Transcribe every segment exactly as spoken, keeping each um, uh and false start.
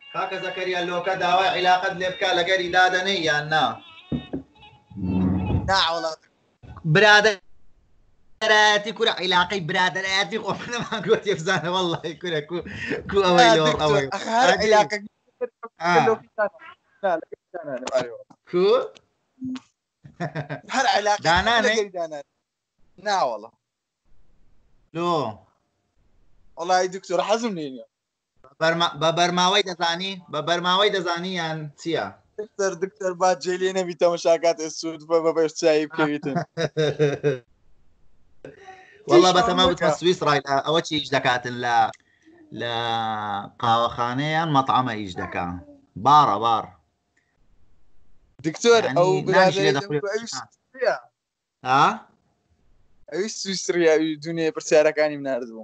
کاکە زەکەریا لۆکە داوای عیلاقەت لێ بکە لەگەری دادەنەی یان نا ناوەڵات برادەرایەتی کورە عیلاقەی برادەرایەتی خۆ منەمان گوتی بزانە وەڵڵی کورە کو ئەوەی لۆ ئەوەی عیلاقە کو هەر عیلاقە دانانەی دانان ناوەڵە لۆ وڵی دکتۆر حەزم نینە بە بەرماوەی دەزانی بە بەرماوەی دەزانی یان چییە؟ دکتۆر دکتۆر با جێلێ نەبی تەمەشاکات ئێسوود بە بە بەشایی بکەویتن وەڵڵا بەتەما بتمە سویس ڕای ئەوە چی ئیش دەکاتن لە لە قاوەخانەیان مەطعەمە ئیش دەکا بارە بار دکتۆر ئەو ئەوی سویسریاوی دونێ پرسیارەکانیم ناردبوو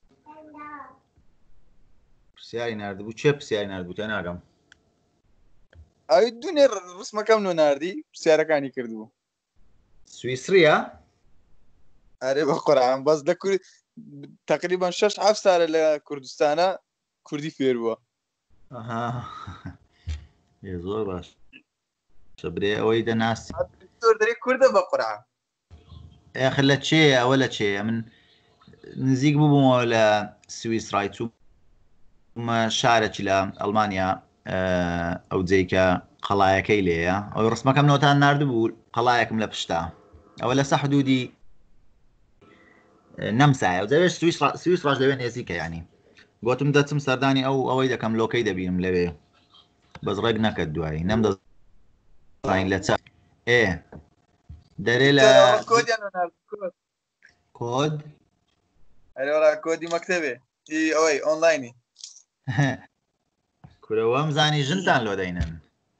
پرسیاری نردبوو چێ پرسیاری نردبوو تێ ناگەم ئەوی دونێ ڕسمەکەم نۆ نردی پرسیارەکانی کردبوو سویسریە؟ ئەرێ بە قورعان بەس لە کورد تقریبان شەش حەفت ساڵە لە کوردستانە کوردی فێر بووە زۆر باش برێ ئەوەی دەناسی زۆر دەری کووردە بە قورعان ئێخ لە چێ ئەوە لە چێ من نزیک بووبوومەوە لە سویس ڕای چوومە شارێکی لە ئەڵمانیا ئەو جێیکە قەڵایەکەی لێیە ئەوی ڕسمەکەم نۆتان نردبوو قەڵایەکم لە پشتا ئەوە لەسە حدودی نەمسایە و دەوێت سویس ڕاش لەوێ نێزیکە ینی گوتم دەچم سەردانی ئەو ئەوەی دەکەم لۆکەی دەبینم لەوێ بەس ڕێک نەکرد دوایی نەم دەزانین لە چ ئێ دەرێ لە کۆد ئەرێوەڵا کۆدی مەکتەبێ ئەوەی ئۆنلاینی کورەوەم زانی ژنتان لۆ دەینن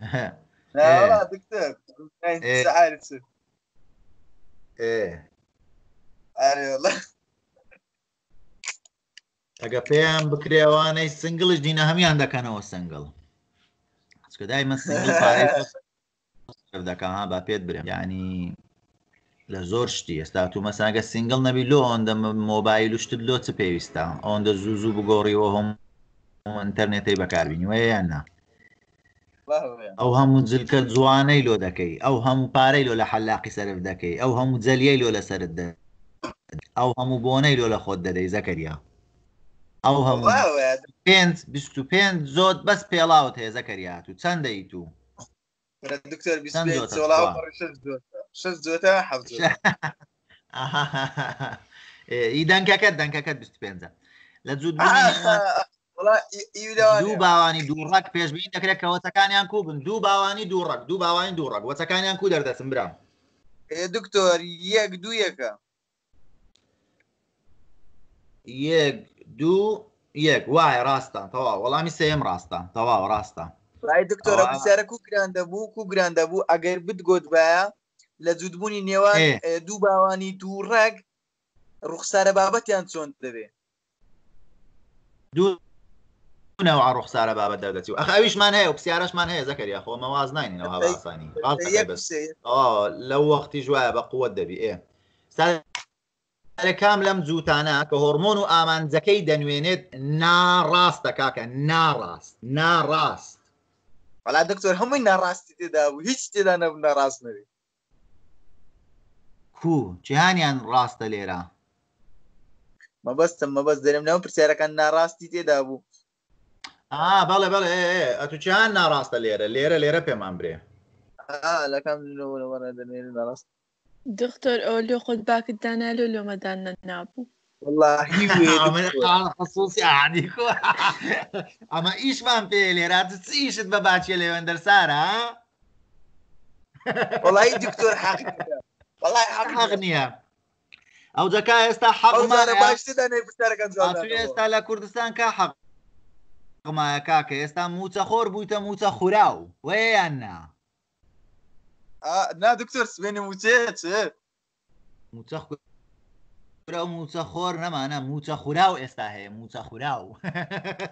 ئەگە پێیان بکرێوانەی سنگڵش دینە هەمیان دەکەنەوە سنگڵ چکە دایمە سنگڵ پارەی دەکەم ها با پێت برم ینی لە زۆر شتی ئێستا تو مەساگە سنگڵ نەبی لۆ ئەوەندە مۆبایل و شتت لۆ چ پێویستە ئەوەندە زوو زوو بگۆڕیەوە هەم ئینتەرنێتی بەکاربینی وەیە یان نا ئەو هەموو جلکە جوانەی لۆ دەکەی ئەو هەموو پارەی لۆ لە حەلاقی سەرف دەکەی ئەو هەموو جەلیەی لۆ لە سەرت دە ئەو هەموو بۆنەی لۆ لە خۆت دەدەی زەکەریا ئەو هەموو پێنج بیست و پێنج زۆت بەس پێڵاوت هەیە زەکەریا تو چەندەی تو دکتۆر ئی دەنگەکەت دەنگەکەت بیست و پێنجە لە جوود دوو باوانی دووڕەک پێشبین دەکرێت کە وەچەکانیان کوو بن دوو باوانی دووڕەک دوو باوانی دووڕەک وەچەکانیان کوو دەردەچن برام دکتۆر یەک دوو یەکە یەک دوو یەک وایە ڕاستە تەواو وەڵامی سێم ڕاستە تەواو ڕاستە ڕای دکتۆرە پرسیارە کو گران دەبوو کو گران دەبوو ئەگەر بتگۆت بایە لە جوودبوونی نێوان دوو باوانی دووڕەک ڕوخسارە بابەتیان چۆن دەبێ دوو نەوع ڕوخسارە بابەت دەردەچی و ئەخ ئەویشمان هەیە و پرسیارەشمان هەیە زەکەریا خۆ مەواز ناینینەوە هەڵاسانی لەو وەختی ژوایە بە قووەت دەبی ئێ سەرەکام لەم جووتانە کە هۆرمۆن و ئامانجەکەی دەنوێنێت ناڕاستە کاکە ناڕاست ناڕاست وەڵا دکتۆر هەمووی ناڕاستی تێدا بوو هیچ تێدا نەبوو ناڕاست نەبێ کوو جیهانیان ڕاستە لێرە مەبەستم مەبەست دەرێم نەوە پرسیارەکان ناڕاستی تێدا بوو ئا بەڵێ بەڵێ ئەتو چیان ناڕاستە لێرە لێرە لێرە پێمان برێ لەکەم دەنێن ناڕاست دکتۆر ئەو لێ خۆت باکت دانالۆ لۆمەدان نەبوو خصوصی عادی ئەمە ئیشمان پێ لێرە چ ئیشت بە باچیە لێوەندەر سارە وەڵی دکتۆر حەق حەق نییە ئەو جەکە ئێستا حەقمانە ئێستا لە کوردستان کا حەقمایە کاکە ئێستا موچە خۆر بوویتە موچە خوراو وەیە یان نا نا دکتۆر سبێنی موچێ چ موچە خورا و موچە خۆر نەمانە موچە خوراو ئێستا هەیە موچە خوراو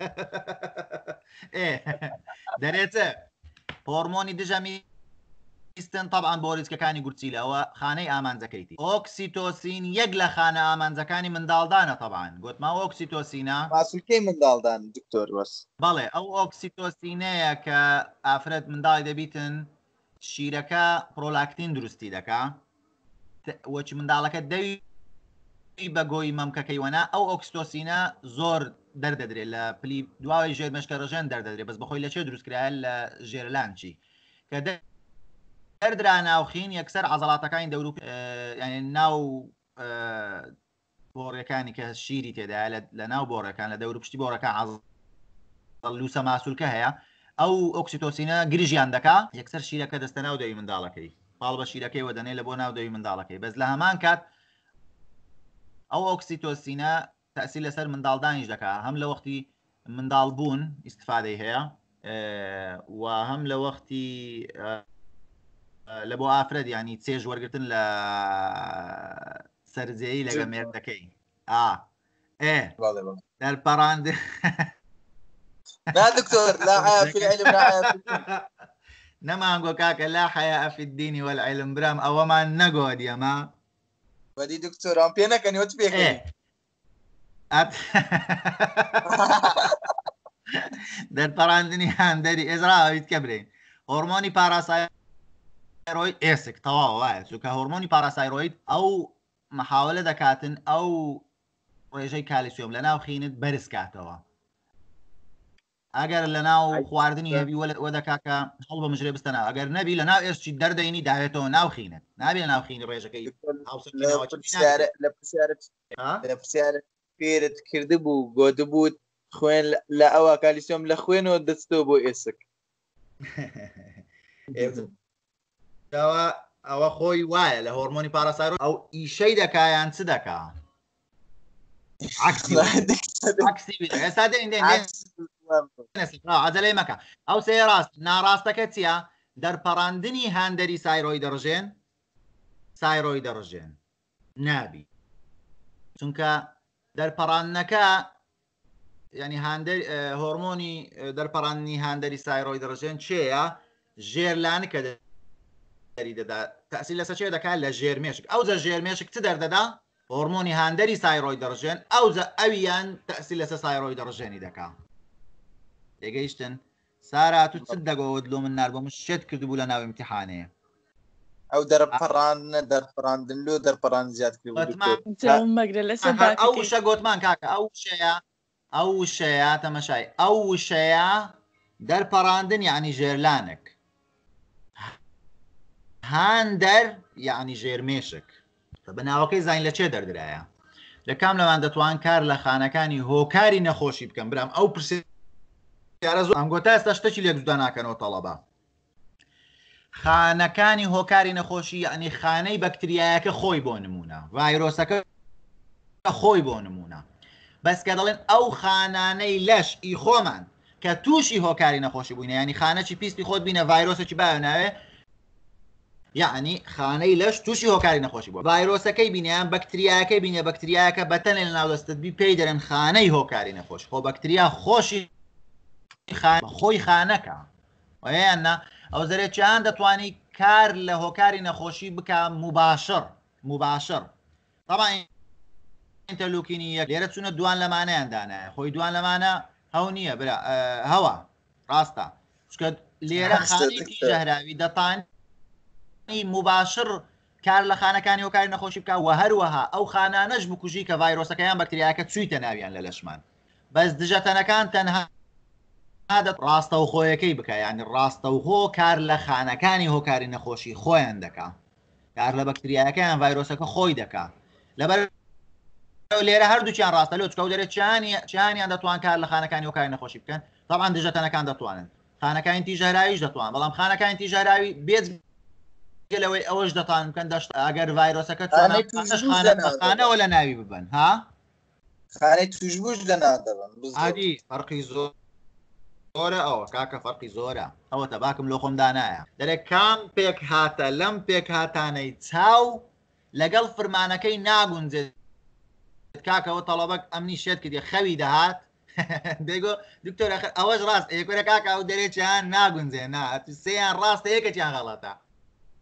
دەرێتە هۆرمۆنی دژەمی ویستن طبعا بۆ ریزکەکانی گورچیلە ئەوە خانەی ئامانجەکەیتی. ئۆکسیتۆسین یەک لە خانە ئامانجەکانی منداڵدانە طبعا گوتما ئۆکسیتۆسینە ماسوولکەی منداڵدان دکتۆر وەس بەڵێ ئەو ئۆکسیتۆسینەیە کە ئافرەت منداڵی دەبیتن شیرەکە پرۆلاکتین دروستی دەکا وەچ منداڵەکە دەوی بە گۆی مەمکەکەی وەنا ئەو ئۆکسیتۆسینە زۆر دەردەدرێت لە پلی دواوی ژێر مەشکە ڕژێن دەردەدرێت بەس بەخۆی لە چێ دروستکرایە لە ژێرلانچی کە دەردرا ناوخین یەکسەر عەزەڵاتەکانی دەوروپ ینی ناو بۆڕەکانی کە شیری تێدایە لە ناو بۆڕەکان لە دەور پشتی بۆڕەکان عەزەڵ لوسە ماسوولکە هەیە ئەو ئۆکسیتۆسینە گریژیان دەکا یەکسەر شیرەکە دەستە ناو دەوی منداڵەکەی پاڵ بە شیرەکەی وەدەنێ لە بۆ ناو دەوی منداڵەکەی بەس لە هەمان کات ئەو ئۆکسیتۆسینە تەأسیر لەسەر منداڵدانیش دەکا هەم لە وەختی منداڵ بوون ئیستفادەی هەیە و هەم لە وەختی لە بۆ ئافرەت ینی چێژ وەرگتن لە سەرجەیی لەگە مێردەکەی ئا ئێ دەرپەڕاند لا دكتور لا حياة في العلم لا حياة في الدين نەمانگۆ کاکە لا حەیاء فی الدین والعلم برام ئەوەمان نەگۆ دیەما ودي دكتور ئەم پێ نەکەنی وەت پێکەنی دەرپەڕاندنی هاندەری ئێزراویت کە برێن هۆرمۆنی پاراسایرۆید ئێسک تەواو وایە چونکە هۆرمۆنی پاراسایرۆید ئەو محاولە دەکاتن ئەو ڕێژەی کالیسیۆم لە ناو خینت بەرز کاتەوە ئەگەر لە ناو خواردنی هەبی وە دەکاکە هەڵ بە مژرێ بستەنا ئەگەر نەبی لە ناو ئێسچی دەردەینی داوێتەوە ناو خینت نابێ لە ناو خینی ڕێژەکەی لە پرسیارە پێرت کرده بوو گۆدە بووت خوێن لە ئەوە کالیسیۆم لە خوێنەوە دەستەوە بۆ ئێسک ئەوە خۆی وایە لە هۆرمۆنی پاراسایرۆ ئەو ئیشەی دەکایان چ دەکا ئێستا عەجەلەی مەکە ئەو سێ ڕاست ناڕاستەکە چییە دەرپەڕاندنی هاندەری سایرۆی دەڕژێن سایرۆی دەڕژێن نابی چونکە دەرپەڕاندنەکە ینی هاندەر هۆرمۆنی دەرپەڕاندنی هاندەری سایرۆی دەڕژێن چێە ژێرلانە کە دەری دەدا تەأسیر لەسەر چێ دەکات لە ژێرمێشک ئەوجە ژێرمێشک چ دەردەدا هۆرمۆنی هاندەری سایرۆی دەڕژێن ئەوجە ئەویان تەأسیر لەسەر سایرۆی دەڕژێنی دەکا تێگەیشتن سارا تو چ دەگۆت لۆ من نار بۆ من شێت کردبوو لە ناو ئیمتیحانەیە ئەو دەرپەڕاندنە دەرپەڕاندن لۆ دەرپەڕاند زیاد کرد ئەو وشە گوتمان کاکە ئەو وشەیە ئەو وشەیە تەمەشای ئەو وشەیە دەرپەڕاندن یعنی ژێرلانک هاندەر یعنی ژێرمێشک بەناوەکەی زین لە چێ دەردرایە لە کام لەوان دەتوان کار لە خانەکانی هۆکاری نەخۆشی بکەم برام ئەو پرسی ئەم گۆتا ئێستا شتێکی لێک جودا ناکەنەوە تەڵەبە خانەکانی هۆکاری نەخۆشی یعنی خانەی بەکتریایەکە خۆی بۆ نمونە ڤایرۆسەکە خۆی بۆ نمونە بەس کە دەڵێن ئەو خانانەی لەش ئی خۆمان کە تووشی هۆکاری نەخۆشی بووینە ینی خانەی پیستی خۆت بینە ڤایرۆسێکی باوێناوێ یعنی خانەی لەش تووشی هۆکاری نەخۆشی بووە ڤایرۆسەکەی بینیان بەکتریاکەی بینێ بەکتریاکە بەتەنێ لە ناودەستت بی پێی دەرن خانەی هۆکاری نەخۆش خۆ بەکتریا خۆشی خۆی خانەکە وەیاننا ئەو زەرێکیان دەتوانی کار لە هۆکاری نەخۆشی بکە مباشر مباشر طبعا ئینتەرلوکینی یەک لێرە چونە دوان لەمانەیاندانایە خۆی دوان لەمانە هەو نییە برا هەوە ڕاستە چکە لێرە خانەی تیژەهراوی دەتان مباشر کار لە خانەکانی هۆکاری نەخۆشی بکە و هەروەها ئەو خانانەش بکوژی کە ڤایرۆسەکەیان بەکتریاکە چوویتە ناویان لە لەشمان بەس دژەتەنەکان تەنها ڕاستە و خۆیەکەی بکە ینی ڕاستە و خۆ کار لە خانەکانی هۆکاری نەخۆشی خۆیان دەکا کار لە بەکتریاکەیان ڤایرۆسەکە خۆی دەکا لەبەر لێرە هەردووچیان ڕاستە لۆ چکە و دەرێت چیانیان دەتوان کار لە خانەکانی هۆکاری نەخۆشی بکەن طبعا دژەتەنەکان دەتوانن خانەکانی تیژەهراویش دەتوان بەڵام خانەکانی تیژەهراوی بێت لەوەی ئەوەش دەتوان بکەن دەشت ئەگەر ڤایرۆسەکە خانەوە لە ناوی ببن ها خانەی توشبوش لەنادەبن عادی فەرقی زۆر زۆرە ئەوە کاکە فەرقی زۆرە ئەوە تەباکم لۆ خۆم دانایە دەرێک کام پێک هاتە لەم پێک هاتانەی چاو لەگەڵ فرمانەکەی ناگونجێت کاکەەوە تەڵەبەک ئەمنی شێت کردی خەوی دەهات دەیگۆ دکتۆر ئەوەش ڕاست ئێکوەرە کاکە ئەو دەرێکیان ناگونجێ نا سێیان ڕاستە یەکەتیان غەڵەتە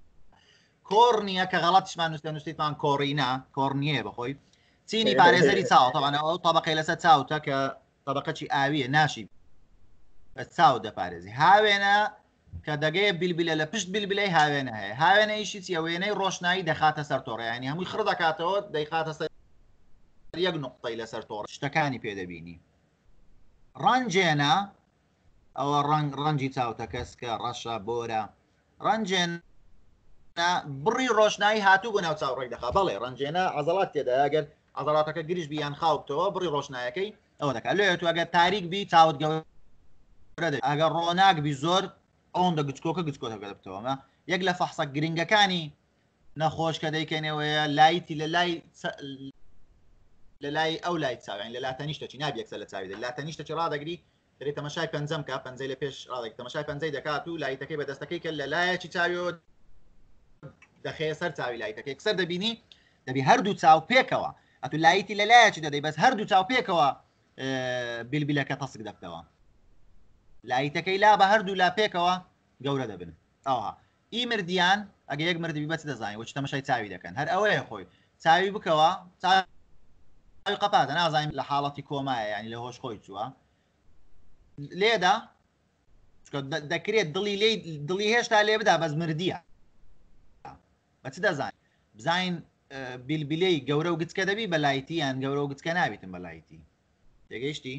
کۆڕنیە کە غەڵەتیشمان نووسێ نووسیتمان کۆڕینا کۆڕنیە بەخۆی چینی پارێزەری چاوە تەوانە ئەو تەبقەی لەسەر چاوتە کە تەبقەی ئاویە ناشی بە چاو دەپارێزی هاوێنە کە دەگەیە بیلبیلە لە پشت بیلبیلەی هاوێنە هەیە هاوێنە ئیشی چیە وێنەی ڕۆشنایی دەخاتە سەر تۆڕە ینی هەمووی خڕ دەکاتەوە دەیخاتە سەر یەک نقطەی لەسەر تۆڕ شتەکانی پێدەبینی ڕەنجێنە ئەوە ڕنگ ڕەنجی چاوتە کەسکە ڕەشە بۆرە ڕەنجێن بڕی ڕۆشنایی هاتوو بۆ ناو چاو ڕێک دەخا بەڵێ ڕەنجێنە عەزەڵات تێدا ئەگەر عەزەڵاتەکە گریش بیان خاوتەوە بڕی ڕۆشنایەکەی ئەوە دەکات لێ تو ئەگەر تاریک بی چاوت گەورە ئەگەر ڕۆناک بی زۆر ئەوەندە گچکۆکە گچکۆتە دەبتەوە یەک لە فەحسە گرنگەکانی نەخۆش کە دەیکەنەوەیە لایتی لە لای لە لای ئەو لای چاویان لە لاتەنیشتەی نابێکسە لە چاوی لە لاتەنیشتەی ڕادەگری دەێت تەمەشای پەنجەم کا پەنجەی لە پێش ڕادێک تەمەشای پەنجەی دەکات و لایتەکەی بە دەستەکەی کە لە لایەکی چاویەوە دەخەیە سەر چاوی لایتەکەی سەر دەبینی دەبی هەردوو چاو پێکەوە ئەتو لایتی لە لایەکی دەدەی بەس هەردوو چاو پێکەوە بیلبیلەکە تەسک دەبتەوە لایتەکەی لا بە هەردوو لا پێکەوە گەورە دەبن ئەوها ئی مردیان ئەگە یەک مردبی بەچ دەزانین وەچ تەمەشای چاوی دەکەن هەر ئەوەیە خۆی چاوی بکەوە قەپاتە نازانین لە حاڵەتی کۆمایە ینی لە هۆش خۆی چووە لێدا دەکرێت دڵی لێ دڵی هێشتا لێ بدا بەس مردیە بەچ دەزانین بزانین بیلبیلەی گەورە و گچکە دەبی بە لایتی یان گەورە و گچکە نابیتن بە لایتی تێگەیشتی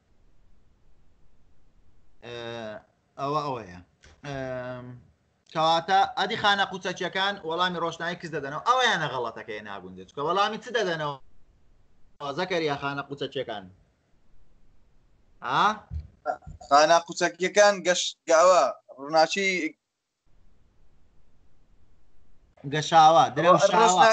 ئەوە ئەوەیە کەواتە ئەدی خانە قوچەکیەکان وەڵامی ڕۆشنایی کەس دەدەنەوە ئەوەیانە غەڵەتەکەی نابووندێت کە وەڵامی چ دەدەنەوە زەکەریا خانە قوچەکیەکان ها خانە قوچەکیەکان گەشتگاوە ڕووناچی گەشاوە درەوشاوە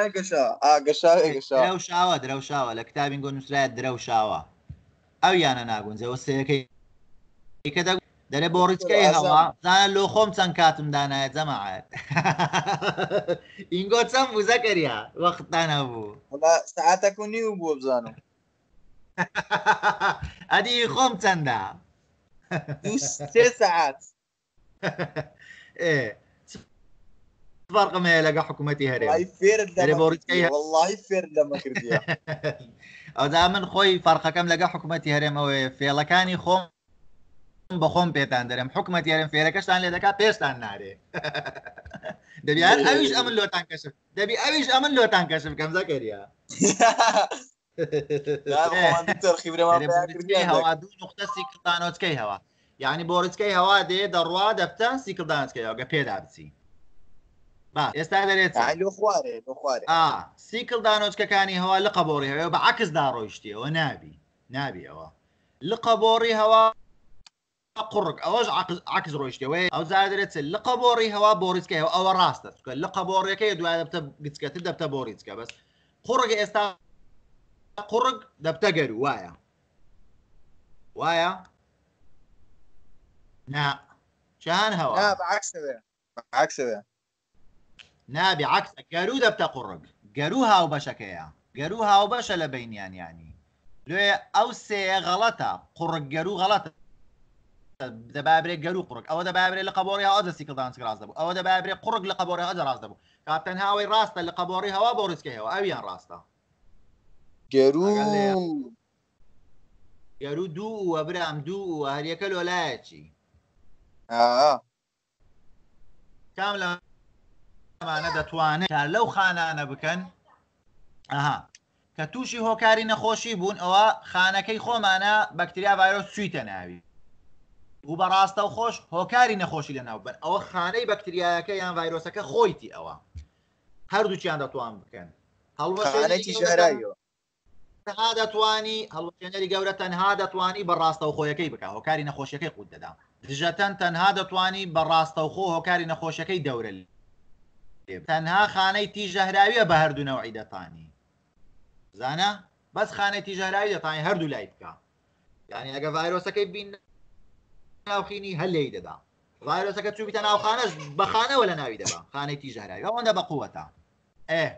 درەوشاوە درەوشاوە لە کتابین گۆ نووسرایە درەوشاوە ئەو یانە ناگونجەوە سەیەکەی کە دەرێ بۆ ڕیچکەی هەوا زانە لۆ خۆم چەند کاتم دانایە جەماعەت ئینگۆ چەند بوو زەکەریا وەختانە بوو سەعاتێک و نیو بووە بزانم ئەدی خۆم چەندە سێ سەعات فەرقمەیە لەگە حکوومەتی هەرێم وەڵڵاهی فێر لەمە کردیە ئەودا من خۆی فەرقەکەم لەگە حکوومەتی هەرێم ئەوەیە فێڵەکانی خۆم بەخۆم پێتان دەرم حکوومەتی هەرێم فێرەکەشتان لێ دەکات پێشتان نارێ دەبیان ئەویش ئەمن لۆتان کەشف دەبی ئەویش ئەمن لۆتان کەشف بکەم زەکەریا هەوا دوو نقطە سیکڵدانۆچکەی هەوا یعنی بۆ ڕچکەی هەوا دێ دەڕوا دەفتە سیکڵدانچکەیەوە گە پێدا بچی ئێستا دەرێت سیکڵ دانۆچکەکانی هەوا لە قەبۆڕی هەوە بە عکس داڕۆیشتیەوە نابی نابی ئەوە لە قەبۆڕی هەوا قڕک ئەوەش عکس ڕۆیشتەوەی ئەو زادرێت لە قەبۆڕی هەوا بۆ ڕیچکەیەوە ئەوە ڕاستە لە قەبۆڕەکەی دوای دەبتە گچکەتر دەبتە بۆ ڕیچکە بەس قوڕک ئێستا قوڕک دەبتە گەرو وایە وایە نا چیان هەوا عکسەوێ نابی عکس گەرو دەبتە قوڕک گەرو هاو بەشەکەیە گەرو هاو بەشە لە بینیان ینی لێ ئەو سێ غەڵەتە قوڕک گەرو غەڵەتە دەبابرێ گەرو قوڕک ئەوە دەبابرێ لە قەبۆڕی هەوا دە سیکڵدانچک ڕاست دەبوو ئەوە دەبابرێ قوڕک لە قەبۆڕی هەوا ڕاست دەبوو کاپتەن هاوی ڕاستە لە قەبۆڕی هەوا بۆ ڕیچکەیەوە ئەویان ڕاستە گەرو گەرو دوو وە برام دوو هەریەکە لۆلایەکی کام لە ئەمانە دەتوانێت کار لەو خانانە بکەن ئەها کە تووشی هۆکاری نەخۆشی بوون ئەوە خانەکەی خۆمانە بەکتریا ڤایرۆس چوویتە ناوی و بەڕاستە و خۆش هۆکاری نەخۆشی لە ناو بن ئەوە خانەی بەکتریایەکە یان ڤایرۆسەکە خۆیتی ئەوە هەردووچیان دەتوان بکەن هەڵوەشێنێکی ژێراییەوە تەنها دەتوانی هەڵوەشێنەری گەورە تەنها دەتوانی بەڕاستە و خۆیەکەی بکە هۆکاری نەخۆشیەکەی قوت دەدام دژەتەن تەنها دەتوانی بەڕاستە و خۆ هۆکاری نەخۆشیەکەی دەورە تەنها خانەی تیژەهراویە بە هەردوو نەوعی دەتانی زانە بەس خانەی تیژەهراوی دەتانی هەردوو لای بکە یعنی ئەگە ڤایرۆسەکەی بین ناوخینی هەل لێی دەدا ڤایرۆسەکە چوو بیتە ناو خانەش بە خانەوە لە ناوی دەبا خانەی تیژەهراوی ئەوەندە بە قووەتە ئێ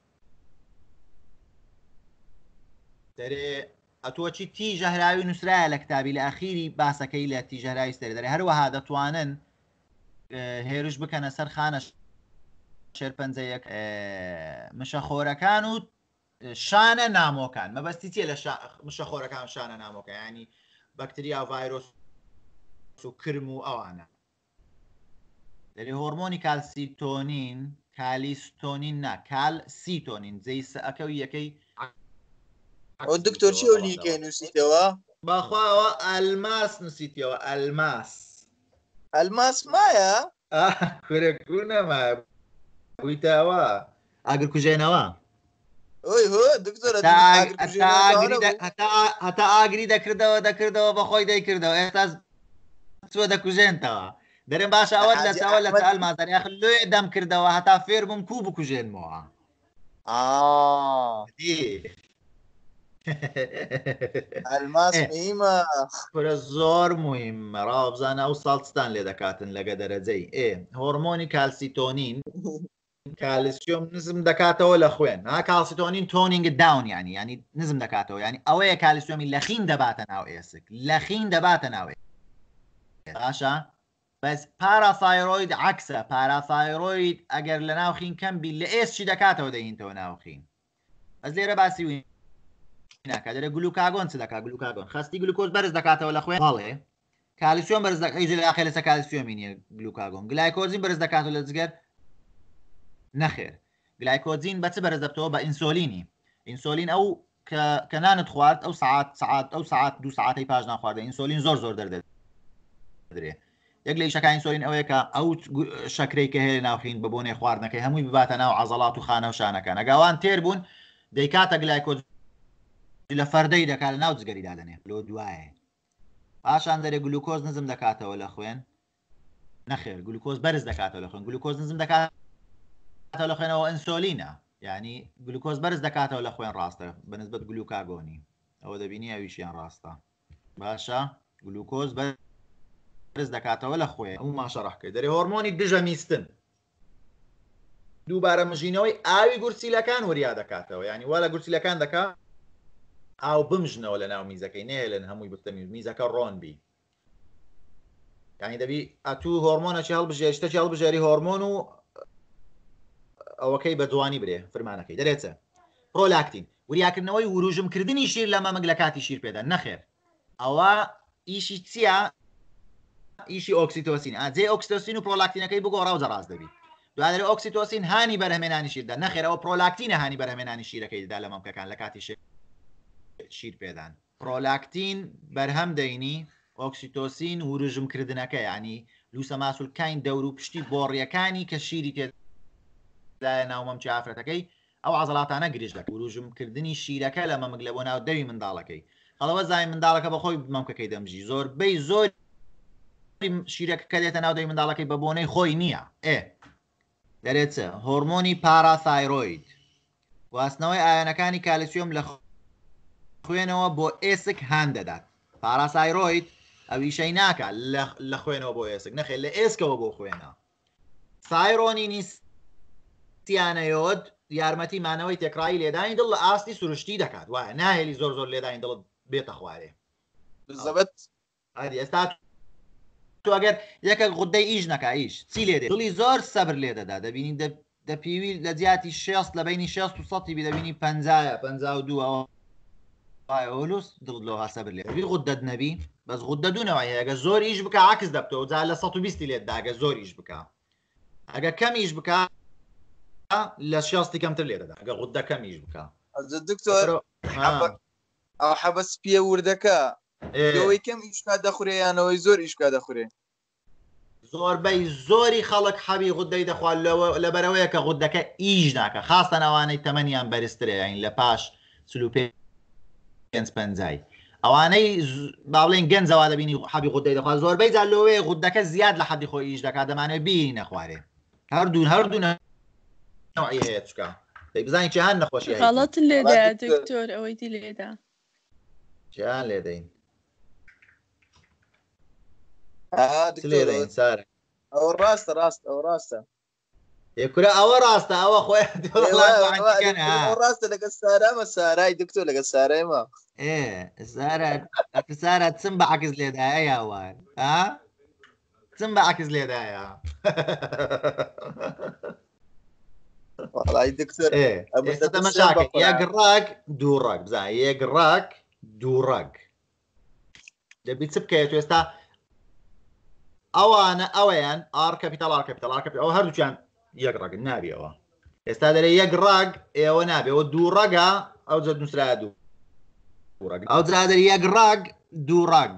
دەرێ ئەتۆچی تیژەهراوی نووسرایە لە کتابی لە ئەخیری باسەکەی لە تیژەهراوی سەر دەرێ هەروەها دەتوانن هێرش بکەنە سەر خانەش شێرپەنجەیەک مشەخۆرەکان و شانە نامۆکان مەبەستی چیە لە مشەخۆرەکان شانە نامۆکە ینی بەکتریا ڤایرۆس و کرم و ئەوانە دەری هۆرمۆنی کالسیتۆنین کالیستۆنین نا کالسیتۆنین جێی سەکە و یەکەی ئەو دکتۆر چی ئەو لیکەی نووسیتەوە بەخواوە ئەلماس نووسیتەوە ئەلماس ئەلماس مایە کورەکو نەما بوویتەوە ئاگر کوژێنەوە ئۆی هۆ دکتۆر هەتا ئاگری دەکردەوە دەکردەوە بەخۆی دەیکردەوە ئێستا چوە دەکوژێنتەوە دەرێن باشە ئەوەت لە چاوە لە ئەلماس یاخ لێ دەم کردەوە هەتا فێر بووم کوو بکوژێنمەوە ئەلماس مهمە پرە زۆر مهمە ڕاوبزانە ئەو ساڵستان لێ دەکاتن لەگە دەرەجەی ئێ هۆرمۆنی کالسیتۆنین کالسیۆم نزم دەکاتەوە لە خوێن ها کالسیتۆنین تۆنینگ داون ینی ینی نزم دەکاتەوە ینی ئەوەیە کالسیۆمی لەخین دەباتە ناو ئێسک لەخین دەباتە ناوێ باشە بەس پاراثایرۆید عکسە پاراثایرۆید ئەگەر لە ناوخین کەم بی لە ئێسچی دەکاتەوە دەهینتەوە ناوخین بەس لێرە باسی وین ناکە دەرە گلوکاگۆن چ دەکات گلوکاگۆن خستی گلوکۆز بەرز دەکاتەوە لە خوێن بەڵێ کالسیۆم بەرز دەکات لە لەسە کالسیۆمی نیە گلوکاگۆن گلایکۆزین بەرز دەکاتەوە لە جگەر نەخێر گلایکۆزین بە چ بەرز دەبتەوە بە ئینسۆلینی ئینسۆلین ئەو کە نانت خوارد ئەو سعات سعات ئەو سعات دو سعاتی پاش ناخواردە ئینسۆلین زۆر زۆر دەردەدرێ یەک لە ئیشەکە ئینسۆلین ئەوەیە کە ئەو شەکرەی کە هەیە ناوخین بە بۆنێ خواردنەکەی هەمووی بباتە ناو عەزەڵات و خانە و شانەکان ئەگەوان تێر بوون دەیکاتە گلایکۆز لە فەردەی دەکات لە ناو جگەری دادەنێ لۆ دوایە پاشان دەرێ گلوکۆز نزم دەکاتەوە لە خوێن نەخێر گلوکۆز بەرز دەکاتەوە لە خوێن گلوکۆز نزم دەکات لە خوێنەوە ئینسۆلینە ینی گلوکۆز بەرز دەکاتەوە لە خوێن ڕاستە بەنسبەت گلوکاگۆنی ئەوە دەبینی ئەویشیان ڕاستە باشە گلوکۆز بەرز دەکاتەوە لە خوێن ئەو ماشە ڕەحکە دەرێ هۆرمۆنی دژە میستن دووبارە مژینەوەی ئاوی گورسیلەکان وەریا دەکاتەوە ینی وا لە گورسیلەکان دەکات ئاو بمژنەوە لە ناو میزەکەی نێلن هەمووی بتەمی میزەکە ڕۆنبی ینی دەبی ئەتوو هۆرمۆنەکی هەڵبژێ شتێکی هەڵبژێری هۆرمۆن و ئەوەکەی بە جوانی برێ فرمانەکەی دەرێتە پرۆلاکتین وریاکردنەوەی وروژمکردنی شیر لە مەمەک لە کاتی شیر پێدا نەخێر ئەوە ئیشی چییە ئیشی ئۆکسیتۆسین ئاجێ ئۆکسیتۆسین و پرۆلاکتینەکەی بگۆڕا و جەڕاز دەبی دوادر ئۆکسیتۆسین هانی بەرهەمێنانی شیردا نەخێرەوە پرۆلاکتینە هانی بەرهەمێنانی شیرەکەی دا لە مەمکەکان لە کاتی شیر پێدان پرۆلاکتین بەرهەم دەینی ئۆکسیتۆسین وروژمکردنەکە ینی لوسە ماسولکاین دەور و پشتی بۆڕیەکانی کە شیری تێ ناو مەمچی ئافرەتەکەی ئەو عەزەڵاتانە گرژ دەکات وروژمکردنی شیرەکە لە مەمک لە بۆ ناو دەوی منداڵەکەی هەڵەوە زای منداڵەکە بەخۆی مەمکەکەی دەمژی زۆربەی زۆر شیرەکە کە دێتە ناو دەوی منداڵەکەی بە بۆنەی خۆی نییە ئێ دەرێتە هۆرمۆنی پاراثایرۆید گواستنەوەی ئایۆنەکانی کالسیۆم لە خوێنەوە بۆ ئێسک هان دەدات پاراثایرۆید ئەویشەی ناکە لە خوێنەوە بۆ ئێسک نەخێت لە ئێسکەوە بۆ خوێنە سایرۆنی نیست تیانەیۆد یارمەتی مانەوەی تێکڕایی لێدانی دڵ لە ئاستی سروشتی دەکات وایە ناهێلی زۆر زۆر لێدانی دڵت بێتە خوارێ زەبەت هەری ئێستا تو ئەگەر یەکە غودەی ئیش نەکە ئیش چی لێ دێ دڵی زۆر سەبر لێ دەدا دەبینی دەپیوی لە جیاتی شێست لە بینی شێست و سەدی دەبینی پەنجایە پەنجا و دووەوە ئەولوس دڵ لەوها سەبر لێ دەبی غودەت نەبی بەس غودە دوونەوەی هەیە زۆر ئیش بکە عکس دەبتەوە جا لە سەد و بیستی لێت داگە زۆر ئیش بکە ئەگە کەم ئیش بکە لە شێستی کەمتر لێ دەدا ئەگە غودە کەم ئیش بکە دکتۆر ئەو حەبەس پێ وردەکە ئەوەی کەم ئیشکا دەخورێ یانەوەی زۆر ئیشکا دەخورێ زۆربەی زۆری خەڵک حەبی غودەی دەخوات لەبەرەوەیە کە غودەکە ئیش ناکە خاستە ئەوانەی تەمەنیان بەرزترە یان لە پاش چل و پێنج پەنجای ئەوانەی باڵێن گەنجەوا دەبینی حەبی غودەی دەخوات زۆربەی جا لەوەیە غودەکە زیاد لە حەدی خۆی ئیش دەکات دەمانێت بینی نەخوارێ هەردوو هەردوو نوعی هەیە چکە بزانین چی هەن نەخۆشی غەڵەت لێدا دکتۆر ئەوەی دی لێدا چیان لێدەین ئەو ڕاستە ڕاست ئەو ڕاستە یەکورە ئەوە ڕاستە ئەوە خۆی ڕاستە لەگە سارامە سارای دکتۆر لەگە سارایمە ئێ سارە چم بە عکس لێدایە یاوان چم بە عکس لێدایە والله دكتور ئێستا تەماشاکە یەک ڕەگ دوو ڕەگ بزانە یەک ڕەگ دوو ڕەگ دەبی چ بکەیت ئێستا ئەوانە ئەوەیان ئار کەپیتال ئار کەپیتال ئار کەپیتال ئەوە هەردووچیان یەک ڕەگن نابی ئەوە ئێستا دەرێ یەک ڕەگ ئێوە نابێ ئەوە دوو ڕەگە ئەو جە نووسرایە دوو ڕەگ ئەو جا دەرێ یەک ڕەگ دوو ڕەگ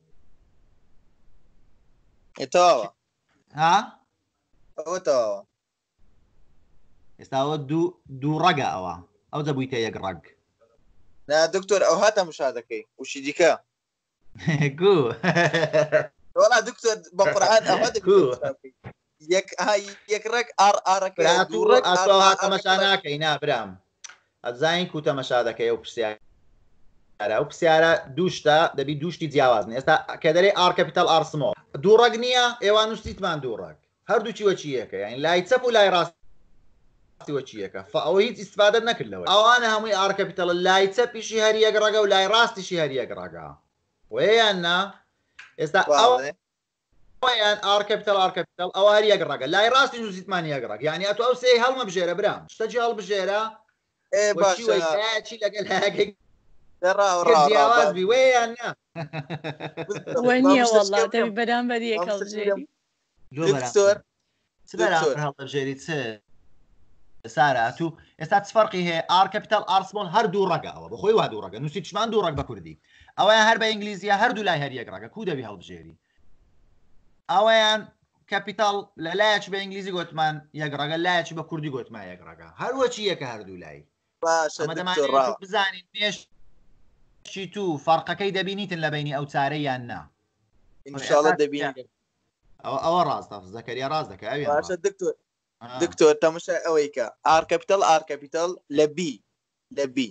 تەواوە ها ئەوە تەواوە ئێستا ئەوە دوو ڕەگە ئەوە ئەو جە بوویتە یەک ڕەگ نا دکتۆر ئەو هاتە مشا دەکەی وشی دیکە گو وەڵا دکتۆر بە قورئان ئەوە یەک یەک ڕەگ ئار ئارەکە دوو ڕەگ تەماشا ناکەی نا برام ئەزانین کو تەماشا دەکەی ئەو پرسیارە ئەو پرسیارە دووشتە دەبی دووشتی جیاوازن ئێستا کە دەرێ ئار کەپیتال ئار سمۆڵ دوو ڕەگ نییە ئێوان نووسیتمان دوو ڕەگ هەردووچی وەچیەکە یعنی لای چەپ و لای ڕاستی وەچیەکە ئەوە هیچ ئیسفادەت نەکردەوە ئەوانە هەمووی ئار کەپیتال لای چەپیشی هەر یەک ڕەگە و لای ڕاستیشی هەر یەک ڕەگە وەیان نا ئێستا ئەویان ئار کەپیتال ئار کەپیتال ئەوە هەر یەک ڕەگە لای ڕاستی نووسیتمان یەک ڕەگ یعنی ئەتو ئەو سێ هەڵمە بژێرە برام شتەجی هەڵبژێرە چی لەگەل هەیەکێک جیاواز بی وەیان نا وەنیە وەڵا دەبی بەرامبەر یەک هەڵبژێری دکتۆر چ بەرامبەر هەڵبژێری چ سارە تو ئێستا چ فەرقی هەیە ئار کەپیتال ئار سمۆڵ هەر دوو ڕەگە ئەوە بەخۆی وا دوو ڕەگە نووسیتشمان دوو ڕەگ بە کوردی ئەوەیان هەر بە ئینگلیزیە هەردوو لای هەر یەک ڕەگە کو دەبی هەڵبژێری ئەوەیان کەپیتال لە لایەکی بە ئینگلیزی گوتمان یەک ڕەگە لایەکی بە کوردی گوتمان یەک ڕەگە هەروەچی یەکە هەردوو لای بزانین مێشی تو فەرقەکەی دەبینیتن لە بینی ئەو چارە یان نا ئینشاڵڵا دەبین ئەوە ڕاستە زەکەریا ڕاست دەکە باشە دکتۆر دکتۆر تەماشا ئەوەی کە ئار کەپیتال ئار کەپیتال لە بی لە بی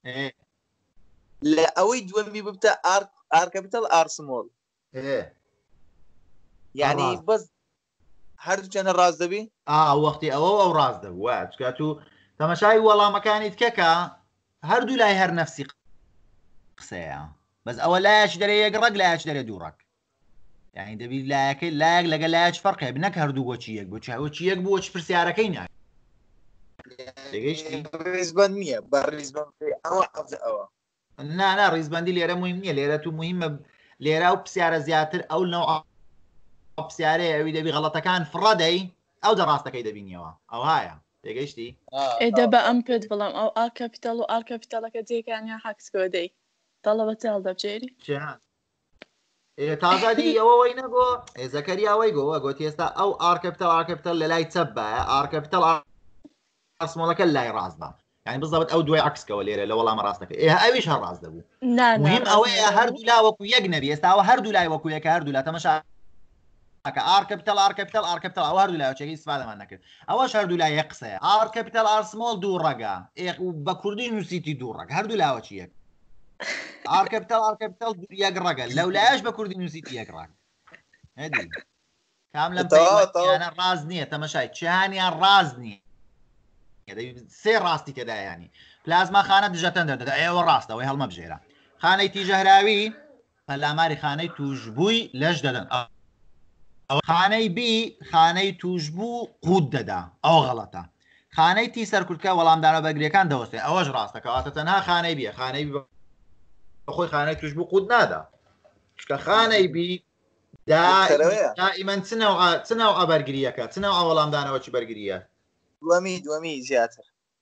لە ئەوەی دووەمی ببتە ئار کەپیتال ئار سمۆڵ یعنی بەس هەردووچەنە ڕاست دەبی وەختی ئەوە ئەو ڕاست دەبووە چکات و تەماشای وەڵامەکانیت کەکە هەردوو لای هەر نەفسی قسەیە بەس ئەوە لایەکی دەرێ یەک ڕەگ لایەکی دەرێ دوو ڕەگ یعنی دەبی لایەکەی لایەک لەگە لایەک فەرقێ بنەک هەردوو بۆچی یەک بۆ چاوەچی یەک بۆ چ پرسیارەکەی نا ڕیزبەند نییە بە ڕیزبەند ئەوە ئەوە نانا ڕیزبەندی لێرە مهم نییە لێرە تو مهمە لێرە و پرسیارە زیاتر ئەو نەوع پرسیارەیە ئەوی دەبی غەڵەتەکان فڕەدەی ئەو دە ڕاستەکەی دەبینیەوە ئەو هایە تێگەیشتی ئێدە بە ئەم پێت بڵام ئەو ئار کەپیتال و ئار کەپیتالەکە جێکانیان حەکسکۆ دەی دەڵە بە چاڵ دەبجێری تازادی ئەوەی نەگۆ زەکەریاوەی گۆوە گوتی ئێستا ئەو ئار کەپیتال ئار کەپیتال لە لای چەپ بە ئار کەپیتال ئاسمۆڵەکە لای ڕاست بە یعنی بزەبێت ئەو دوای عکسکەوە لێرە لە وەڵامە ڕاستەکە ئێ ئەویش هەر ڕاست دەبوو مهم ئەوەیە هەردوو لا وەکو یەک نەبی ئێستا ئەوە هەردوو لای وەکو یەکە هەردوو لا تەماشا ئار کەپیتال ئار کەپیتال ئار کەپیتال ئەوە هەردوو لایەوەچێکی استفادەمان نەکرد ئەوەش هەردوو لای یەک قسەیە ئار کەپیتال ئار سمۆڵ دوو ڕەگە بە کوردی نووسیتی دوو ڕەگ هەردوو لاوەچی یەک ئار کەپیتال ئار کەپیتال یەک ڕەگە لەو لایەش بە کوردی نووسیتی یەک ڕەگ هەدی کام لەم پەیوەندیانە ڕاز نییە تەماشای چیانیان ڕاز نییە سێ ڕاستی تێدا ینی پلازما خانە دژەتەن دەدە ئێوە ڕاستە ئەوەی هەڵمە بژێرە خانەی تیژەهراوی پەلاماری خانەی توشببووی لەش دەدەن خانەی بی خانەی توشببوو قوت دەدا ئەو غەڵەتە خانەی تی سەرکوتکە وەڵامدارە بەگرەکان دەوەستێ ئەوەش ڕاستە کەواتە تەنها خانەی بیە خانەی بەخۆی خانەی توشببوو قوت نادا چکە خانەی بی دائیمەن چ ناو ئەبەرگریەکە چ ناو وەڵامدانەوە چی بەرگریە دووەمی دووەمی زیاتر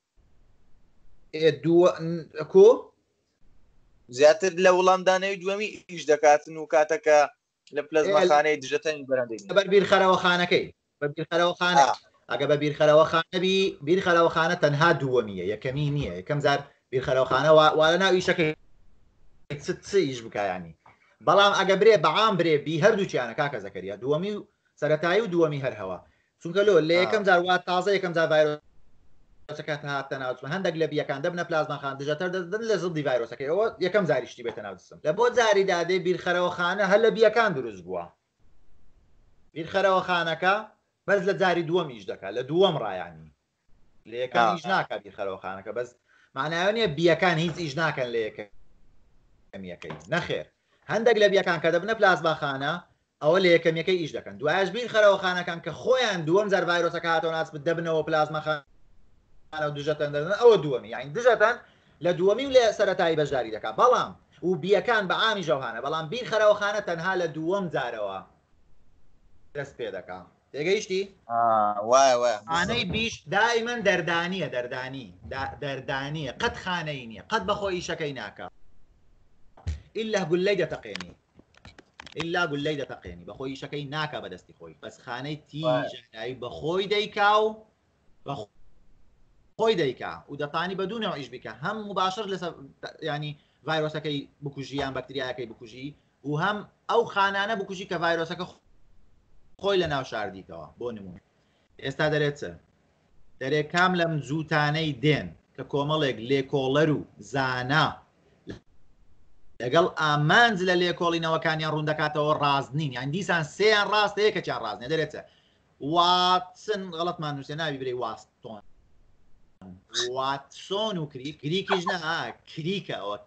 کۆ زیاتر لە وەڵامدانەوەی دووەمی ئیش دەکاتن و کاتەکە لە پلەزماخانەی دژەتەنی بەرەندەی بەر بیرخەرەوە خانەکەی بە بیرخەرەوە خانە ئەگە بە بیرخەرەوە خانەبی بیرخەرەوە خانە تەنها دووەمیە یەکەمی نییە یەکەم زار بیرخەرەوە خانە وا لە ناو ئیشەکەی چ ئیش بکایانی بەڵام ئەگە برێ بەعام برێ بی هەردووچیانە کاکە زەکەریا دووەمی و سەرەتایی و دووەمی هەر هەوە چونکە لۆ لە یەکەم جار وا تازە یەکەم جار ڤایرۆسەکە هاتە ناوچمە هەندێک لە بیەکان دەبنە پلازماخان دژەتەر دەدەن لە زڵدی ڤایرۆسەکەی ئەوە یەکەم زاریشتی بێتە ناو جسم لە بۆ جاری دادێ بیرخەرەوە خانە هەر لە بیەکان دروست بووە بیرخەرەوە خانەکە بەس لە جاری دووەم ئیش دەکات لە دووەم ڕایانی لە یەکەم ئیش ناکات بیرخەرەوە خانەکە بەس معناوە نیە بیەکان هیچ ئیش ناکەن لە یەکەمیەکەی نەخێر هەندێک لە بیەکان کە دەبنە پلازماخانە ئەوە لە یەکەمیەکەی ئیش دەکەن دوایش بیرخەرەوە خانەکان کە خۆیان دووەم زار ڤایرۆسەکە هاتەوە ناچ دەبنەوە پلازماخانە و دژەتەن دەدەن ئەوە دووەمی یاین دژەتەن لە دووەمی و لە سەرەتایی بەشداری دەکات بەڵام و بیەکان بە ئامی ژەوهانە بەڵام بیر خەرەوەخانە تەنها لە دووەم جارەوە دەست پێ دەکات تێگەیشتی؟ وایە وایە خانەی بیش دایمەن دەردانیە دەردانی دەردانیە قەت خانەی نییە قەت بەخۆی ئیشەکەی ناکات ئیلا گولەی دەتەقێنی ئیلا گولەی دەتەقێنی بەخۆی ئیشەکەی ناکە بەدەستی خۆی بەس خانەی تیژەکایی بەخۆی دەیکا و خۆی دەیکا و دەتانی بە دوونەوە ئیش بکە هەم مباشر لەسەر ینی ڤایرۆسەکەی بکوژی یان بەکتریایەکەی بکوژی و هەم ئەو خانانە بکوژی کە ڤایرۆسەکە خۆی لە ناو شاردیتەوە بۆ نمونە ئێستا دەرێت چ دەرێت کام لەم جووتانەی دێن کە کۆمەڵێک لێکۆڵەر و زانا لەگەڵ ئامانج لە لێکۆڵینەوەکانیان ڕوون دەکاتەوە ڕاستنین یان دیسان سێیان ڕاستە یەکێکیان ڕاستنێ دەرێتە واتسن غەڵەتمان نووسێ ناوی برێ واستۆن واتسۆن و کریک کریکیش نەها کریکە ئەوە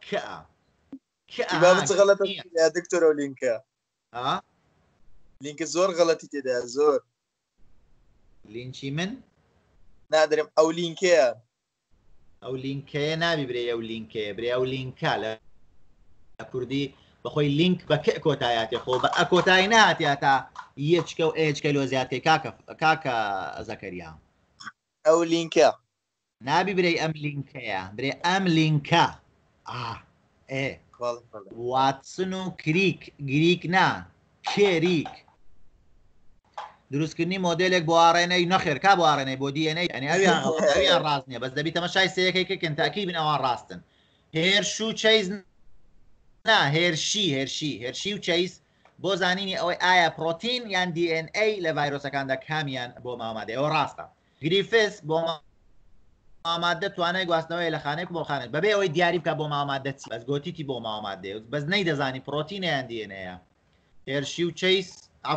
کە غەڵەتە دکتۆرە لینکە ها لینکە زۆر غەڵەتی تێدا زۆر لینچی من نادرم ئەو لینکەیە ئەو لینکەیە نابی برێ ئەو لینکەیە برێ ئەو لینکە لە کوردی بەخۆی لینک بە کە کۆتایاتی خۆ بە ئەکۆتایی نهاتیا تا یەچکە و ئێچکە لۆ زیاتکەی کاکە زەکەریا ئەو لینکە نابی برێ ئەم لینکەیە برێ ئەم لینکە ئێ واتسن و کریک گریک نا کێریک دروستکردنی مۆدلێک بۆ ئاڕێنەی نەخێر کا بۆ ئاڕێنەی بۆ دیێنەی ئەنی ئەویان ئەویان ڕاست نییە بەس دەبی تەمەشای سەیەکێککەن تاکی بن ئەوان ڕاستن هێرش و چەیز نا هێرشی هێرشی هێرشی و چەیز بۆ زانینی ئەوەی ئایا پرۆتین یان دی ئێن ئەی لە ڤایرۆسەکاندا کامیان بۆ مامادە ئەوە ڕاستە گریفس بۆ مامادە توانای گواستنەوەی لە خانێک بۆ خانێت بەبێ ئەوەی دیاری بکە بۆ مامادە چی بەس گۆتیتی بۆ مامادێ بەس نەی دەزانی پرۆتینە یان دی ئێن ئەیە هێرشی و چەیز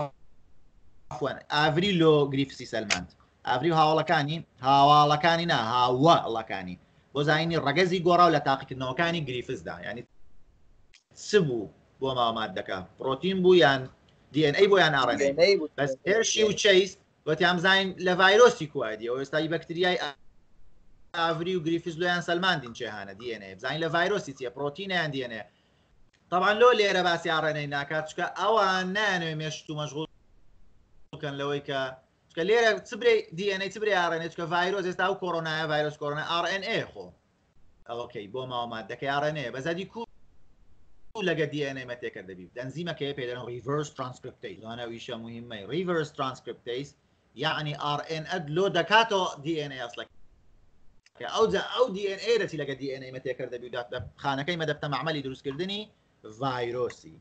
ئاڤری لۆ گریفسی سەلماند ئاڤری و هاوڵەکانی هاواڵەکانی نا هاوەڵەکانی بۆ زانینی ڕەگەزی گۆڕا و لە تاقیکردنەوەکانی گریفسدا ینی چ بوو بۆ مامادەکە پرۆتین بوو یان دی ئێن ئەی بۆ یان ئاڕێنەی بەس هێرشی و چەیز گوتیام زین لە ڤایرۆسی کوادی ئەو ئێستای بەکتریای ئاڤری و گریفس لۆیان سەلماندین چێهانە دی ئێن ئەی بزانین لە ڤایرۆسی چیە پرۆتینە یان دی ئێن ئەی طبعا لۆ لێرە باسی ئاڕێنەی ناکات چکە ئەوان نانوێ مێشت و مەشغوڵ کەن لەوەی کە چکە لێرە چبرێ دی ئێن ئەی چبرێ ئاڕێنێت چکە ڤایرۆس ئێستا و کۆڕۆنایە ڤایرۆس کۆڕۆنا ئار ئێن ئێ خۆ ئەوەکەی بۆ ماوەمادەکەی ئاڕێنەیە بەزادی کو لەگە دی ئێن ئەی مەتێکە دەبی دەنزیمەکەی پێ دەڵێن ریڤەرس ترانسکریپتەیز لەوانە ویشە موهیمەی ریڤەرس ترانسکریپتەیز یعنی ئار ئێن ئە لۆ دەکاتەوە دی ئێن ئەی ئەسڵەکە ئەوجا ئەو دی ئێن ئەی دەچی لەگە دی ئێن ئەی مەتێکە دەبی و خانەکەی مەدەبتە معمەلی دروستکردنی ڤایرۆسی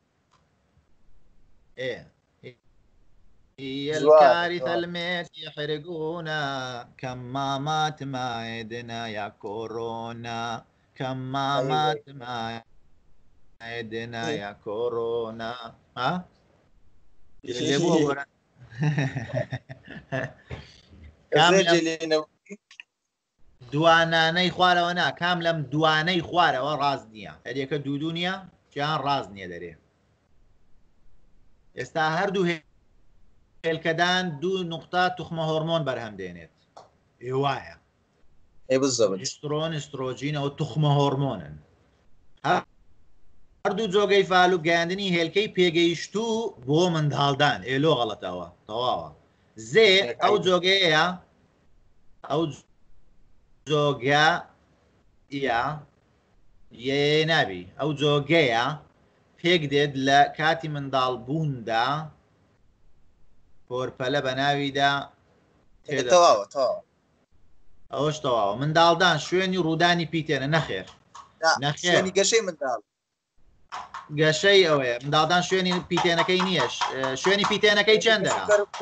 ئێ هي الكارثة التي يحرقونا كم ما مات معدنا يا كورونا كم ما مات معدنا يا كورونا ها دوانانەی خوارەوە نا کام لەم دوانەی خوارەوە ڕاست نییە هەرێکە دوودوو نییە جیان ڕاست نییە دەرێ ئێستا هەردوو هێلکەدان دوو نقطە توخمە هۆرمۆن بەرهەم دێنێت ئێ وایە ئیسترۆن ئیسترۆجینەوە توخمە هۆرمۆنن هەردوو جۆگەی فالو گەیاندنی هێلکەی پێگەیشتوو بۆ منداڵدان ئێلۆ غەڵەتەوە تەواوە زێ ئەو جۆگەیە ئەو جۆگە یا یێ نابی ئەو جۆگەیە پێک دێت لە کاتی منداڵ بووندا پۆرپەلە بە ناویدا تەواوە ئەوەش تەواوە منداڵدان شوێنی ڕوودانی پیتێنە نەخێر نەخێنی گەشەی منداڵ گەشەی ئەوەیە منداڵدان شوێنی پیتێنەکەی نییەش شوێنی پیتێنەکەی چەندە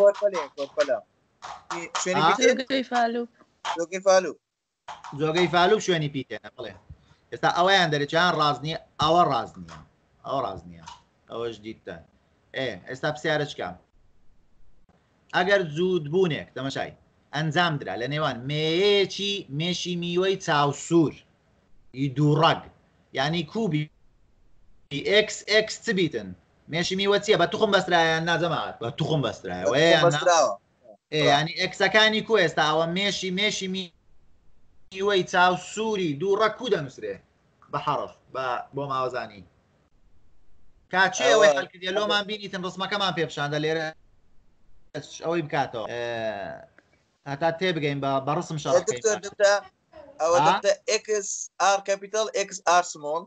جۆگەی فالوب شوێنی پیتێنە بڵێ ئێستا ئەوەیان دەرەچیان ڕاست نییە ئەوە ڕاست نییە ئەوە ڕاست نییە ئەوەش دیتە ئێ ئێستا پرسیارە چکەم ئەگەر جوود بوونێک تەمەشای ئەنجام درا لە نێوان مێیەکی مێشی میوەی چاوسوور ی دووڕەگ ینی کوبی ئێکس ئێکس چ بیتن مێشی میوە چییە بە توخم بەسترایان نازەمات بە توخم بەسترایەوە ینی ئێکسەکانی کو ئێستا ئەوە مێشی مێشی نیوەی چاو سووری دوو ڕەکوو دەنووسرێ بە حەرف بە بۆ ماوەزانی کاچێ ئەوەی حەلکردێ لۆمان بینیتن ڕسمەکەمان پێپشاندە لێرە ئەوەی بکاتەوە هەتا تێبگەین بە ڕسم شەڕەکەی ئەوە ئێکس ئار کەپیتال ئێکس ئار سمۆڵ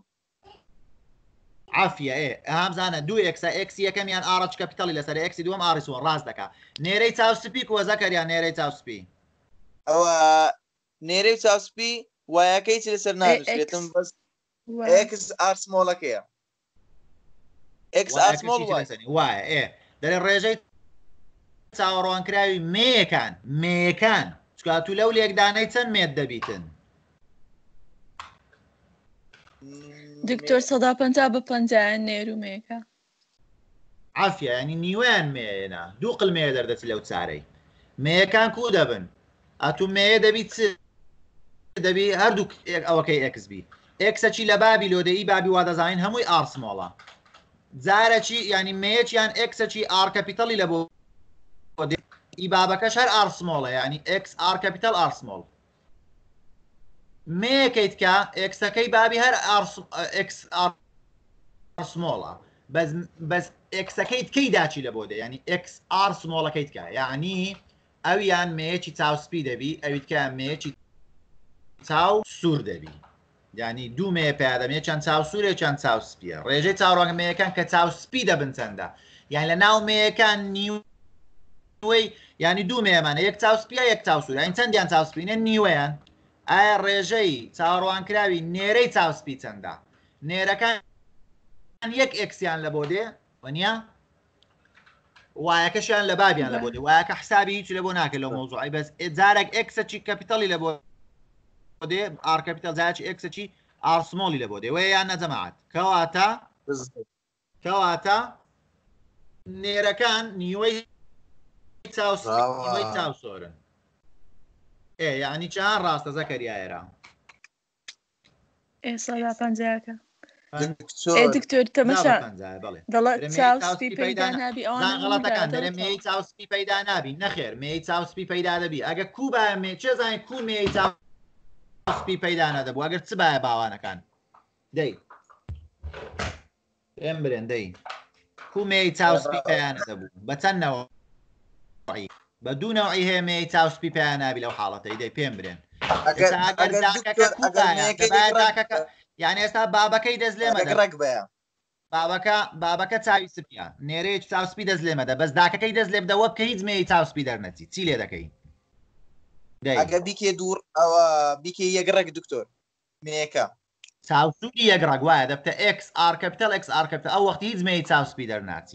عافیە ئێ هەمزانە دوو ئێکسە ئێکسی یەکەمیان ئاڕەچ کەپیتاڵی لەسەر ئێکسی دووەم ئاڕی سووەڕ ڕاست دەکا نێرەی چاوسپی کۆ زەکەریان نێرەی چاوسپی ئەوە نێرەی چاوسپی وایەکەی چ لەسەر نانووسێتم بەس ئێکس ئار سمۆڵەکەیە ئێکس ئار سمۆڵ وایە ئێ دەرێ ڕێژەی چاوەڕوانکراوی مێیەکان مێیەکان چکات و لەو لێکدانەی چەند مێت دەبیتن دکتۆر سەدا پەنجا بە پەنجایان نێرومێکە عافیە ینی نیوەیان مێنە دوو قلمەیە دەردەچ لەو چارەی مێیەکان کو دەبن ئەتو مێیە دەبیت دەبی هەردوو ئەوەکەی ئێکس بی ئێکسەچی لە بابی لۆدەئی بابی وا دەزانین هەمووی ئارسمۆڵە جارەچی ینی مێچیان ئێکسەچی ئار کەپیتەڵی لە بۆ ئی بابەکەش هەر ئارسمۆڵە ینی ئێکس ئار کەپیتەڵ ئارسمۆڵ مێکەیت کە ئێکسەکەی بابی هەر ئێکس ئارسمۆڵە بەس ئێکسەکەیت کەی داچی لە بۆ دێ ینی ئێکس ئارسمۆڵەکەیت کە یعنی ئەویان مێیەکی چاوسپی دەبی ئەویت کە مێیەکی چاو سوور دەبی ینی دوو مێ پێدەمێ چەند چاو سوورێ چەند چاوسپیە ڕێژەی چاوەڕۆنگەمەیەکان کە چاوسپی دەبن چەندە یان لە ناو مێیەکان نیوەی ینی دوو مێمانە یەک چاوسپیە یەک چاوسوور این چەندیان چاوسپینە نیوەیان ئایا ڕێژەی چاوەڕوانکراوی نێرەی چاوسپی چەندە نێرەکان یەک ئێکسیان لە بۆ دێ وەنیە وایەکەشیان لە بابیان لە بۆ دێ وایەکە حسابی هیچ لە بۆ ناکە لەو مۆزوعی بەس جارێک ئێکسەچی کەپیتەڵی لە بۆ دێ ئار کەپیتەڵ جارێکی ئێکسەچی ئارسمۆڵی لە بۆ دێ وەیە یان نەجەماعەت کەواتە کەواتە نێرەکان نیوەی چاوسپی چاوسۆرن ئێ یعنی چیان ڕاستە زەکەریایەرە ئێ سەدا پەنجایەکە دکتۆر تەمەشا دەڵێت چاوسپی پەیدا نابی ئەوان غەڵەتەکان دەرێ مێی چاوسپی پەیدا نابی نەخێر مێی چاوسپی پەیدا دەبی ئەگە کوو باە مێ چێ زانین کوو مێی چاوسپی پەیدا نەدەبوو ئەگەر چ باە باوانەکان دەی ئێم برێن دەی کوو مێی چاوسپی پەیان نەدەبوو بە چەند نەوەی بە دوو نەوەی هەیە مێی چاوسپی پەیان نابی لەو حاڵەتەی دەی پێم برێن یان ئێستا بابەکەی دەست لێمەدەڕێک بە بابەکە بابەکە چاوی سپیە نێرەیەک چاوسپی دەست لێمەدە بەس داکەکەی دەست لێ بدەوە بکە هیچ مێی چاوسپی دەرنەچی چی لێ دەکەی ئەگە بیکێ دوور ئەوە بیکێ یەکڕێک دکتۆر مێیەکە چاوسوری یەکڕێک وایە دەبتە ئێکس ئار کەپیتەڵ ئێکس ئار کەپیتەڵ ئەو وەختی هیچ مێی چاوسپی دەرناچی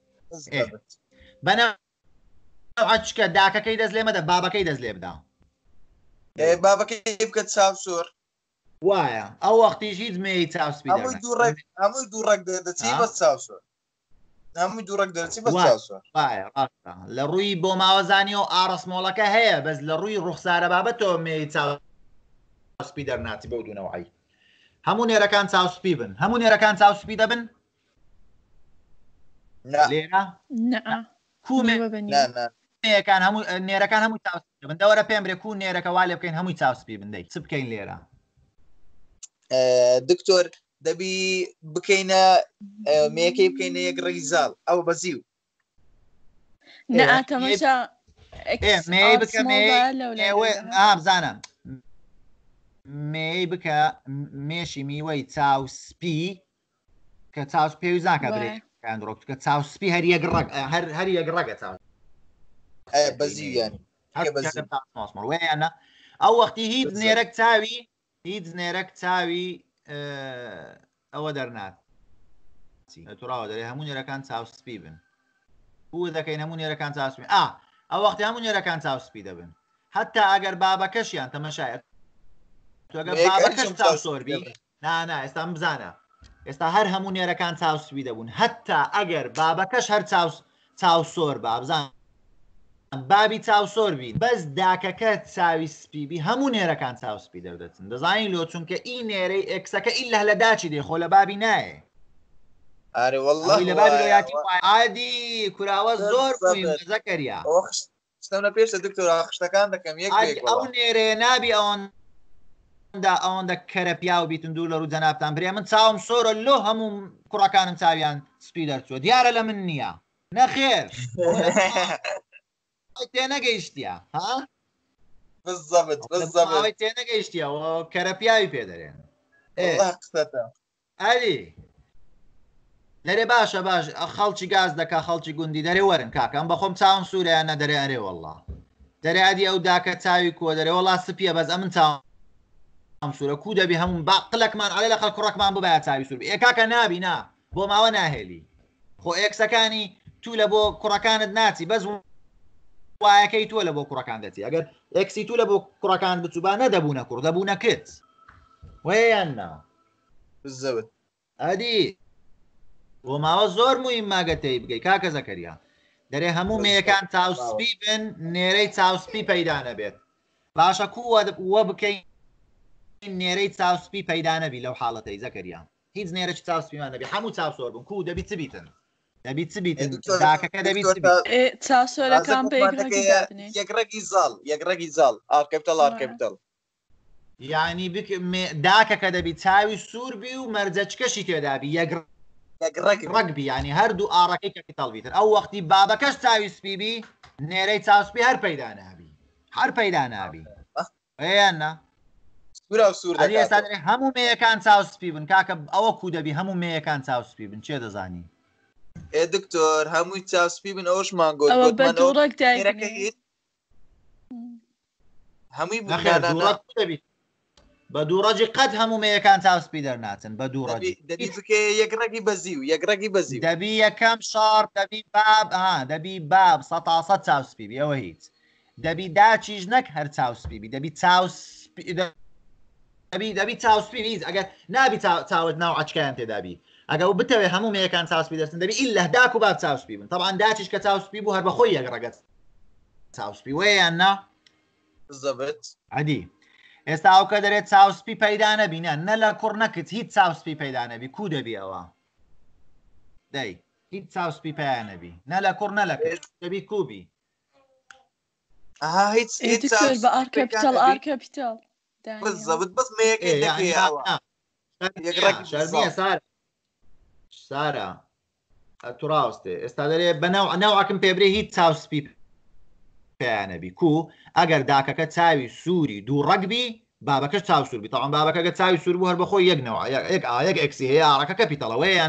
بەنەوەچکە داکەکەی دەست لێمەدە بابەکەی دەست لێ بدە بابەکەی بکات چاوسۆر وایە ئەو وەختیش هیچ مێی چاوسپی هەمووی دوو ڕێک دەچی بەس چاوسۆر هەمووی دوو ڕێک دەچی بەس چاوسۆر وایە ڕاستە لە ڕووی بۆ ماوەزانی و ئاڕسمۆڵەکە هەیە بەس لە ڕووی ڕوخسارە بابەتەوە مێی چاوسپی دەرناچی بۆ دوو نەوەی هەموو نێرەکان چاوسپی بن هەموو نێرەکان چاوسپی دەبن لێرە کومێەکان هەموو نێرەکان هەمووی چاوسپی دەبن دەوەرە پێم برێ کوو نێرەکە وا لێ بکەین هەمووی چاوسپی بن دەی چ بکەین لێرە دکتۆر دەبی بکەینە مێکەی بکەینە یەک ڕێی زاڵ ئەو بەزیو نەتەمەشا مێ بکە بزانە مێ بکە مێشی میوەی چاوسپی کە چاوس پێوی زاکە برێکان ڕۆک کە چاوسپی هەر یەک ڕەگ هەر یەک ڕەگە چاو بەزیویانی وێنە ئەو وەختی هیچ نێرەك چاوی هیچ نێرەك چاوی ئەوە دەرنات تووراوە دەرێ هەموو نێرەکان چاوسپی بن بوو دەکەین هەموو نێرەکان چاوسپی ئا ئەو وەختی هەموو نێرەکان چاوسپی دەبن حتا ئەگەر بابەکەشیان تەمەشایەت بابەکەش چاوسۆربی نانا ئێستا بزانە ئێستا هەر هەموو نێرەکان چاوسپی دەبوون حتا ئەگەر بابەکەش هەر چاوسۆر با بزان بابی چاوسۆر بین بەس داکەکە چاوی سپیبی هەموو نێرەکان چاوسپی دەردەچن دەزانین لۆ چونکە ئی نێرەی ئێکسەکە ئیلا لە داچی دێ خۆ لە بابی نایە ئارێ وەڵڵاهی لە بابی لۆیاتی عادی کوراوە زۆر بووین زەکەریا ستەمە پێشتە دکتۆر خشتەکان دەکەم یەک ئەو نێرەیە نابی ئەوەن ئەوەندا ئەوەندە کەرە پیا و بیتن دوور لە ڕوو جەنابتان برێ من چاوم سۆرە لۆ هەموو کوڕەکانم چاویان سپی دەرچوە دیارە لە من نییە نەخێر تێنەگەیشتە ها تێنەگەیشتیەوە کەرە پیاوی پێ دەرێن ئەلی لەرێ باشە باش خەڵکی گاز دەکا خەڵکی گوندی دەرێ وەرن کاکەم بەخۆم چاوم سووریان نەدەرێ ئەرێ وەڵڵا دەرێ ئەدی ئەو داکە چاوی کۆ دەرێ وەڵا سپیە بەس ئەمن چاوم سوورە کو دەبی هەموو باقلەکمان عەلێ لە خەڵ کوڕەکمان ببایە چاوی سوور ئێ کاکە نابی نا بۆ ماوە ناهێلی خۆ ئێکسەکانی تو لە بۆ کوڕەکانت ناچی بەس وایەکەی تۆ لە بۆ کوڕەکان دەچی ئەگەر ئێکسی تو لە بۆ کوڕەکان بچووبا نەدەبوونە کوڕ دەبوونە کت وەیان نا بزەوت ئەدی بۆ ماوە زۆر مویم ماگەتەی بگەی کاکە زەکەریا دەرێ هەموو مێیەکان چاوسپی بن نێرەی چاوسپی پەیدا نەبێت باشە کو وە بکەین نێرەی چاوسپی پەیدا نەبی لەو حاڵەتەی زەکەریا هیچ نێرەی چاوسپیمان نەبی هەموو چاوسۆر بن کو دەبی چ بیتن دەبی چ بیتن داکەکە دەبی چاوسۆرەکان یەکڕێکی زاڵ یەکڕێکی زاڵ ئارکەپیتەڵ ئارکەپیتەڵ یعنی داکەکە دەبی چاوی سووربی و مەرجەچکەشی تێدابی یەک ڕگبی ینی هەردوو ئاڕەکەی کەپیتەڵ بیتر ئەو وەختی بابەکەش چاوی سپیبی نێرەی چاوسپی هەر پەیدا نابی هەر پەیدا نابی یان نا ئێستا هەموو مێیەکان چاوسپی بن کاکە ئەوە کو دەبی هەموو مێیەکان چاوسپی بن چێ دەزانی ئێ دکتۆر هەمووی چاوسپی بن ئەوشمان گۆت هەمووی دەبیت بە دووڕەجی قەت هەموو مێیەکان چاوسپی دەرناچن بە دووڕەجی دەبی بکە یەکڕێکی بەزی و یەکڕێکی بەزی دەبی یەکەم شارپ دەبی باب ها دەبی باب سەتاسەد چاوسپی بی ئەوە هیچ دەبی داچیش نەک هەر چاوسپی بی دەبی چاوسپی دەبی دەبی چاوسپی هیچ ئەگەر نابی چاوت ناو عەچکەیان تێدابی ئەگەر بتەوێ هەموو مێیەکان چاوسپی دەستن دەبی ئیلە داک و باب چاوسپی بن طبعا داچیش کە چاوسپی بوو هەر بەخۆی یەکڕەگەت چاوسپی وەیان نا زەبەت عەدی ئێستا ئەو کە دەرێت چاوسپی پەیدا نەبینە نە لە کوڕ نەکرد هیچ چاوسپی پەیدا نەبی کو دەبی ئەوە دەی هیچ چاوسپی پیا نەبی نە لە کوڕ نە لە دەبی کوبی ئەها هیچ بە ئارکەپیتەڵ ئارکەپیتەڵ زەبت بەس مێیەکێ سارە توڕاوستێ ئێستا دەرێ بەناو ناوعکم پێبرێ هیچ چاوسپی پێیانەبی کو ئەگەر داکەکە چاوی سووری دوو ڕەگبی بابەکەش چاو سووربی تاوان بابەکەگە چاوی سوور بوو هەر بەخۆی یەکنەوە یەک ئاەک ئەکسی هەیە ئاڕەکە کەپیتەڵەوەیان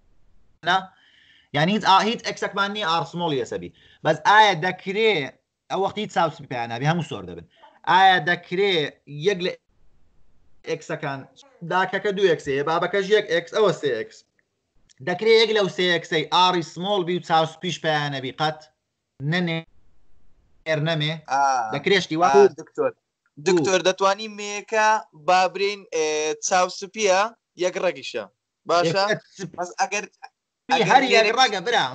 یانی هیچ هیچ ئەکسەکمانی ئارسمۆڵی ئەسەبی بەس ئایا دەکرێ ئەو وەختی چاوسپی پێیانابی هەموو سۆر دەبن ئایا دەکرێ یەک لە ئەکسەکان داکەکە دوو ئەکسەیە بابەکەش یەک ئەکس ئەوە سێ ئەکس دەکرێت یەک لەو سێ ئەکسەی ئاری سمۆڵ بی و چاوسپیش پێیانەبی قەت نەنێ نەمێ دەکرێشتی وا دکتۆر دکتۆر دەتوانی مێکە بابرین چاوسپیە یەک ڕێگیشە باشە ئەگەر هەر یەک ڕەگە برام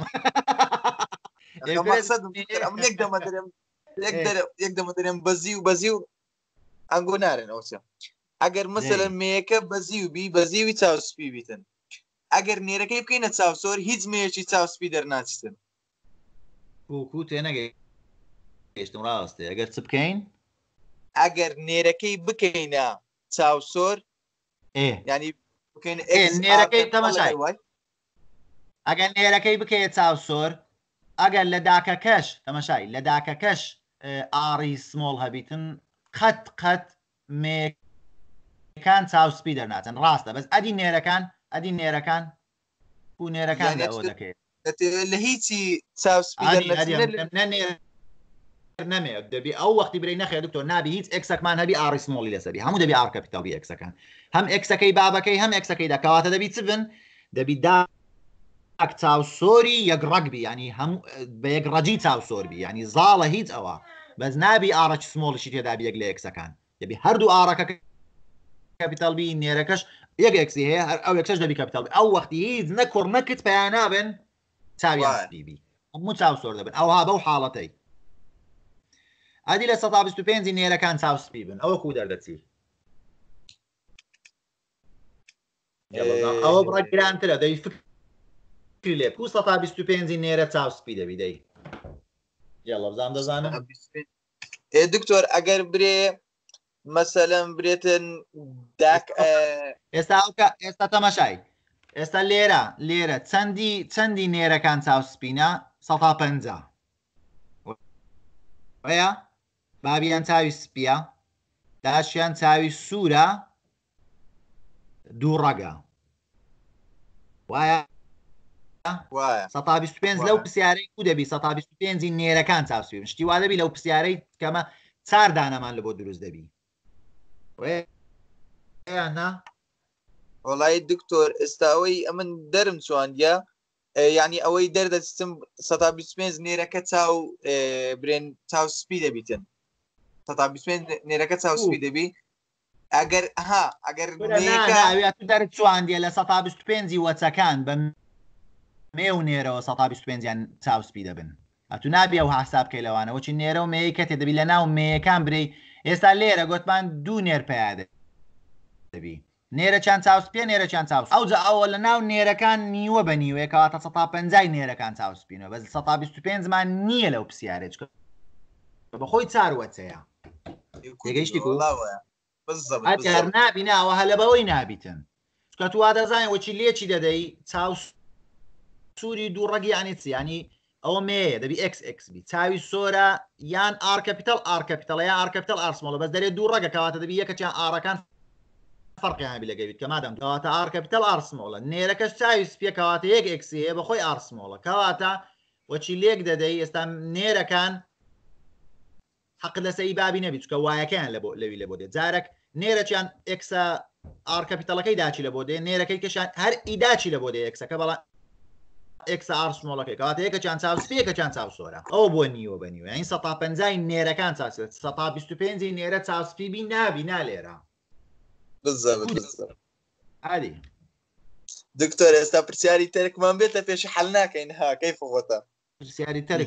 یەک دەمە دەرێم بەزی و بەزی و ئەنگۆ نارێن ئەوچە ئەگەر مەسەلەن مێیەکە بەزی و بی بەزیوی چاوسپی بیتن ئەگەر نێرەکەی بکەینە چاوسۆر هیچ مێیەکی چاوسپی دەرناچتن کو تێنەگەی گەشتم ڕاستێ ئەگەر چ بکەین ئەگەر نێرەکەی بکەینە چاوسۆر ینی نێرەکەی تەماشای ئەگەر نێرەکەی بکەیە چاوسۆر ئەگەر لە داکەکەش تەماشای لە داکەکەش ئاری سمۆڵ هەبیتن قەت قەت مێکان چاوسپی دەرناچن ڕاستە بەس ئەدی نێرەکان ئەدی نێرەکان و نێرەکان ئەوە دەکەێت لە هیچی چاوسپی نەمێت دەبی ئەو وەختی برەی نەخێ دکتۆر نابی هیچ ئەکسەکمان هەبی ئاری سمۆڵی لەسەری هەموو دەبی ئارکەپیتەڵی ئەکسەکان هەم ئەکسەکەی بابەکەی هەم ئەکسەکەی دەکەواتە دەبی چ بن دەبی داک چاوسۆری یەک ڕەگبی ینی هەموو بە یەک ڕەجی چاوسۆربی ینی زاڵە هیچ ئەوە بەس نابی ئاڕەچ سمۆڵشی تێدابی یەک لە ئەکسەکان دەبی هەردوو ئاڕەکە کەپیتەڵبی نێرەکەش یەک ئەکسی هەیە هەر ئەو یەکسەش دەبی کەپیتەڵبی ئەو وەختی هیچ نەکوڕ نەکرد پێیان نابن چاویان بیبی هەموو چاوسۆر دەبن ئەوها بەو حاڵەتەی ئەدی لە سەد بیست و پێنج نێرەکان چاوسپی بن ئەوە کو دەردەچی ئەوە بڕە گرانترە دەی فکری لێ کو سەد بیست و پێنج نێرە چاوسپی دەبی دەی یاڵە بزانم دەزانم دکتۆر ئەگەر برێ مەسەلەن برێتن داک ئێستا ئێستا تەماشای ئێستا لێرە لێرە چەندی چەندی نێرەکان چاوسپینە سەد و پەنجا وەیە بابیان چاوی سپیە داشیان چاوی سوورە دوو ڕەگە وایە سەد و بیست و پێنج لەو پرسیارەی کو دەبی سەد و بیست و پێنج نێرەکان چاوسپی شتی وا دەبی لەو پرسیارەی کەمە چار دانەمان لە بۆ دروست دەبی نا وڵی دکتۆر ئێستاەوەی ئەمن دەرم چواندە یعنی ئەوەی دەردەستم سەد و بیست و پێنج نێرەکە چاو برێن چاوسپی دەبیتن سەد و بیست و پێنج نێرەکە چاوسپی دەبی ئەگەر ها ئەگەر دەرت چواندە لە سەد و بیست و پێنج وەچەکان بە مێ و نێرەوە سەد و بیست و پێنج چاوسپی دەبن ئەتو نابێ و حساب کەی لەوانەوە چی نێرە و مەیە کە تێ دەبی لە ناو مەیەکان برەی ئێستا لێرە گوتمان دوو نێر پێیادە دەبی نێرە چند چاوسپێ نێرە چند چاوس ئەوجا ئەوە لە ناو نێرەکان نیوە بە نیوەیە کەواتە سەد و پەنجا نێرەکان چاوسپینەوە بەس سەد و بیست و پێنج مان نییە لەو پرسیارێت بەخۆی چاروەچەیە تێگەیشتی ئەگەر نابیناوە هەلە بەوەی نابیتن کە تو وا دەزانین وەچی لێکی دەدەی چاو سووری دوو ڕەگی یانی چی ینی ئەوە مەیە دەبی ئەکس ئەکس بی چاوی سۆرە یان ئار کەپیتەڵ ئار کەپیتەڵ یان ئار کەپیتەڵ ئارسمۆڵە بەس دەرێت دوو ڕەگە کەواتە دەبی یەکەچیان ئارەکان فەرقیان بی لەگەویت کە مادەم کەواتە ئار کەپیتەڵ ئارسمۆڵە نێرەکەش چاوی سپیە کەواتە یەک ئەکسی هەیە بەخۆی ئارسمۆڵە کەواتە وەچی لێک دەدەی ئێستا نێرەکان حەق لەسەری بابی نەبی چکە وایەکەیان لەوی لە بۆ دێت جارێک نێرەچیان ئەکسە ئار کەپیتەڵەکەی داچی لە بۆ دێ نێرەکەی کەشان هەر ئیداچی لە بۆ دێ ئەکسەکە بەڵام ئەکس ئارسمۆڵەکەی کەواتە یەکە چند چاوسپی یەکە چند چاو سۆرە ئەوە بۆ نیوە بە نیوە این سەد و پەنجا نێرەکان چاسێت سەد و بیست و پێنج نێرە چاوسپی بی نابی نالێرە عادی دکتۆر ئێستا پرسیاری تەرکمان بێتە پێش حەل ناکەین ها کەیف خۆتە پرسیاری تەرک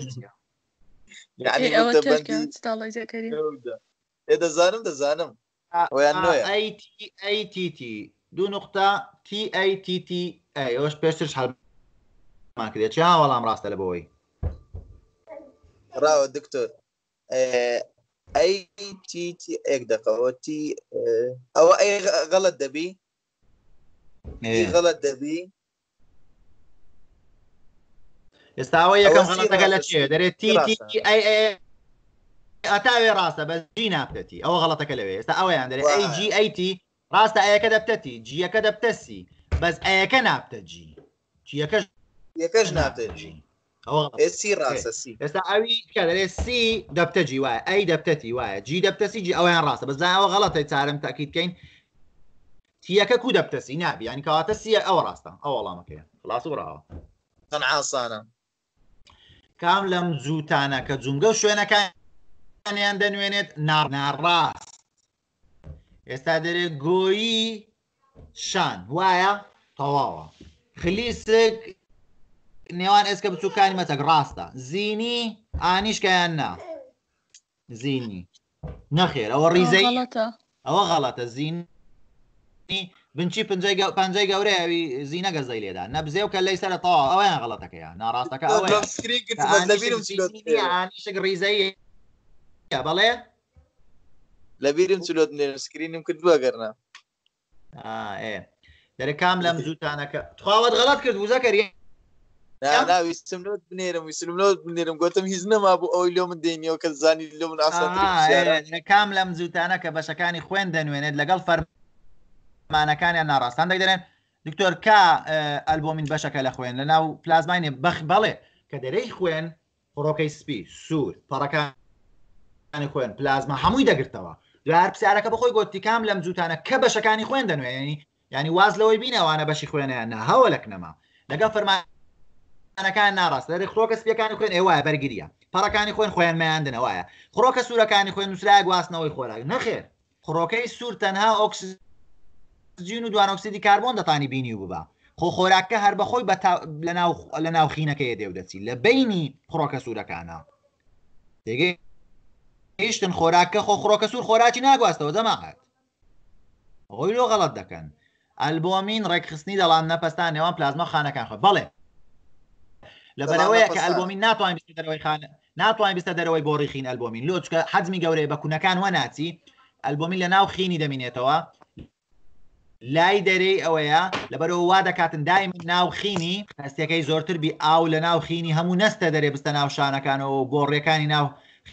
ێ دەزانم دەزانم ئەی تی تی دوو نقطە تی ئەی تی تی ئەی ئەوش پێشترش هەڵمان کردێت چی وەڵام ڕاستە لە بەوەی ڕاوە دکتۆر ئەی تی تی ئێک دەقەوە تی ئەوە ئەی غەڵەت دەبی غەڵەت دەبی ئێستا ئەوە یەکەم غەڵەتەکە لە چێ دەرێت تی تی ئەی ئەتاوێ ڕاستە بەس جی نابتەتی ئەوە غەڵەتەکە لەوێ ئێستا ئەوەیان دەرێت ئەی جی ئەی تی ڕاستە ئەیەکە دەبتەتی جیەکە دەبتەسی بەس ئەیەکە نابتە جی جیەکەش یەکەش نابتە جی سی ڕاستە سی ئێستا ئەوی کە دەرێت سی دەبتە جی وایە ئەی دەبتەتی وایە جی دەبتەسی جی ئەویان ڕاستە بەس ئەوە غەڵەتەی چارم تاکید بکەین تیەکە کو دەبتەسی نابی ینی کەواتە سیە ئەوە ڕاستە ئەو وەڵامەکەیە خلاص وڕاوە چەند ئاسانە کام لەم جووتانە کە جونگە و شوێنەکانیان دەنوێنێت ناڕاست ئێستا دەرێت گۆیی شان وایە تەواوە خلیسک نێوان ئێسکە بچووکانی مەتەک ڕاستە زینی ئانیشکەیان نا زینی نەخێر ئەوە ڕیزەی ئەوە غەڵەتە زینی بنچی پەنجەی گەورەی ئەوی زیینە گەزەی لێدا نەبزێ و کە لەی سەرە تەواو ئەویان غەڵەتەکەیە ناڕاستەکە ئەوەیانیشک ڕیزەی بەڵێ لەبیرم چلۆت سکرینم کردووە گەرنا دەرەکام لەم زووتانەکە تخواوەت غەڵەت کرد وزە کەریە ویستم لۆت بنێرم ویسلم لۆت بنێرم گوتم هیچ نەما بوو ئەوی لۆ من دێنیەوە کە زانی لۆ من ئاسانەکام لەم زووتانە کە بەشەکانی خوێن دەنوێنێت لەگەڵ فەرمانەکانیان ناڕاستان دەگەرێن دکتۆر کا ئەلبۆمین بەشەکە لە خوێن لە ناو پلازماینێ بەخ بەڵێ کە دەرەی خوێن فڕۆکەی سپی سوور پەڕەکانی خوێن پلازما هەمووی دەگرتەوە دوار پرسیارەکە بەخۆی گوتی کام لەم زووتانە کە بەشەکانی خوێن دەنوێنی ینی واز لەوەی بینەوانە بەشی خوێنیان نا هەوڵک نەما لەگەڵ فەرمان ئەەکان ناڕاست دەری خۆکە سپیەکانی خوێن ئێوایە بەرگریە پەڕەکانی خوێن خۆیان مەیاندنەوەیە خڕۆکە سوورەکانی خوێن نووسرای گواستنەوەی خۆراک نەخێر خڕۆکەی سوور تەنها ئۆکسجین و دوان ئۆکسیدی کاربۆن دەتانی بینی و ببە خۆ خۆراکە هەر بەخۆی لە ناو خینەکەی دێودەچی لە بینی خڕۆکە سوورەکانە تێگەیشتن خۆراکە خۆ خڕۆکە سوور خۆراکی ناگواستەوە دەماقات خۆی لۆ غەڵەت دەکەن ئەلبۆمین ڕێکخستنی دەڵان نەپەستان نێوان پلازما خانەکان خۆ بەڵێ لەبەرەوەیە کە ئەلبۆمین ناتوانین بیستە دەرەوەی خانە ناتوانین بیستە دەرەوەی بۆ ڕیخین ئەلبۆمین لۆ چکە حەجمی گەورەی بە کوونەکان وە ناچی ئەلبۆمین لە ناو خینی دەمینێتەوە لای دەرەی ئەوەیە لەبەرەوە وا دەکاتن دایم ناو خینی هەستەکەی زۆرتر بی ئاو لە ناو خینی هەموو نەستە دەرێ بستە ناو شانەکانەوە بۆ ڕێەکانی ناو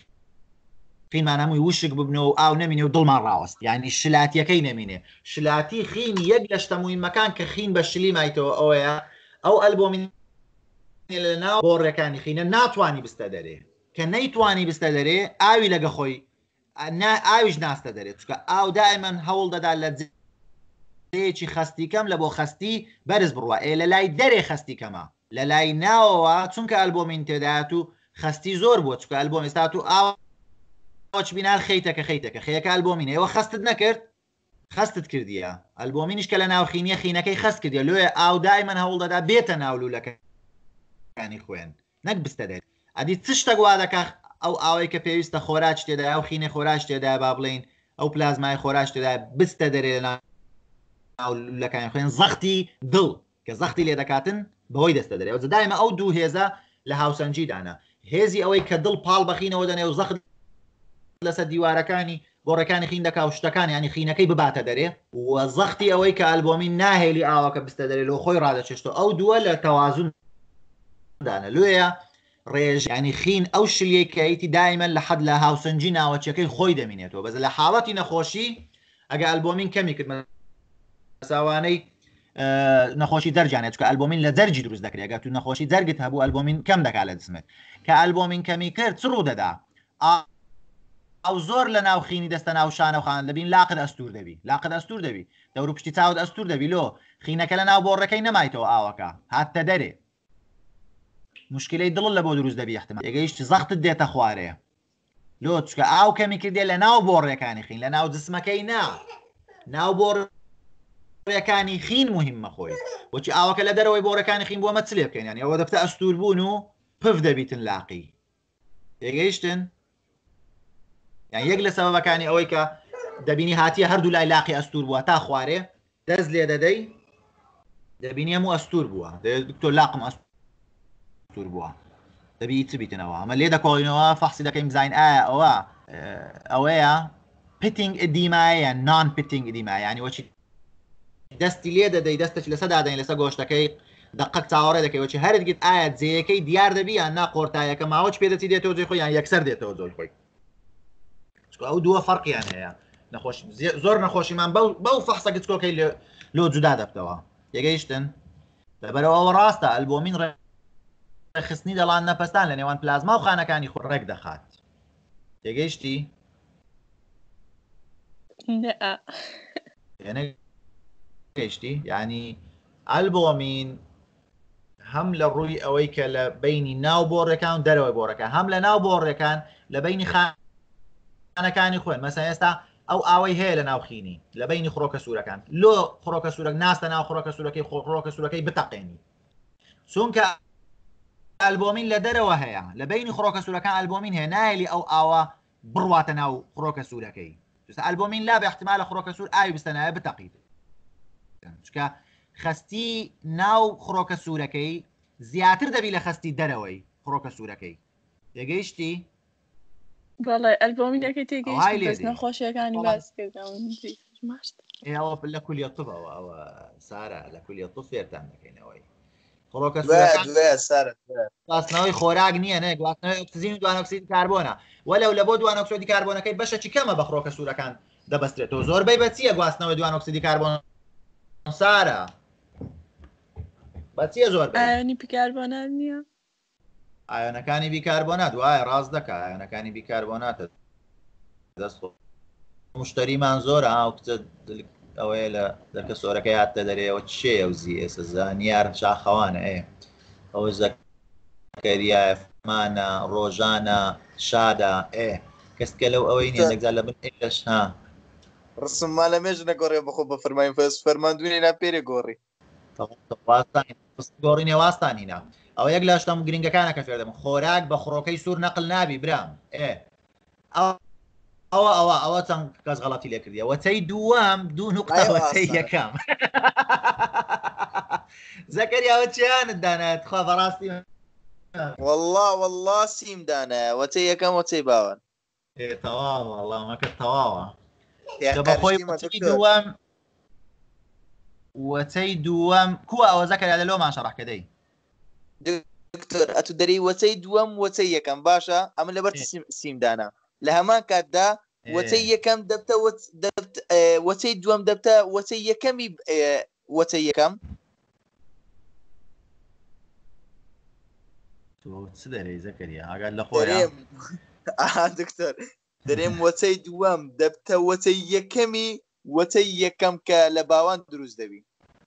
خینمان هەمووی وشک ببنەوە و ئاو نەمینێ و دڵمان ڕاوەست یعنی شلاتیەکەی نەمینێ شلاتی خینی یەک لە شتەمویمەکان کە خین بە شلی مایتەوە ئەوەیە ئەو ئەلبۆمین لە ناو بۆ ڕێەکانی خینە ناتوانانی بستە دەرێ کە نەیتوانی بستە دەرێ ئاوی لەگە خۆی ئاویش ناستە دەرێت چکە ئاو دائیمەن هەوڵ دەدا لە جێیەکی خەستی کەم لە بۆ خەستی بەرز بڕوە ئێ لە لای دەرێ خەستی کەمە لە لای ناوەوە چونکە ئەلبۆمین تێدایەت و خەستی زۆر بووە چکە ئەلبۆم ئێستات و ئاوچ بینار خەیتەکە خەیتەکە خەیەکە ئەلبۆمینە ئێوە خەستت نەکرد خەستت کردیە ئەلبۆمینش کە لە ناوخینیە خینەکەی خەست کردیە لێ ئاو دایمەن هەوڵ دەدا بێتە ناولوولەکەانی خوێن نەک بستە دێت ئەدی چ شتە گوا دەکە ئەو ئاوەی کە پێویستە خۆراج تێدا ئەو خینە خۆراج تێدا با بڵین ئەو پلازمای خۆراج تێدا بستە دەرێ لە لەکانی خوێن زەختی دڵ کە زەختی لێ دەکاتن بەهۆی دەستە دەرێ دایمە ئەو دوو هێزە لە هاوسەنجیدانە هێزی ئەوەی کە دڵ پاڵ بەخینەوە دەنێ و زەخت لەسەر دیوارەکانی گۆڕەکانی خین دەکا و شتەکان ینی خینەکەی بباتە دەرێ و زەختی ئەوەی کە ئەلبۆمین ناهێلی ئاوەکە بستە دەرێ لە خۆی ڕادەچێشتەوە ئەو دووە لە تەوازن دانە لێیە ڕێژ ینی خین ئەو شلیەی کەیتی دایمەن لە حەد لە هاوسەنجی ناوەچەکەی خۆی دەمینێتەوە بەس لە حاڵەتی نەخۆشی ئەگە ئەلبۆمین کەمی کرد ساوانەی نەخۆشی دەرجانێت چکە ئەلبۆمین لە دەرجی دروست دەکرێت ئەگەر تو نەخۆشی دەرگت هەبوو ئەلبۆمین کەم دەکات لە جسمت کە ئەلبۆمین کەمی کرد چ ڕوو دەدا ئەو زۆر لە ناوخینی دەستە ناو شانەوخان دەبین لاقت ئەستور دەبی لاقت ئەستور دەبی دەور و پشتی چاوت ئەستور دەبی لۆ خینەکە لە ناو بۆڕەکەی نەمایتەوە ئاوەکە هاتە دەرێ مشکلەی دڵ لە بۆ دروست دەبی احتمال ئەگەیشت زەختت دێتە خوارێ لۆ چکە ئاو کەمی کردێ لە ناو بۆڕەکانی خین لە ناو جسمەکەی نا ناو بۆڕەکانی خین مهمە خۆی بۆچی ئاوەکە لە دەرەوەی بۆڕەکانی خین بۆ مە چ لێ بکەین یانی ئەوە دەفتە ئەستور بوون و پف دەبیتن لاقی ئێگەیشتن یان یەک لە سەبەبەکانی ئەوەی کە دەبینی هاتیە هەردوو لای لاقی ئەستور بووە تا خوارێ دەست لێ دەدەی دەبینی هەموو ئەستور بووە دکتۆر لاقم ئەستور بووە دەبی چ بیتنەوە ئەمە لێ دەکۆڵینەوە فەحسی دەکەین بزین ئایا ئەوە ئەوەیە پتینگ ئدیمایە نان پتینگ ئدیما ینی وەچی دەستی لێ دەدەی دەستش لەسەر دادەین لەسەر گۆشتەکەی دقت چاوەڕێ دەکەی وەچی هەرگیت ئایا جێیەکەی دیار دەبی یان نا قۆرتایەکە ماوەچ پێدەچی دێتەوە جێ خۆی یان یەکسەر دێتەوە جۆی خۆی ئەو دووە فەرقیان هەیە نەخۆش زۆر نەخۆشیمان بەو فەحسە گچکۆکەی لۆ جودا دەبتەوە یەگەیشتن لەبەرەوە ئەوە ڕاستە ئەلبۆمین ڕێخستنی دەڵان نەپەستان لە نێوان پلازما و خانەکانی خۆ ڕێک دەخات یەگەیشتی گەیشتی یعنی ئەلبۆمین هەم لە ڕووی ئەوەی کە لە بینی ناو بۆڕەکان و دەرەوەی بۆڕەکە هەم لە ناو بۆڕەکان لە بینی خانەکانی خوێن مەسەڵەن ئێستا ئەو ئاوەی هەیە لە ناوخینی لە بینی خۆکە سوورەکان لۆ خۆکە سوورەک ناستە ناو خۆکە سوورەکەی خۆکە سوورەکەی بتەقێنی چونکە ئەلبۆمین لە دەرەوە هەیە لە بینی خۆکە سوورەکان ئەلبۆمین هەیە نایلی ئەو ئاوە بڕواتە ناو خۆکە سوورەکەی ئەلبۆمین لا بە احتمال لە خۆکە سوور ئاوی بستەنایە بتەقیت چکە خەستی ناو خۆکە سوورەکەی زیاتر دەبی لە خەستی دەرەوەی خۆکە سوورەکەی دەگەیشتی بەڵێ ئەلبۆمینەکەی تێگەیشت نەخۆشیەکانی باس ئێوە لە کولیە طبەوە ئەوە سارە لە کولیە طب فێرتان دەکەینەوەی گواستنەوەی خۆراک نییە نە گواستنەوەی ئۆکسیژین و دوان ئۆکسیدی کاربۆنە وەلەو لە بۆ دوان ئۆکسیدی کاربۆنەکەی بەشێکی کەمە بە خۆکە سوورەکان دەبەسترێتەوە زۆربەی بەچیە گواستنەوەی دوان ئۆکسیدی کاربۆن سارە بەچیە زۆر ئایۆنی بیکاربۆنات نییە ئایۆنەکانی بیکاربۆنات وایە ڕاست دەکات ئایۆنەکانی بیکاربۆناتە دەست مشتریمان زۆرە ئاو کچە ئەوەیە لە دەرکە سۆرەکەی هاتە دەرێەوە چێ ئەوزی ئێستا زانیار شاخەوانە ئێ ئەوە زەکەریایەفمانە ڕۆژانە شادە ئێ کەسکە لەو ئەوەی نیە نەگزار لە بن ئێش ها ڕسممان لە مێژ نەگۆڕێ بخۆ بە فەرمایین فەس فەرماندوونی نا پێرێ گۆڕی گۆڕی نێواستانینا ئەو یەک لە شتەم گرنگەکانە کە فێر دەبن خۆراک بە خۆڕۆکەی سوور نەقل نابی برام ئێ ئەوە ئەوە ئەوە چەند کەس غەڵەتی لێ کردیە وەتەی دووەم دوو نوقتە وەتەی یەکەم زەکەریاوە چیانت دانایەت خوا بەڕاستی والله والله سیم دانایە وەتەی یەکەم وەتەی باوەن تەواوە وەڵامەکە تەواوە بەخۆی دووەم وەچەی دووەم کووە ئەوە زەکەریا لە لۆمان شەڕەکەدەی دکتۆر ئەتو دەری وەچەی دووەم وەچەی یەکەم باشە ئەمە لەبەر سیمدانە لە هەمان کاتدا وەچەی یەکەم دەبتە وەچەی دووەم دەبتە وەچەی یەکەمی وەچەی یەکەم چ دەرەی زەکەریا ئاگات لە خۆیان دکتۆر دەرێم وەچەی دووەم دەبتە وەچەی یەکەمی وەچەی یەکەم کە لە باوان دروست دەبی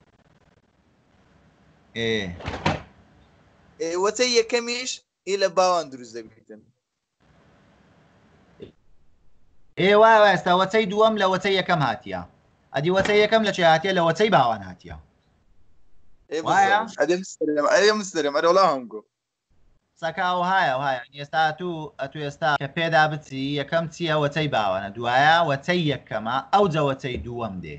وەچەی یەکەمیش ئی لە باوان دروست دەبیتن ئێ وایە ئێستا وەچەی دووەم لە وەچەی یەکەم هاتیە ئەدی وەچەی یەکەم لە چێ هاتیە لە وەچەی باوان هاتیە ئەدێ مسترم ئەرە وڵا هەمگۆ سەکاو هایە هایە ئێستا تو ئەتو ئێستا کە پێدا بچی یەکەم چییە وەچەی باوانە دوایە وەچەی یەکەمە ئەو جەوەچەی دووەم دێ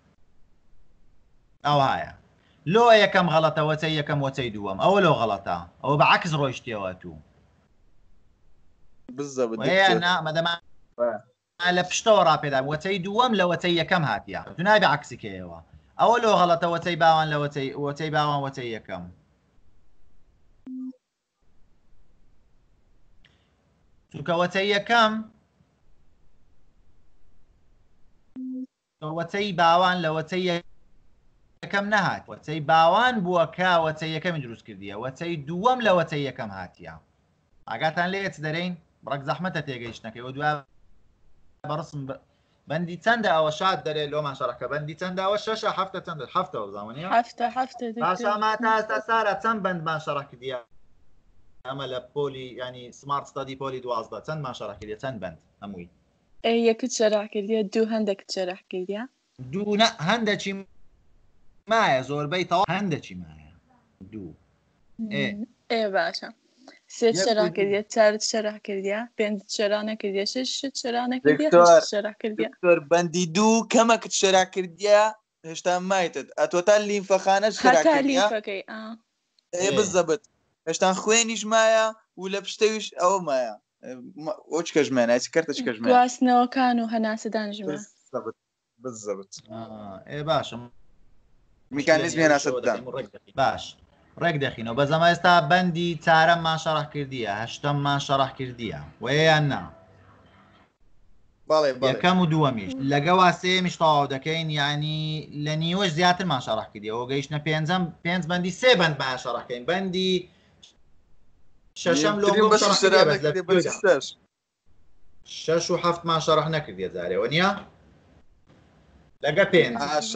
ئەو هایە لۆ یەکەم غەڵەتە وەچەی یەکەم وەچەی دووەم ئەوە لۆ غەڵەتە ئەوە بەعکس ڕۆیشتیەوە تو مەدەمان لە پشتەوە ڕاپێدا وەچەی دووەم لە وەچەی یەکەم هاتیە تو نابێ عکسیکەوە ئەوە لۆ غەڵەتە وەچەی باوان لە وەچەی باوان وەچەی یەکەم چونکە وەچەی یەکەم وەچەی باوان لە وەچەی یەکەم نەهات وەچەی باوان بووە کە وەچەی یەکەمی دروست کردیە وەچەی دووەم لە وەچەی یەکەم هاتیە ئاگاتان لێت دەرەین بڕک زەحمەتە تێگەیشتنەکەی و دوای بەڕسم بەندی چەندە ئەوە شاد دەرێت لۆمان شەڕەکە بەندی چەنداوە شەشە هەفتە چەند هەفتە زانیە هەفتە هەفتە پاشاما تا ئێستا سارە چەند بەندمان شەڕە کردیە ئەمە لە پۆلی ینی سمارت ستادی پۆلی دوازدە چەندمان شەڕە کردیە چەند بەند هەمووی یەکت شەڕە کردیە دوو هەندێکت شەڕە کردیە دوو نە هەندێکی مایە زۆربەی تەواو هەندێکی مایە دوو ئێ باشە سێ شەڕا کردیە چارت شەڕا کردیە پێنج شەڕا نەکردیە شەشت شەڕا نەکردیە شەڕا کردیە دکتۆر بەندی دوو کەمەکت شەڕا کردیە هێشتا مایتت ئەتۆ تا لیمفەخانە شەڕا کردیە ئێ بزەبت هێشتا خوێنیش مایە و لە پشتەویش ئەوە مایە ئەو چ کەژمێنە چ کەرتە چ کەژمێنە گواستنەوەکان و هەناسەدانژمە بزەبت ئێ باشم میکانیزمی هەناسەدان باش ڕێک دەخینەوە بە زەمە ئێستا بەندی چارەممان شەڕح کردیە هەشتممان شەڕح کردیە وەیان نا یەکەم و دووەمیش لەگەوا سێمیش تەواو دەکەین ینی لە نیوەش زیاترمان شەڕح کردیەوە گەیشتە پێنجەم پێنج بەندی سێ بەندمان شەڕەکەین بەندی شەشەم لۆ شەش و هەفتمان شەڕح نەکردیە جارێەوە نییە لەگە پێنج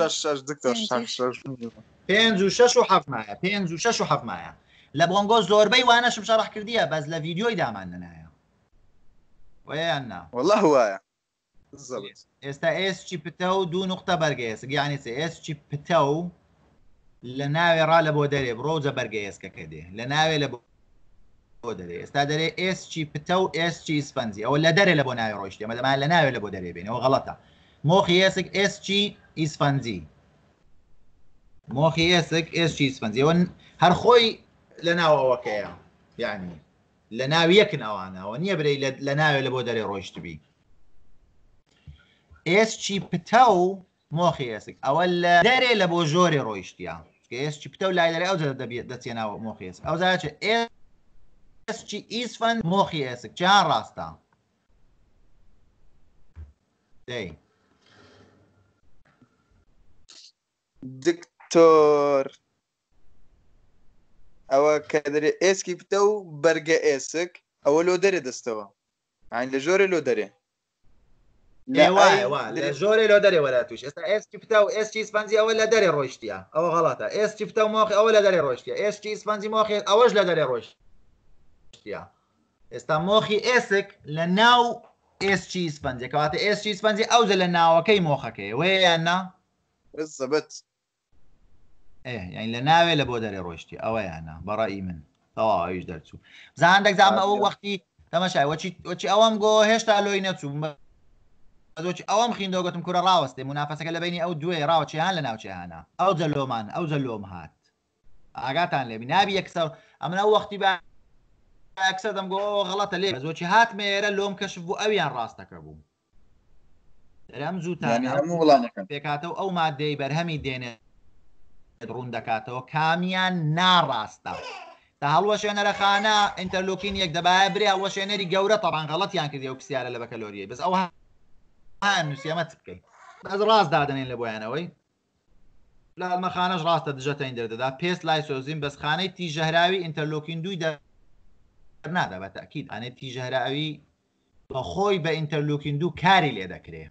پێنج و شەش و هەفت مایە پێنج و شەش و هەفت مایە لە بۆنگۆ زۆربەی وانەشم شەڕح کردیە بەس لە ڤیددیۆی دامان نەنایە وەیان نا والله وایە ئێستا ئێسچی پتە و دوو نقطە بەرگەیەسک یانی سێ ئێسچی پتە و لە ناوێ ڕا لە بۆ دەرێ بڕۆجە بەرگەیەسکەکە دێ لە ناوێ لە بۆ دەرێ ئێستا دەرێ ئێسچی پتە و ئێسچی ئیسپەنجی ئەوە لە دەرێ لە بۆ ناوی ڕۆیشتێ مەدەمان لە ناوێ لە بۆ دەرێ بێنەوە غەڵەتە مۆخی ئێسک ئێسچی ئیسپەنجی مۆخی ئێسک ئێسچی ئیسپەنجیەوە هەر خۆی لە ناوەوەکەیە یعنی لە ناوی یەکن ئەوانەوە نییە برەی لە ناوێ لە بۆ دەرێ ڕۆیشتبی ئێسچی پتە و مۆخی ئێسک ئەوە لە دەرێ لە بۆ ژۆرێ ڕۆیشتیە ئێسچی پتە و لای دەرێ ئەو دەبێت دەچێناوە مۆخی ئێسک ئەو زاچێ ئێسچی ئیسفەن مۆخی ئێسک چیان ڕاستە دەی دکتۆر ئەوە کە دەرێ ئێسکی پتە و بەرگە ئێسک ئەوە لۆ دەرێ دەستەوە ئاین لە ژۆرە لۆ دەرێ لە ژۆرێ لۆ دەرێ وەرە توش ئێستا ئێسکی پتە و ئێسکی ئیسپەنجی ئەوە لە دەرێ ڕۆیشتیە ئەوە غەڵەتە ئێسکی پتە و مۆخی ئەوە لە دەرێ ڕۆیشتیە ئێسکی ئیسپەنجی مۆخی ئەوەش لە دەرێ ڕۆیشتیە ئێستا مۆخی ئێسک لە ناو ئێسکی ئیسپەنجی کەواتە ئێسکی ئیسپەنجی ئەوجە لە ناوەکەی مۆخەکەی وەیان نا بزەبت یعنی لە ناوێ لە بۆ دەرێ ڕۆیشتی ئەوە یانە بەڕایی من تەواویش دەرچوو زاندێک زانمە ئەوە وەختی تەماشای وەچی ئەوەم گۆ هێشتا لۆی نەچوو ئەوەم خیندەوە گوتم کوورە ڕاوەستێ منافەسەکە لە بینی ئەو دوێ ڕاوچیان لە ناوچیانە ئەو جەلۆمان ئەو جەلۆم هات ئاگاتان لێبی نابی یەکسەر ئەمن ئەو وەختی بە ئەکسەر دەم گۆ غەڵەتە لێ زۆچی هات مێرە لۆم کەشف بوو ئەویان ڕاستەکە بوو ئەم زووتانە هەموو وڵانەکەن پێکاتەوە ئەو مادەی بەرهەمی دێنێت ڕوون دەکاتەوە کامیان ناڕاستە تا هەڵوەشێنەرە خانە ئینتەرلوکین یەک دەبایە برێ هەڵوەشێنەری گەورە تەڕان غەڵەتیان کردی و پرسیارە لە بەکەلۆریە بەس ئەو نووسیەمە چ بکەیت بەس ڕاست دادنێن لە بۆیانەوەی لەمە خانەش ڕاستە دژەتە این دەردەدا پێست لای سۆزیم بەس خانەی تیژەهراوی ئینتەرلوکین دوی دەرنادا بە تاکید ئەنێت تیژەهراوی بەخۆی بە ئینتەرلوکین دوو کاری لێ دەکرێ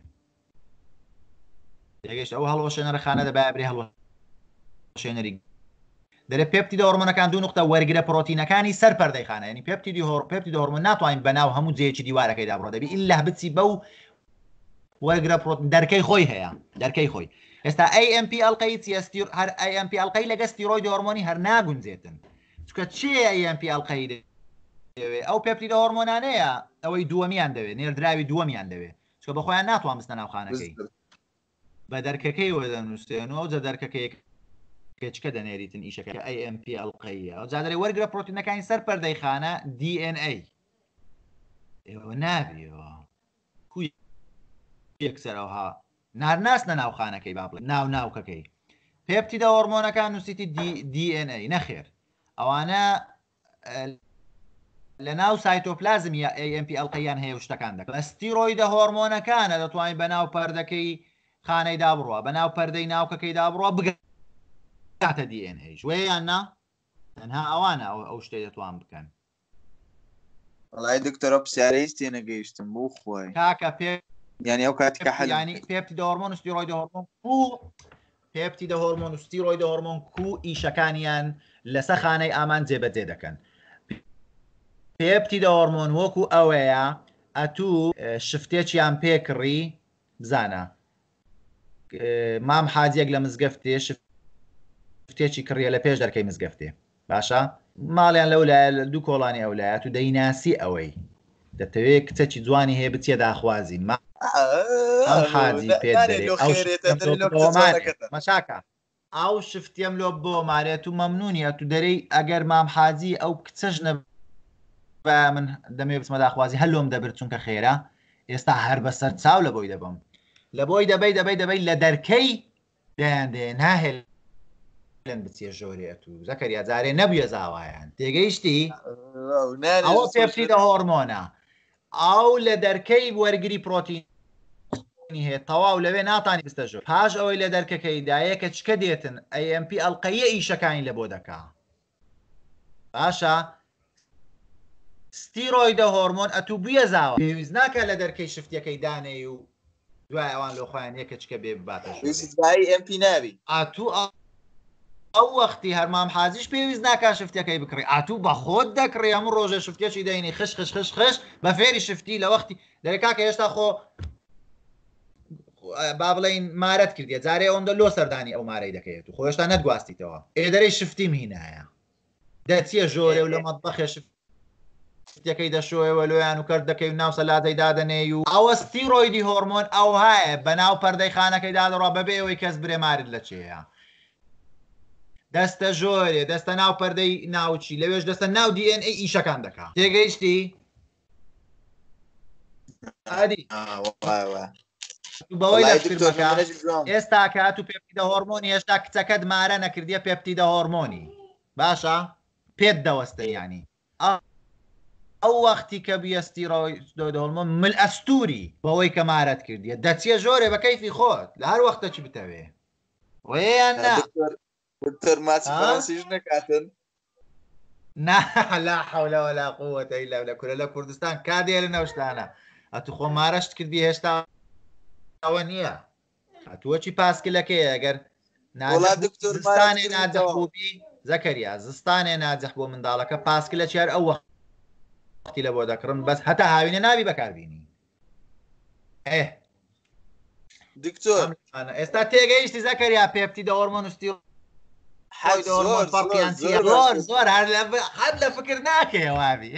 دەگەشت ئەو هەڵوەشێنەرە خانە دەبایە برێ هەڵوەشێنەری دەرێ پێپتیدە هۆرمۆنەکان دوو نقطە وەرگرە پرۆتینەکانی سەر پەردەی خانە ینی پێپتیدی هۆر پێپتیدە هۆرمۆن ناتوانین بەناو هەموو جێیەکی دیوارەکەیدا بڕۆ دەبی ئیلا بچی بەو وەرگرە پرۆتین دەرکەی خۆی هەیە دەرکەی خۆی ئێستا ئەی ئەم پی ئەڵلقەی چیەستیر هەر ئەی ئەم پی ئەڵلقەی لەگە ستیرۆیدی هۆرمۆنی هەر ناگونجێتن چکە چێ ئەی ئەم پی ئەڵلقەی دەوێ ئەو پێپتیدە هۆرمۆنانەیە ئەوەی دووەمیان دەوێت نێردراوی دووەمیان دەوێت چکە بەخۆیان ناتوان بستە ناوخانەکەی بە دەرکەکەی وەدەنووسێن و جە دەرکەکەی پێچکە دەنێریتن ئیشەکە ئەی ئەم پی ئەڵلقەیە ئەو جادەرێ وەرگرە پرۆتینەکانی سەر پەردەی خانە دی ئێن ئەی ئێوە نابیەوە کوی یەکسەرەوەها نارناسنە ناوخانەکەی با بڵێ ناو ناوکەکەی پێپتیدە هۆرمۆنەکان نووسیتی دی ئێن ئەی نەخێر ئەوانە لە ناو سایتۆپلازم یا ئەی ئەم پی ئەڵلقەیان هەیە و شتەکان دەکەن ئەستیرۆیدە هۆرمۆنەکانە دەتوانین بەناو پەردەکەی خانەیدا بڕوە بەناو پەردەی ناوکەکەیدا بڕوە بگاتە دی ئێن ئەی وەیان نا تەنها ئەوانە ئەو شتەی دەتوان بکەن وڵای دکتۆرە پرسیارەی تێنەگەیشتم بۆ خۆی کاکە پێ یعنی ئەو کاتیکە حەل ینی پێپتیدە هۆرمۆن و ستیرۆیدە هۆرمۆن کو پێپتیدە هۆرمۆن و ستیرۆیدە هۆرمۆن کو ئیشەکانیان لەسەر خانەی ئامان جێبەجێ دەکەن پێپتیدە هۆرمۆن وەکو ئەوەیە ئەتوو شفتێکیان پێکڕی بزانە مام حاجێک لە مزگەفتێ شفتێکی کڕیە لە پێش دەرکەی مزگەفتێ باشە ماڵیان لەولایە دوو کۆڵانی ئەولایەت و دەیناسی ئەوەی دەتەوێت کچەکی جوانی هەیە بچێ داخوازی ئەم حاجی پێ مەشاکە ئەو شفتیم لۆ بۆ مارێت و مەمنونیە تو دەرەی ئەگەر مام حاجی ئەو کچەش نە من دەمێ بچمە داخوازی هەلۆم دەبرد چونکە خێرا ئێستا هەر بەسەر چاو لە بۆی دەبم لە بۆی دەبەی دەبەی دەبەی لە دەرکەی دەیاندێ ناهێل بچێ ژۆرێت و زەکەریا جارێ نەبووە زاوایان تێگەیشتی ئەوە پێپتیدە هۆرمۆنە ئەو لە دەرکەی وەرگری پرۆتین هەیە تەواو لەوێ ناتانی بستە ژۆر پاش ئەوەی لە دەرکەکەیدایە کە چکە دێتن ئەی ئەم پی ئەڵلقەیە ئیشەکانی لە بۆ دەکا باشە ستیرۆیدە هۆرمۆن ئەتوو بووە زاوە پێویست ناکە لە دەرکەی شفتەکەی دانێ و دوای ئەوان لۆ خۆیان یەکە چکە بێ بباتە ئەم پی ناوی ئاتوو ئەو وەختی هەرمام حاجیش پێویست ناکە شفتەکەی بکڕی ئاتوو بە خۆت دەکڕی هەموو ڕۆژە شفتێکی دەینی خش خش خش خش بە فێری شفتی لە وەختی دەرێکا کە هێشتا خۆ با بڵین مارەت کردێ جارێ ئەوەندە لۆ سەردانی ئەو مارەی دەکەێت و خۆشتا نەتگواستیتەوە ئێدەرەی شفتیم هینایە دەچیە ژۆرێ و لە مەطبەخێ شفتەکەی دەشۆیەوە لۆیان و کرد دەکەی و ناو سەلاتەی دادەنێ و ئەوە ستیرۆیدی هۆرمۆن ئەو هەیە بەناو پەردەی خانەکەیدا دەڕۆ بەبێ ئەوەی کەس برێ مارت لە چێە دەستە ژۆرێ دەستە ناو پەردەی ناوچی لەوێش دەستە ناو دی ئێن ئەی ئیشەکان دەکا تێگەیشتی ئادی بەوەی لە فیلمەکە ئێستا کات و پێپتیدە هۆرمۆنی هێشتا کچەکەت مارە نەکردیە پێپتیدە هۆرمۆنی باشە پێت دەوەستە ینی ئەو وەختی کە بیە ستیرۆیدە هۆرمۆن مل ئەستوری بەوەی کە مارەت کردیە دەچیە ژۆرێ بە کەیفی خۆت لە هەر وەختەکی بتەوێ وەیان نا دکتۆر ماچ فەڕەنسیش نەکاتن نا لا حەولە وەلا قووەتە ئیلا بالله کورە لە کوردستان کادێ لە نەو شتانە ئەتوو خۆ مارەشت کردی هێشتا ئەوە نییە هاتووەچی پاسکلەکەی ئەگەر زستانێ ناجەحبووبی زەکەریا زستانێ ناجەح بۆ منداڵەکە پاسکلە چیار ئەو وەختی لە بۆ دەکڕن بەس هەتا هاوینە نابی بەکاربینی ئێ دکتۆر ئێستا تێگەیشتی زەکەریا پێپتیدە هۆرمۆن و زۆر زۆر هەر لە فکر ناکەی وابی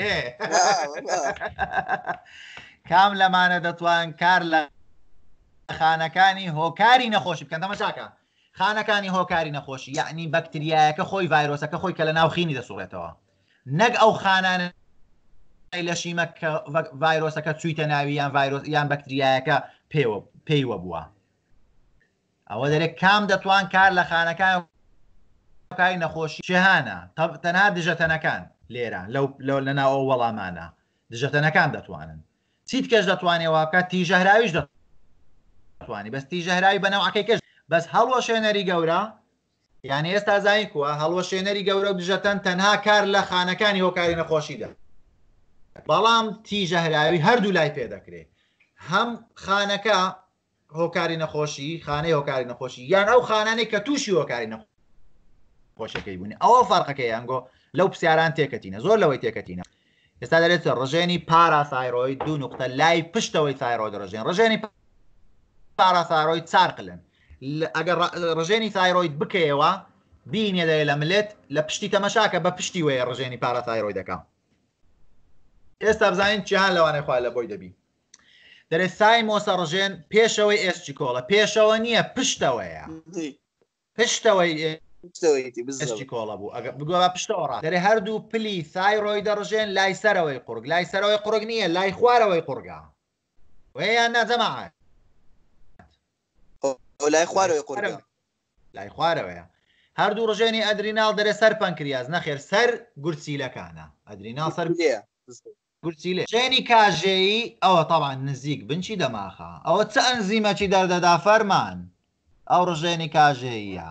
کام لەمانە دەتوان کار لە خانەکانی هۆکاری نەخۆشی بکەن دەمەچاکە خانەکانی هۆکاری نەخۆشی یعنی بەکتریایەکە خۆی ڤایرۆسەکە خۆی کە لە ناو خینی دەسوڕێتەوە نەک ئەو خانانە لە شیمە کە ڤایرۆسەکە چوویتە ناوی یان ڤایرۆس یان بەکتریایەکە پێیوە بووە ئەوە دەرێت کام دەتوان کار لە خانەکان کاری نەخۆشی جیهانە تەنها دژەتەنەکان لێرە لەو لەناو ئەو وەڵامانە دژەتەنەکان دەتوانن چیت کەش دەتوانێت وا بکات تیژەهراویش دەتوانی بەس تیژەهراوی بەنەوعەکەی کەش بەس هەڵوەشێنەری گەورە یعنی ئێستا زانی کووە هەڵوەشێنەری گەورە دژەتەن تەنها کار لە خانەکانی هۆکاری نەخۆشیدا بەڵام تیژەهراوی هەردوو لای پێ دەکرێت هەم خانەکە هۆکاری نەخۆشی خانەی هۆکاری نەخۆشی یان ئەو خانانەی کە تووشی هۆکاری نەخۆشەکەی بوونی ئەوە فەرقەکەی یانگۆ لەو پرسیاران تێکەتینە زۆر لەوەی تێکەتینە ئێستا دەرێت ڕژێنی پاراسایرۆید دوو نقطە لای پشتەوەی تایرۆید ڕژێن ڕژێنی پاراسایرۆید چار قلن ئەگەر ڕژێنی تایرۆید بکەیەوە بینێ دەیە لە ملێت لە پشتی تەمەشاکە بە پشتی وەیە ڕژێنی پاراسایرۆیدەکە ئێستا بزانین چیان لەوانەی خوا لە بۆی دەبی دەرێت سای مۆسە ڕژێن پێشەوەی ئێسچی کۆڵە پێشەوە نییە پشتەوەیە پشتەوەی ئێسچی کۆڵە بوو بگوە پشتەوە ڕات دەرێ هەردوو پلی تایرۆید دەڕژێن لای سەرەوەی قورگ لای سەرەوەی قورگ نییە لای خوارەوەی قورگا وەیان نەجەماعەت لای خوارەوەی قورگ لای خوارەوەیە هەردوو ڕژێنی ئەدریناڵ دەرێ سەر پەنکریاز نەخێر سەر گورچیلەکانە ئەدریناڵ سەر گورچیلێ ژێنی کاژێیی ئەوە تەڵان نزیک بنچی دەماخە ئەوە چ ئەنزیمەکی دەردەدا فەرمان ئەو ڕژێنی کاژێیە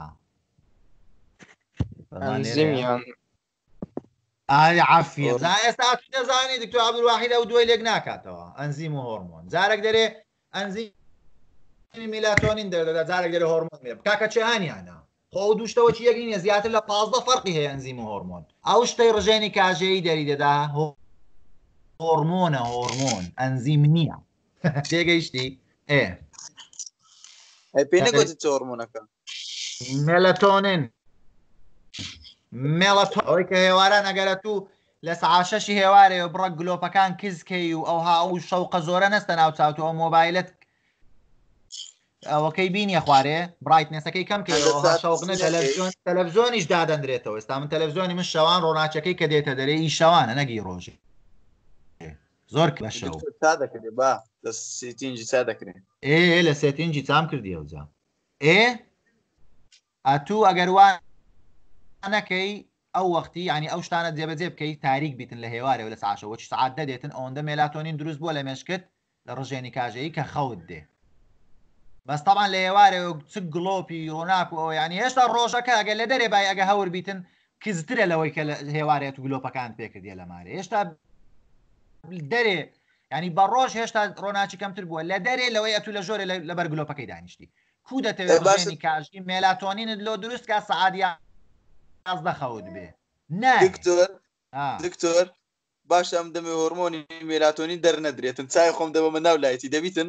عافیە ئێستا دەزانی دکتۆر عەبدولواحید ئەو دوای لێک ناکاتەوە ئەنزیم و هۆرمۆن جارێک دەرێ ئەنزیم میلاتۆنین دەردەدا جارێک دەرێ هۆرمۆن مێ کاکە چێهانیانە خۆ دوشتەوە چی یەکینە زیاتر لە پازدە فەرقی هەیە ئەنزیم و هۆرمۆن ئەو شتەی ڕژێنی کاژێیی دەری دەدا هۆرمۆنە هۆرمۆن ئەنزیم نییە تێگەیشتی ئێ پێ نەگوتت چ هۆرمۆنەکە مێلاتۆنین مێڵەتۆن ئەوەی کە هێواران ئەگەرە تو لە سەعات شەشی هێوارێ و بڕە گلۆپەکان کزکەی و ئەوها ئەو شەوقە زۆرە نەستە ناو چاوتەوە مۆبایلت ئەوەکەی بینیە خوارێ برایتنسەکەی کەم شەوقنە تەلەڤزۆنیش دادەندرێتەوە ئێستا من تەلەڤزۆنی من شەوان ڕۆناچەکەی کە دێتە دەرێ ئی شەوانە نەگی ڕۆژی زۆر بە شەو لە سێتینجی چا دەکرێت ئێ لە سێتینجی چام کردی ئەوجا ئێ ئەتوو ئەگەر وان نەکەی ئەو وەختی ینی ئەو شتانە جێبەجێ بکەی تاریک بیتن لە هێوارەوە لە ساعشەوە چ سعات دەدێتن ئەوەندە مێلاتۆنین دروست بووە لە مێشکت لە ڕژێنی کاژەیی کە خەوت دێ بەس تەمان لە هێوارەوە چ گڵۆپی ڕۆناک و ئەوە ینی هێشتا ڕۆژەکە ئەگە لە دەرێ بای ئەگە هەور بیتن کزترە لەوەی کە لە هێوارێت و گلۆپەکان پێکردیە لە مارێ هێشتا دەرێ ینی بە ڕۆژ هێشتا ڕۆناچی کەمتر بووە لە دەرێ لەوەی ئەتو لە ژۆرە لەبەر گلۆپەکەی دانیشتی کو دەتەوێت ڕژێنی کاژی مێلاتۆنینت لۆ دروست کا سەعادیە ئازدە خەوت بێ دکتۆر دکتۆر باش ئەم دەمێ هۆرمۆنی مێلاتۆنین دەرنەدرێتن چای خۆم دەبە من ناو لایەتی دەبیتن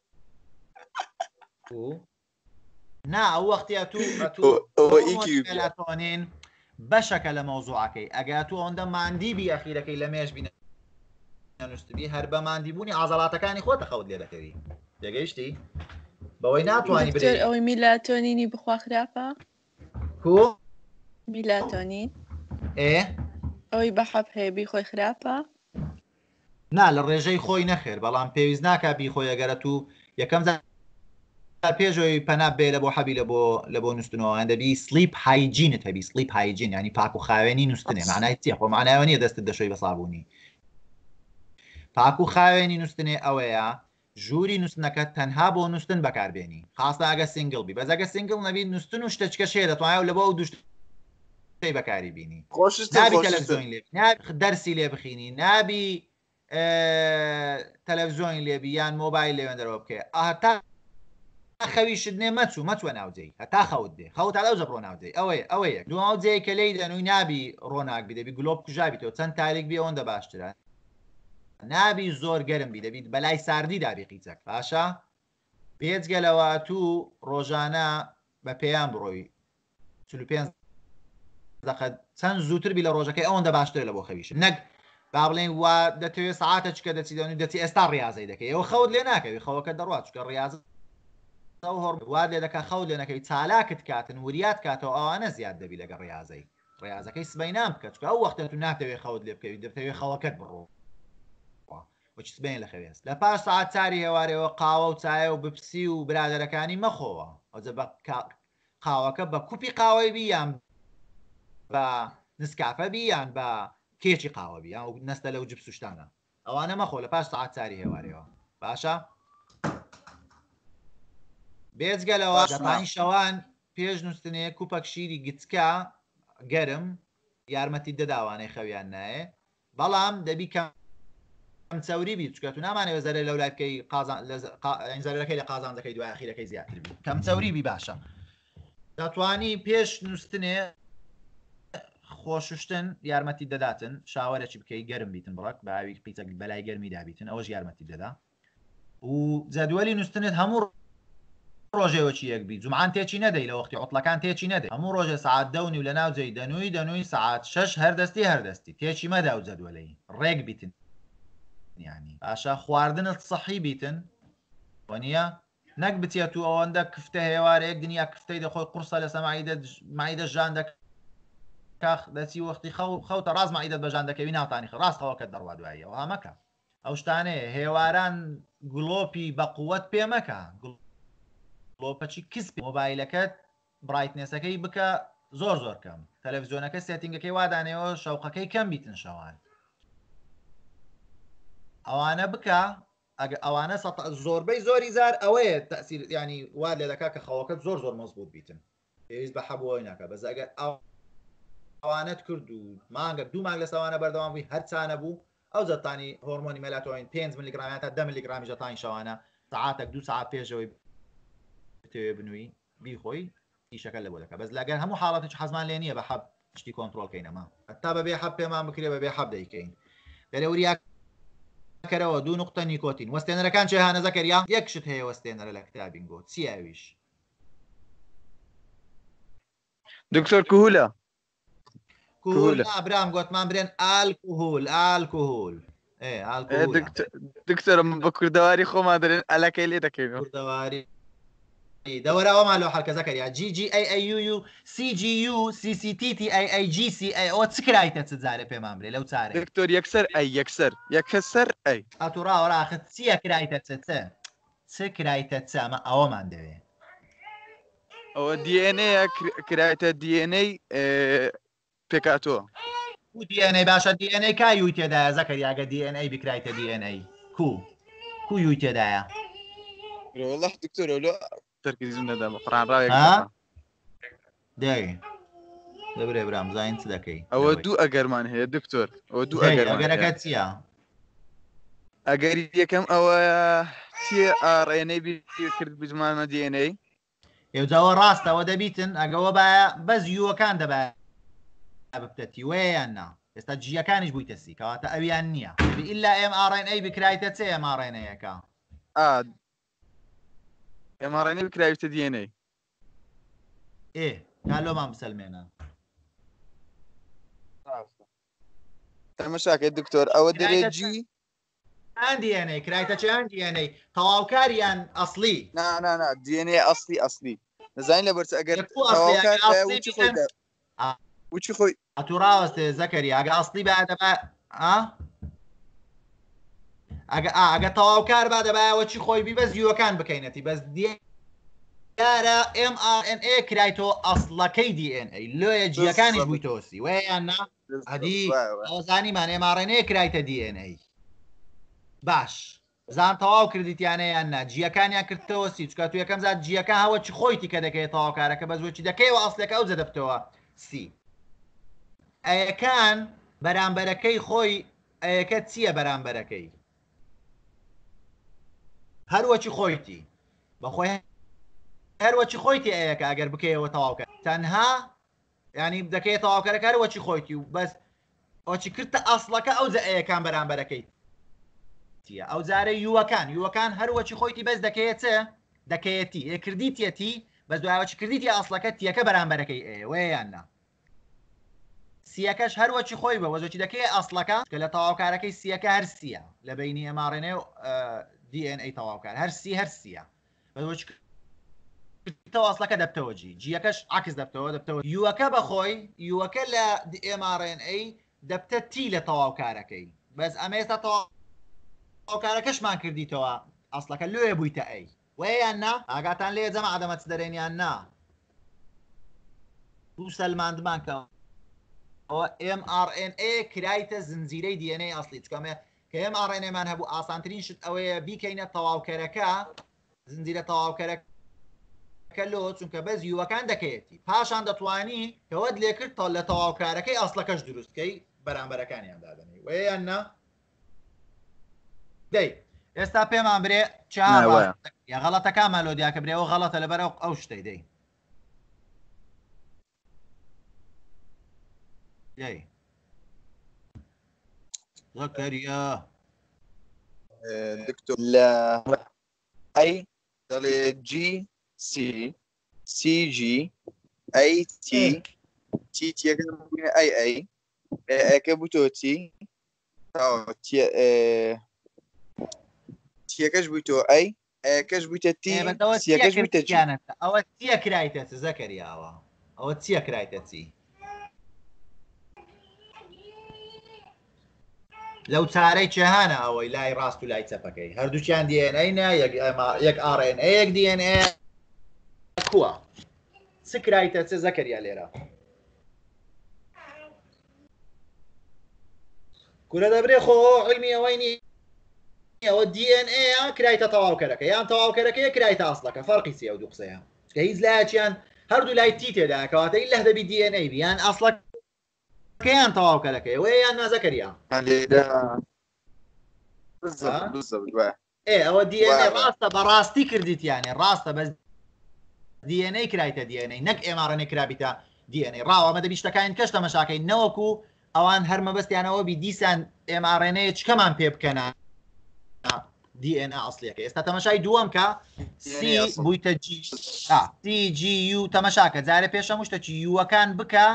نا ئەو وەختیا تو مێلاتۆنین بەشەکە لە مەوزوعەکەی ئەگە تو ئەوەندە ماندیبی ئەخیرەکەی لە مێش بینە نووسبی هەر بە ماندیبوونی عەزەڵاتەکانی خۆتە خەوت لێ دەکەوی دەگەیشتی بەوەی ناتوانانی بێت ئەوەی میلاتۆنینی بخوا خراپە کو میلاتۆنین ئێ ئەوەی بەحەب هەیە بیخۆی خراپە نا لە ڕێژەی خۆی نەخێر بەڵام پێویست ناکە بیخۆی ئەگەرە تو یەکەم پێشەوەی پەنا بێ لە بۆ حەبی لە بۆ لە بۆ نووسنەوە دەبی سلیپ هایجینت هەبی سلیپ هایجین ینی پاک و خاوێنی نووسنێ معنای چیە خۆ معناوە نیە دەستت دەشۆی بە سابوونی پاک و خاوێنی نووسنێ ئەوەیە ژووری نووسنەکە تەنها بۆ نووسن بەکاربێنی خاستە ئەگە سینگل بی بەزەگە سینگل نەبی نووسن و شتەچکە شێ دەتوانێت لە بۆ ئەو دوشت بەکاری بینی دەرسی لێ بخینی نابی تەلەڤزۆین لێبی یان مۆبایل لێوێندەرەوە بکە ئاتا خەویشت نێ مەچوو مەچوە ناوجێی هەتا خەوت دێ خەوت ئەو جە بڕۆ ناوجێ ئەوەیە ئەوەیە دوماو جێ کە لی دەنووی نابی ڕۆناک بی دەبی گلۆب کوژابیتەوە چەند تاریک بێ ئەوەندە باشترە نابی زۆر گەرم بی دەبیت بەلای ساردی دابی قیچەک باشە پێچگەلەوە تو ڕۆژانە بە پێیان بڕۆی چل و پێنج چەند زووتر بی لە ڕۆژەکەی ئەوەندە باشترە لە بۆ خەویش نەک با بڵێن وا دەتەوێت سعاتە چکە دەچی دەنوی دەچی ئێستا ڕاضی دەکەی ئەوە خەوت لێ ناکەوی خەوەکە دەڕات چکە ڕاض وا لێ دەکە خەوت لێ نەکەوی چالاکت کاتن وریات کاتەوە ئەوانە زیاد دەبی لەگە ڕاضەی ڕاضەکەی سبەی نام بکە چکە ئەو وەختە تو ناتەوێت خەوت لێ بکەوی دەبتەوێت خەوەکەت بڕۆ وەچ سبەین لە خەوێست لە پاش ساعات چاری هێوارەوە قاوە و چایە و بپسی و برادەرەکانی مەخۆوە ئەوجە بە قاوەکە بە کوپی قاوەی بی یان بە نسکافە بی یان بە کێچی قاوە بی یان نەستە لەو جب سوشتانە ئەوانە مەخۆ لە پاش ساعات چاری هێوارەوە باشە بێجگەلەوە دەپانی شەوان پێش نووسنێ کوپەک شیری گچکە گەرم یارمەتی دەداوانەی خەویان نایە بەڵام دەبی کەم چاوری بی چکە تو نامانەوە زەرە لەو لای بکەی زەرەکەی لە قازانجەکەی دوای ئەخیرەکەی زیاتر بی کەم چاوری بی باشە دەتوانی پێش نووسنێ خۆششتن یارمەتی دەداتن شاوەرەی بکەی گەرم بیتن بڕک باوی پیچەک بەلای گەرمی دابیتن ئەوەش یارمەتی دەدا و جەدوەلی نووسنت هەموو ڕۆژێوەکی یەک بی جومعان تێکی نەدەی لە وەختی عوتڵەکان تێکی نەدەی هەموو ڕۆژێ سعات دەونی و لە ناو جێی دەنووی دەنووی سعات شەش هەردەستی هەردەستی تێکی مەدا و جەدوەلەی ڕێک بیتن ینی باشە خواردنت سەحی بیتن وەنیە نەک بچێت و ئەوەندە کفتە هێوارەیەک دنیا کفتەی دەخۆی قورسە لە سەمایدە ژان دەکاخ دەچی وەختی خەوتە ڕاست مایدەت بەژان دەکەوی ناوتانی ڕاستەوەکە دەڕوا دواییەوە هەمەکە ئەو شتانەیە هێواران گڵۆپی بە قووەت پێمەکە گڵۆپەچی کسبی مۆبایلەکەت برایتنێسەکەی بکە زۆر زۆر کەم تەلەڤیزۆنەکە سێتینگەکەی وادانەوە شەوقەکەی کەم بیتن شەوان ئەوانە بکە ئەوانە زۆربەی زۆری زار ئەوەیە تەسیر ینی وا لێ دەکا کە خەوەکەت زۆر زۆر مەزبوط بیتن پێویست بە حەبووەوەی ناکە بەس ئەگەر ئەوانت کرد و مانگە دوو مانگ لە سەوانە بەردەوام بووی هەرچانە بوو ئەو جەتانی هۆرمۆنی مەلاتۆین پێنج میلیگرامیان تا دە میلیگرامی جەتانی شەوانە ساعاتێک دوو ساعت پێشەوەی تێ بنووی بیخۆی ئیشەکە لە بۆ دەکە بەس لەگەر هەموو حاڵەتی حەزمان لێ نییە بە حەب شتی کۆنتترۆلکەینەما هەتا بەبێ حەب پێمان بکرێ بەبێ حەب دەیکەین لەوریاکەرەوە دوو نقطە نیکۆتین وەستێنەرەکان چێ هانە زەکەریا یەک شت هەیە وەستێنەرە لە کتابینگۆ چیاویش دکتۆر کوهولە کوهول ئابرام گوتمان برێن ئالکوهول ئالکوهول دکتۆر بە کوردەواری خۆمان دەرێن ئەلەکەی لێ دەکەین کوردەواری دەوەراوەمان لەو حەلکە زەکەریا جی جی ئەی ئەی یو یو سی جی یو سی سی تی تی ئەی ئەی جی سی ئەی ئەوە چ کرایتە چ جارێ پێمان برێ لەو چارە دکتۆر یەکسەر ئەی یەکسەر یەکەسەر ئەی ئەتوڕاوەڕاخت چییە کرایتە چ چ چ کرایتە چ ئەمە ئەوەمان دەوێت ئەوە دیێنەیە کرایتە دیێنەی پێکاتۆ و دیێنەی باشە دیێنەی کا یوی تێدایە زەکەریاگە دیێنەی بکرایتە دیێنەی کو کو یوی تێدایە والله دکتۆر ئەو تەرکیزم نەدا بە قڕانراوێک دەی دەبرێ برام زین چ دەکەی ئەوە دوو ئەگەرمان هەیە دکتۆر ئەوە دوو ئەگەرەکە چییە ئەگەری یەکەم ئەوە چی ئاڕێنەی کرد بزمانە دیێنەی ئێوجاوە ڕاستەوە دەبیتن ئەگەوە باە بەس یوەکان دەبێت ببتەتی وەیان نا ئێستا جیەکانیش بوویتە سی کەواتە ئەویان نییە ئللا ئێم ئاڕێنەی بکرایتە چێ ئەم ئاڕێنەیەەکە ئێماڕێنەی بکراویتە دیێنەی ئێ کالۆمان بسەلمێنە تەمەشاکە دکتۆر ئەوە دەرێت جی ئەن دیێنەی کرایتە چیان دیێنەی تەواوکاریان ئەسلی نا دیێنەی ئەسلی ئەسلی نزانین لە بەرچ ئەگەر وچی خۆی ئەتوڕاوەستێ زەکەری ئەگە ئەسلی با دەبا ئەگە تەواوکار با دەبایەوە چی خۆی بی بە زیوەکان بکەینەتی بەس دیارە ئێم ئا ئەن ئێ کرایتۆ ئەسڵەکەی دی ئێن ئەی لۆیە جیەکانیش بوویتۆسی وەیان نا هەدی ئەوزانیمان ئێماڕێنەیە کرایتە دی ئێن ئەی باش زان تەواو کردیتیانەیان نا جیەکانیان کردەوە سی چکات و یەکەم زات جیەکە هەوە چی خۆیتی کە دەکەێت تەواوکارەکە بە زۆچی دەکەیەوە ئەسلەکە ئەو زەدەبتەوە سی ئەیەکان بەرامبەرەکەی خۆی ئەیەکە چییە بەرامبەرەکەی هەروەچی خۆیتی بەخۆی هەروەچی خۆیتی ئەیەکە ئەگەر بکەیەوە تەواوکە تەنها ینی دەکەێت تەواوکارەکە هەروەچی خۆیتی و بەس ئەوچی کردتە ئەسڵەکە ئەو زە ئەیەکان بەرامبەرەکەی ئەو جارە یوەکان یوەکان هەروەچی خۆیتی بەس دەکەیت چێ دەکەیەتی ئێکردیتیەتی بەس دوایەوەچی کردیتی ئەسڵەکە تیەکە بەرامبەرەکەی ئەیە وەیان نا سیەکەش هەروەچی خۆی بە وەزۆکی دەکەی ئەسڵەکە کە لە تەواوکارەکەی سیەکە هەر سیە لە بینی ئەماڕێنێ و دی ئێن ئەی تەواوکار هەر سی هەر سیە بەوەچتەوە ئەسڵەکە دەبتەوە جی جیەکەش عکس دەبتەوە دەبتەوە یوەکە بەخۆی یوەکە لە ئێماڕێن ئەی دەبتە تی لە تەواوکارەکەی بەس ئەمە ئێستا تەواوکارەکەشمان کردیتەوە ئەسڵەکە لێ بوویتە ئەی وەیان نا ئاگاتان لێ جەمە ئادەمەت دەرێنیان نا دوو سەلماندمان کە ئەوە ئێم ئار ئێن ئێ کرایتە زنجیرەی دی ئێن ئێی ئەسڵی چکەمێ کە ئێم ئار ئێن ئێمان هەبوو ئاسانترین شت ئەوەیە بیکەینە تەواوکەرەکە زنجیرە تەواوکەرەکە لۆ چونکە بەس یووەکان دەکەیەتی پاشان دەتوانی کەوەت لێ کرد لە تەواوکارەکەی ئەسڵەکەش دروستکەی بەرامبەرەکانیان دادنی وەیان نا دەی ئێستا پێمان برێ چهار یا غەڵەتەکانمان لۆ دیاکە برێەوە غەڵەتە لەبەر ئەو شتەی دەی دەی زەکەریا دکتۆر لە ئەی دەڵێ جی سی سی جی ئەی تی تی تیەکە ئەی ئەی ئەکە بووتۆ تی تیەکەش بوویتۆ ئەی ئەکەش بوویتە تی سیەکەش بوویتە گیانەتە ئەوە چیە کرایتە زەکەریاوە ئەوە چیە کرایتە چی لەو چارەی چێهانە ئەوەی لای ڕاست و لای چەپەکەی هەردووچیان دی ئێن ئەینە یەک ئار ئێن ئەیەک دی ئێن ئێ کووە چ کرایتە چ زەکەریا لێرە کورە دەبرێ خۆ علمی ئەوەی نی ئەوە دی ئێن ئێ یان کرایتە تەواوکەرەکە یان تەواوکەرەکەی کرایتە ئەسڵەکە فەرقی چییە ئەو دوو قسەیە کە هیچ لایەکیان هەردوو لای تی تێدا کەواتە ئیلا دەبی دی ئێن ئەی بیان ئەسڵەکەیان تەواوکەرەکەی وەیە یان نا زەکەریا ئێ ئەوە دی ئێن ئێ ڕاستە بەڕاستی کردیتیانێ ڕاستە بەس دی ئێن ئەی کرایتە دی ئێن ئەی نەک ئێم ئار ئێن ئەی کرابیتە دی ئێن ئەی ڕاوە ئەمە دەبی شتەکان کەش تەماشاکەین نەوەکو ئەوان هەر مەبەستیانەوە بی دیسان ئێم ئار ئێن ئەی چکەمان پێ بکەنە دی ئێن ئێ ئەسڵیەکە ئێستا تەماشای دووەم کە سی بوویتە جی سی جی یو تەماشاکە جارێ پێشەم شتێکی یووەکان بکە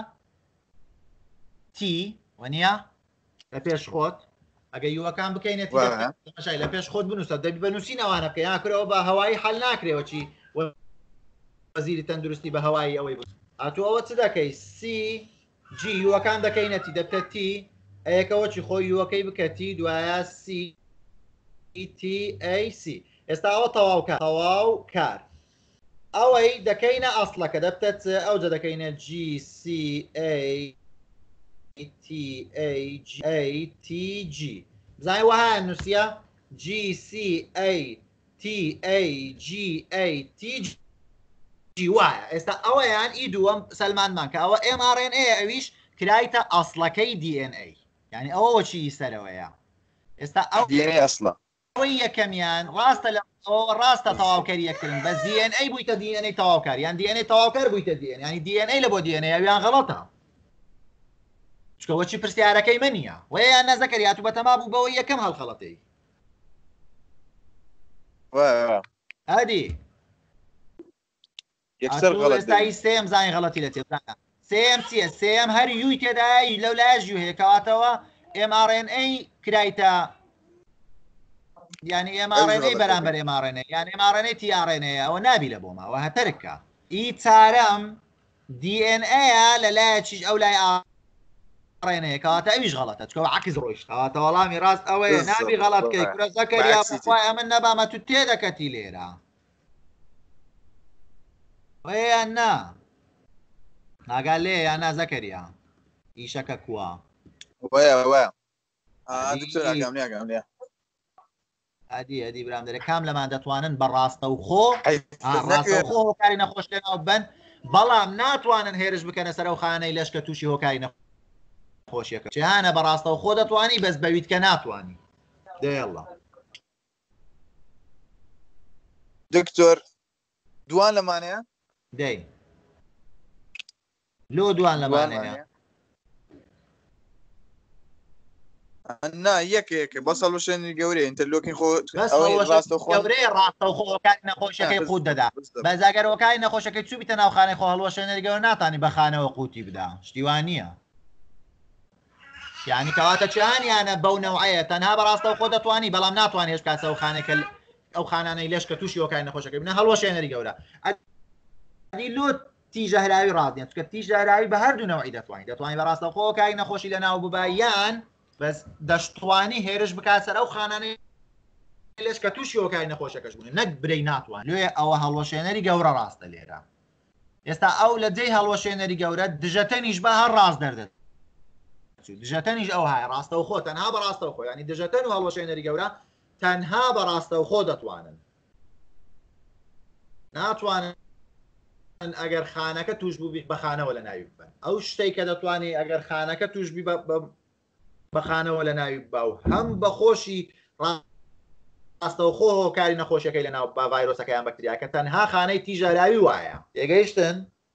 تی وەنیە لە پێش خۆت ئەگە یووەکان بکەینێت تەماشای لە پێش خۆت بنووسە دەبی بنووسینەوانە بکە یاکرەوە بە هەوایی حەل ناکرێەوە چی وەزیری تەندروستی بە هەوایی ئەوەی بوو ئەتو ئەوە چ دەکەی سی جی یووەکان دەکەینەتی دەبتە تی ئەیەکەوە چی خۆی یووەکەی بکەتی دوایە سی تی ئەی سی ئێستا ئەوە تەواوکە تەواو کار ئەوەی دەکەینە ئەسڵەکە دەبتە چ ئەوجە دەکەینە جی سی ئەی تی ئەی ئەی تی جی بزانانی وەها نووسە جی سی ئەی تی ئەی جی ئەی تی جی وایە ئێستا ئەوەیان ئی دووەم سەلمانمان کە ئەوە ئێم ئار ئێن ئێ ئەویش کرایتە ئەسڵەکەی دی ئێن ئەی یعنی ئەوە وەچی سەرەوەیە ئێستا ئەو دی ئێن ئەی ئەسڵە ئەوەی یەکەمیان ڕاستە لە ڕاستە تەواوکەری یەکترین بەس دی ئێن ئەی بوویتە دی ئێن ئەی تەواوکار یان دی ئێن ئەی تەواوکەر بوویتە دی ئێن ینی دی ئێن ئەی لە بۆ دی ئێن ئەی ئەویان غەڵەتە چکەوەچی پرسیارەکەی من نییە وەیان نەزەکەری هاتوو بەتەما بوو بەوەی یەکەم هەڵخەڵەتەی هادی ئێستایی سێم زانی غەڵەتی لە تێبدانە سێم چییە سێم هەر یووی تێدای لەو لایەش یو هەیە کەواتەوە ئێم ئار ئێن ئەی کرایتە یعنی ئێم ئار ئێن ئەی بەرامبەر ئێم ئار ئێن ئەی یان ئێم ئار ئێن ئەی تی ئار ئێن ئەیە ئەوە نابی لە بۆما ئەوە هەتەرکە ئی چارەم دی ئێن ئەیە لە لایەکیش ئەو لای ڕێنەیە کەواتە ئەویش غەڵەتە چکەوە عەکس ڕۆیشت کەواتە وەڵامی ڕاست ئەوەیە نابی غەڵەت بکەی کورە زەکەریا بخوای ئەمن نەبامە تو تێدەکەتی لێرە وەیان نا ناگال لێ یان نا زەکەریا ئیشەکە کووە وەیە وەیە ئەدی ئەدی برامدەرە کام لەمان دەتوانن بە ڕاستە و خۆ ڕاستەوخۆ هۆکاری نەخۆش لێنەوە بن بەڵام ناتوانن هێرش بکەنە سەر ئەو خانەی لەشکە تووشی هۆکاری نەخۆشیەکە چیانە بە ڕاستەوە خۆ دەتوانی بەس بەویت کە ناتوانی دێڵە دکتۆر دوان لەمانەیە دەی لۆ دوان لەمانەیە نا یەکێکە بە سەڵوشێنی گەورەیە ئینتەرلۆکین خۆ گەورەیە ڕاستەوخۆ هۆکاری نەخۆشیەکەی قووت دەدا بەزاگەر هۆکاری نەخۆشەکەی چوو بیتە ناوخانەی خۆ هەڵوەشێنەری گەورە ناتانی بەخانەوە قووتی بدا شتیوان نییە یعنی کەواتە چیانیانە بەو نەوعەیە تەنها بەڕاستەوە خۆ دەتوانی بەڵام ناتوانێت هێش کاتە ئەو خانێکە ئەو خانانەی لەش کە تووشی هۆکاری نەخۆشەکەی بنە هەڵوەشێنەری گەورە لۆ تیژە هەراوی ڕاستنیە چکە تیژە هەراوی بە هەردوو نەوعی دەتوانین دەتوانین بەڕاستەوە خۆ هۆکاری نەخۆشی لە ناو ببایان بەس دەشتوانی هێرش بکات سەر ئەو خانانەی لێش کە تووشی هۆکاری نەخۆشەکەش بوون نەک برەی ناتوان لێ ئەوە هەڵوەشێنەری گەورە ڕاستە لێرە ئێستا ئەو لە جێی هەڵوەشێنەری گەورە دژەتەنیش بە هەر ڕاست دەردێت دژەتەنیش ئەو هاە ڕاستەو خۆ تەنها بە ڕاستەو خۆ ینی دژەتەن و هەڵوەشێنەری گەورە تەنها بە ڕاستەو خۆ دەتوانن ناتوانن ئەگەر خانەکە توش بوو بە خانەوە لە ناوی بن ئەو شتێک کە دەتوانێت ئەگەر خانەکە توش بی بە خانەوە لە ناوی باو هەم بە خۆشی ڕاستەوە خۆ هۆکاری نەخۆشیەکەی لە ناو با ڤایرۆسەکەیان بەکتریاکە تەنها خانەی تیژەراوی وایە تێگەیشتن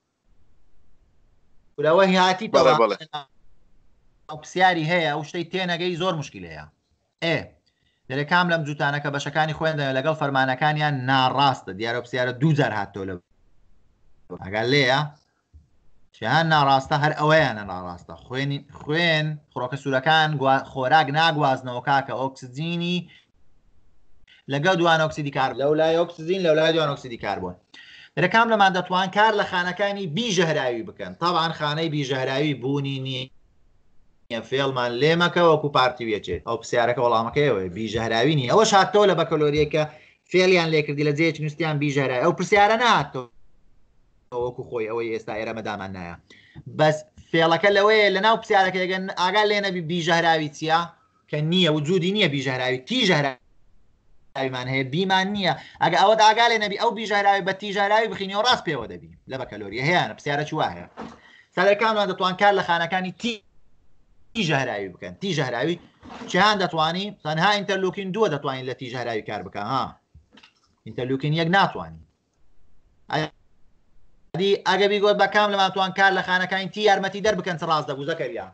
کورەوە هاتیتەوە ئەو پرسیاری هەیە ئەو شتەی تێنەگەی زۆر مشکلەیە ئێ دەرێکام لەم جوتانەکە بەشەکانی خوێندە لەگەڵ فەرمانەکانیان ناڕاستە دیارە پرسیارە دوو جار هاتۆ لە ئەگەر لێیە شیان ناڕاستە هەر ئەوەیانە ناڕاستە خوێنی خوێن خۆڕۆکە سوورەکان خۆراک ناگوازنەوە کاکە ئۆکسجینی لەگە دوان ئۆکسیدی کار لەو لای ئۆکسجین لەو لای دوان ئۆکسیدی کاربۆن دەرەکام لەمان دەتوان کار لە خانەکانی بیژەهراوی بکەن تاوان خانەی بیژەهراوی بوونی نیە فێڵمان لێمەکە وەکو پارتی وێچێت ئەو پرسیارەکە وەڵامەکەیەوە بیژەهراوی نیە ئەوە شاتەوە لە بەکەلۆریەکە فێڵیان لێکردی لە جێیەکی نووسیان بیژەهراوی ئەو پرسیارە نهاتەوە وەکو خۆی ئەوەی ئێستا ئێرە مەدامان نایە بەس فێڵەکە لەوەیە لە ناو پرسیارەکە ئەگەن ئاگال لێ نەبی بیژەهراوی چییە کە نییە وجودی نییە بیژەهراوی تیژەهراویمان هەیە بیمان نییە ئەگە ئەوە ئاگال لێ نەبی ئەو بیژەهراوی بە تیژەهراوی بخینەوە ڕاست پێوە دەبی لە بەکەلۆریە هەیەە پرسیارە چ وایە سادەکانمان دەتوان کار لە خانەکانی تیژەهراوی بکەن تیژەهراوی چیان دەتوانی تەنها ئینتەرلوکین دووە دەتوانین لە تیژەهراوی کار بکە ها ئینتەرلوکین یەک ناتوانین ئەگە بیگۆت بەکام لەمانتوان کار لە خانەکانی تی یارمەتی دەر بکەن ڕاست دەبوو زەکەریا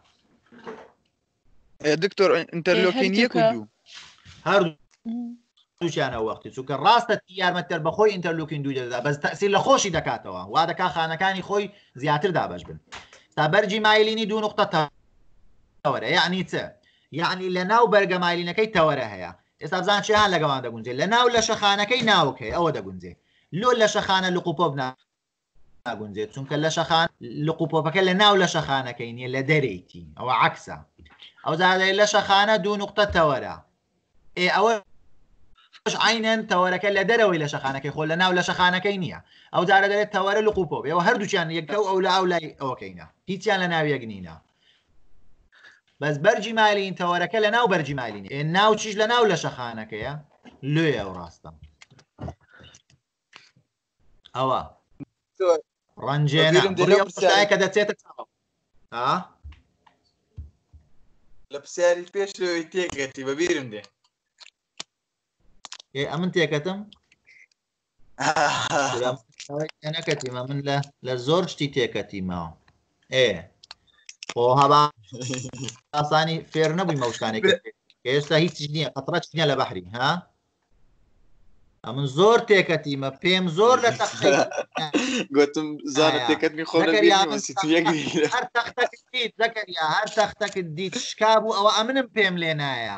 دکتۆر ئینتەرلوکین یەک و دوو هەردووچیانە وەختی چونکە ڕاستە تی یارمەتەر بەخۆی ئینتەرلوکین دوو دەدا بەس تەسیر لە خۆشی دەکاتەوە وا دەکا خانەکانی خۆی زیاتر دابەش بن تا بەرجی مایلینی دوو نقطە تەوەرە یعنی چ یعنی لە ناو بەرگە مایلینەکەی تەوەرە هەیە ئێستا بزان چیان لەگەوان دەگونجێ لە ناو لە شەخانەکەی ناوکەی ئەوە دەگونجێ لۆ لە شەخانە لقوپۆ بنا ناگونجێت چونکە لە شەخان لقوپۆپەکە لە ناو لە شەخانەکەی نیە لە دەرەیتی ئەوە عکسە ئەو زادەی لە شەخانە دوو نقطە تەوەرە ئێ ئەوە عینەن تەوەرەکە لە دەرەوەی لە شەخانەکەی خۆ لە ناو لە شەخانەکەی نییە ئەو جارە دەرێت تەوەرە لقوپۆ ئەوە هەردووچیان یەکە ئەو لە ئەو لای ئەوەکەینە هیچیان لە ناو یەکنینە بەس بەرجی مالین تەوەرەکە لە ناو بەرجی مالینی ئێ ناو چیش لە ناو لە شەخانەکەیە لێ ئەو ڕاستە ئەوە ڕەنجێنەکە دەچێتە لە پرسیاری پێش تێکەتی بەبیرم دێ ئێ ئەمن تێکەتم نەکەتیمە من لە زۆر شتی تێکەتیمەوە ئێ خۆ هەبا ئاسانی فێر نەبووی مەوشتانێک ئێستا هیچ نییە قەتڕەت نییە لە بەحری ها ئەمن زۆر تێکەتیمە پێم زۆر لە تەقەی گوتم زانە تێکەتمی خۆ هەر تەختەکت دیت زەکەریا هەر تەختەکت دیت شکا بوو ئەوە ئەمنم پێم لێ نایە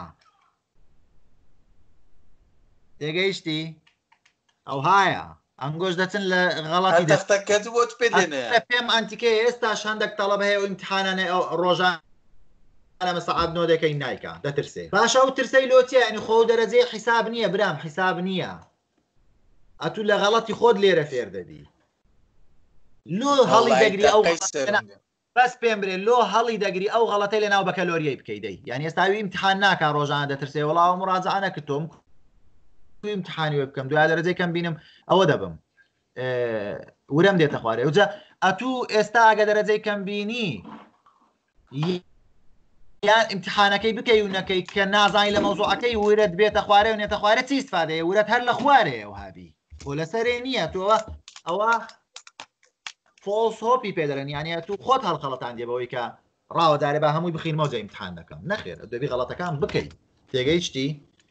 تێگەیشتی ئەو هایە ئەنگۆش دەچن لە غەڵاتی دەختەکەت بۆت پێ دێنێ پێم ئەنتیکە ئێستاش هەندێک تەڵەب هەیە و ئیمتحانانە ڕۆژان لە سەعات نۆ دەکەی نایکە دەترسێ باشە و ترسەی لۆتیە ینی خۆ دەرەجەی حیساب نییە برام حیساب نییە ئەتوو لە غەڵەتی خۆت لێرە فێر دەبی لۆ هەڵی دەگری ئەو بەس پێم برێ لۆ هەڵی دەگری ئەو غەڵەتەی لە ناو بەکەلۆریەی بکەیدەی یعنی ئێستاوی ئیمتحان ناکا ڕۆژانە دەترسێ وەڵاوە مڕاجعە نەکردۆم امتحانی وێ بکەم دوای دەرەجەی کەم بینم ئەوە دەبم ورم دێتە خوارێ وجا ئەتوو ئێستا ئەگە دەرەجەی کەم بینی یان امتحانەکەی بکەی و نەکەی کە نازانی لە مەوزوعەکەی ورت بێتە خوارێ و نێتە خوارێ چی استفادەیە ورت هەر لە خوارێ و هابی بۆ لەسەرێ نییە تۆوە ئەوە فۆڵس هۆپی پێدەرن یانە تو خۆت هەڵخەڵەتان دێ بەوەی کە ڕاوەدارێ بە هەمووی بخین مەوزە امتحان دەکەم نەخێر دەبی غەڵەتەکان بکەیت تێگەی شتی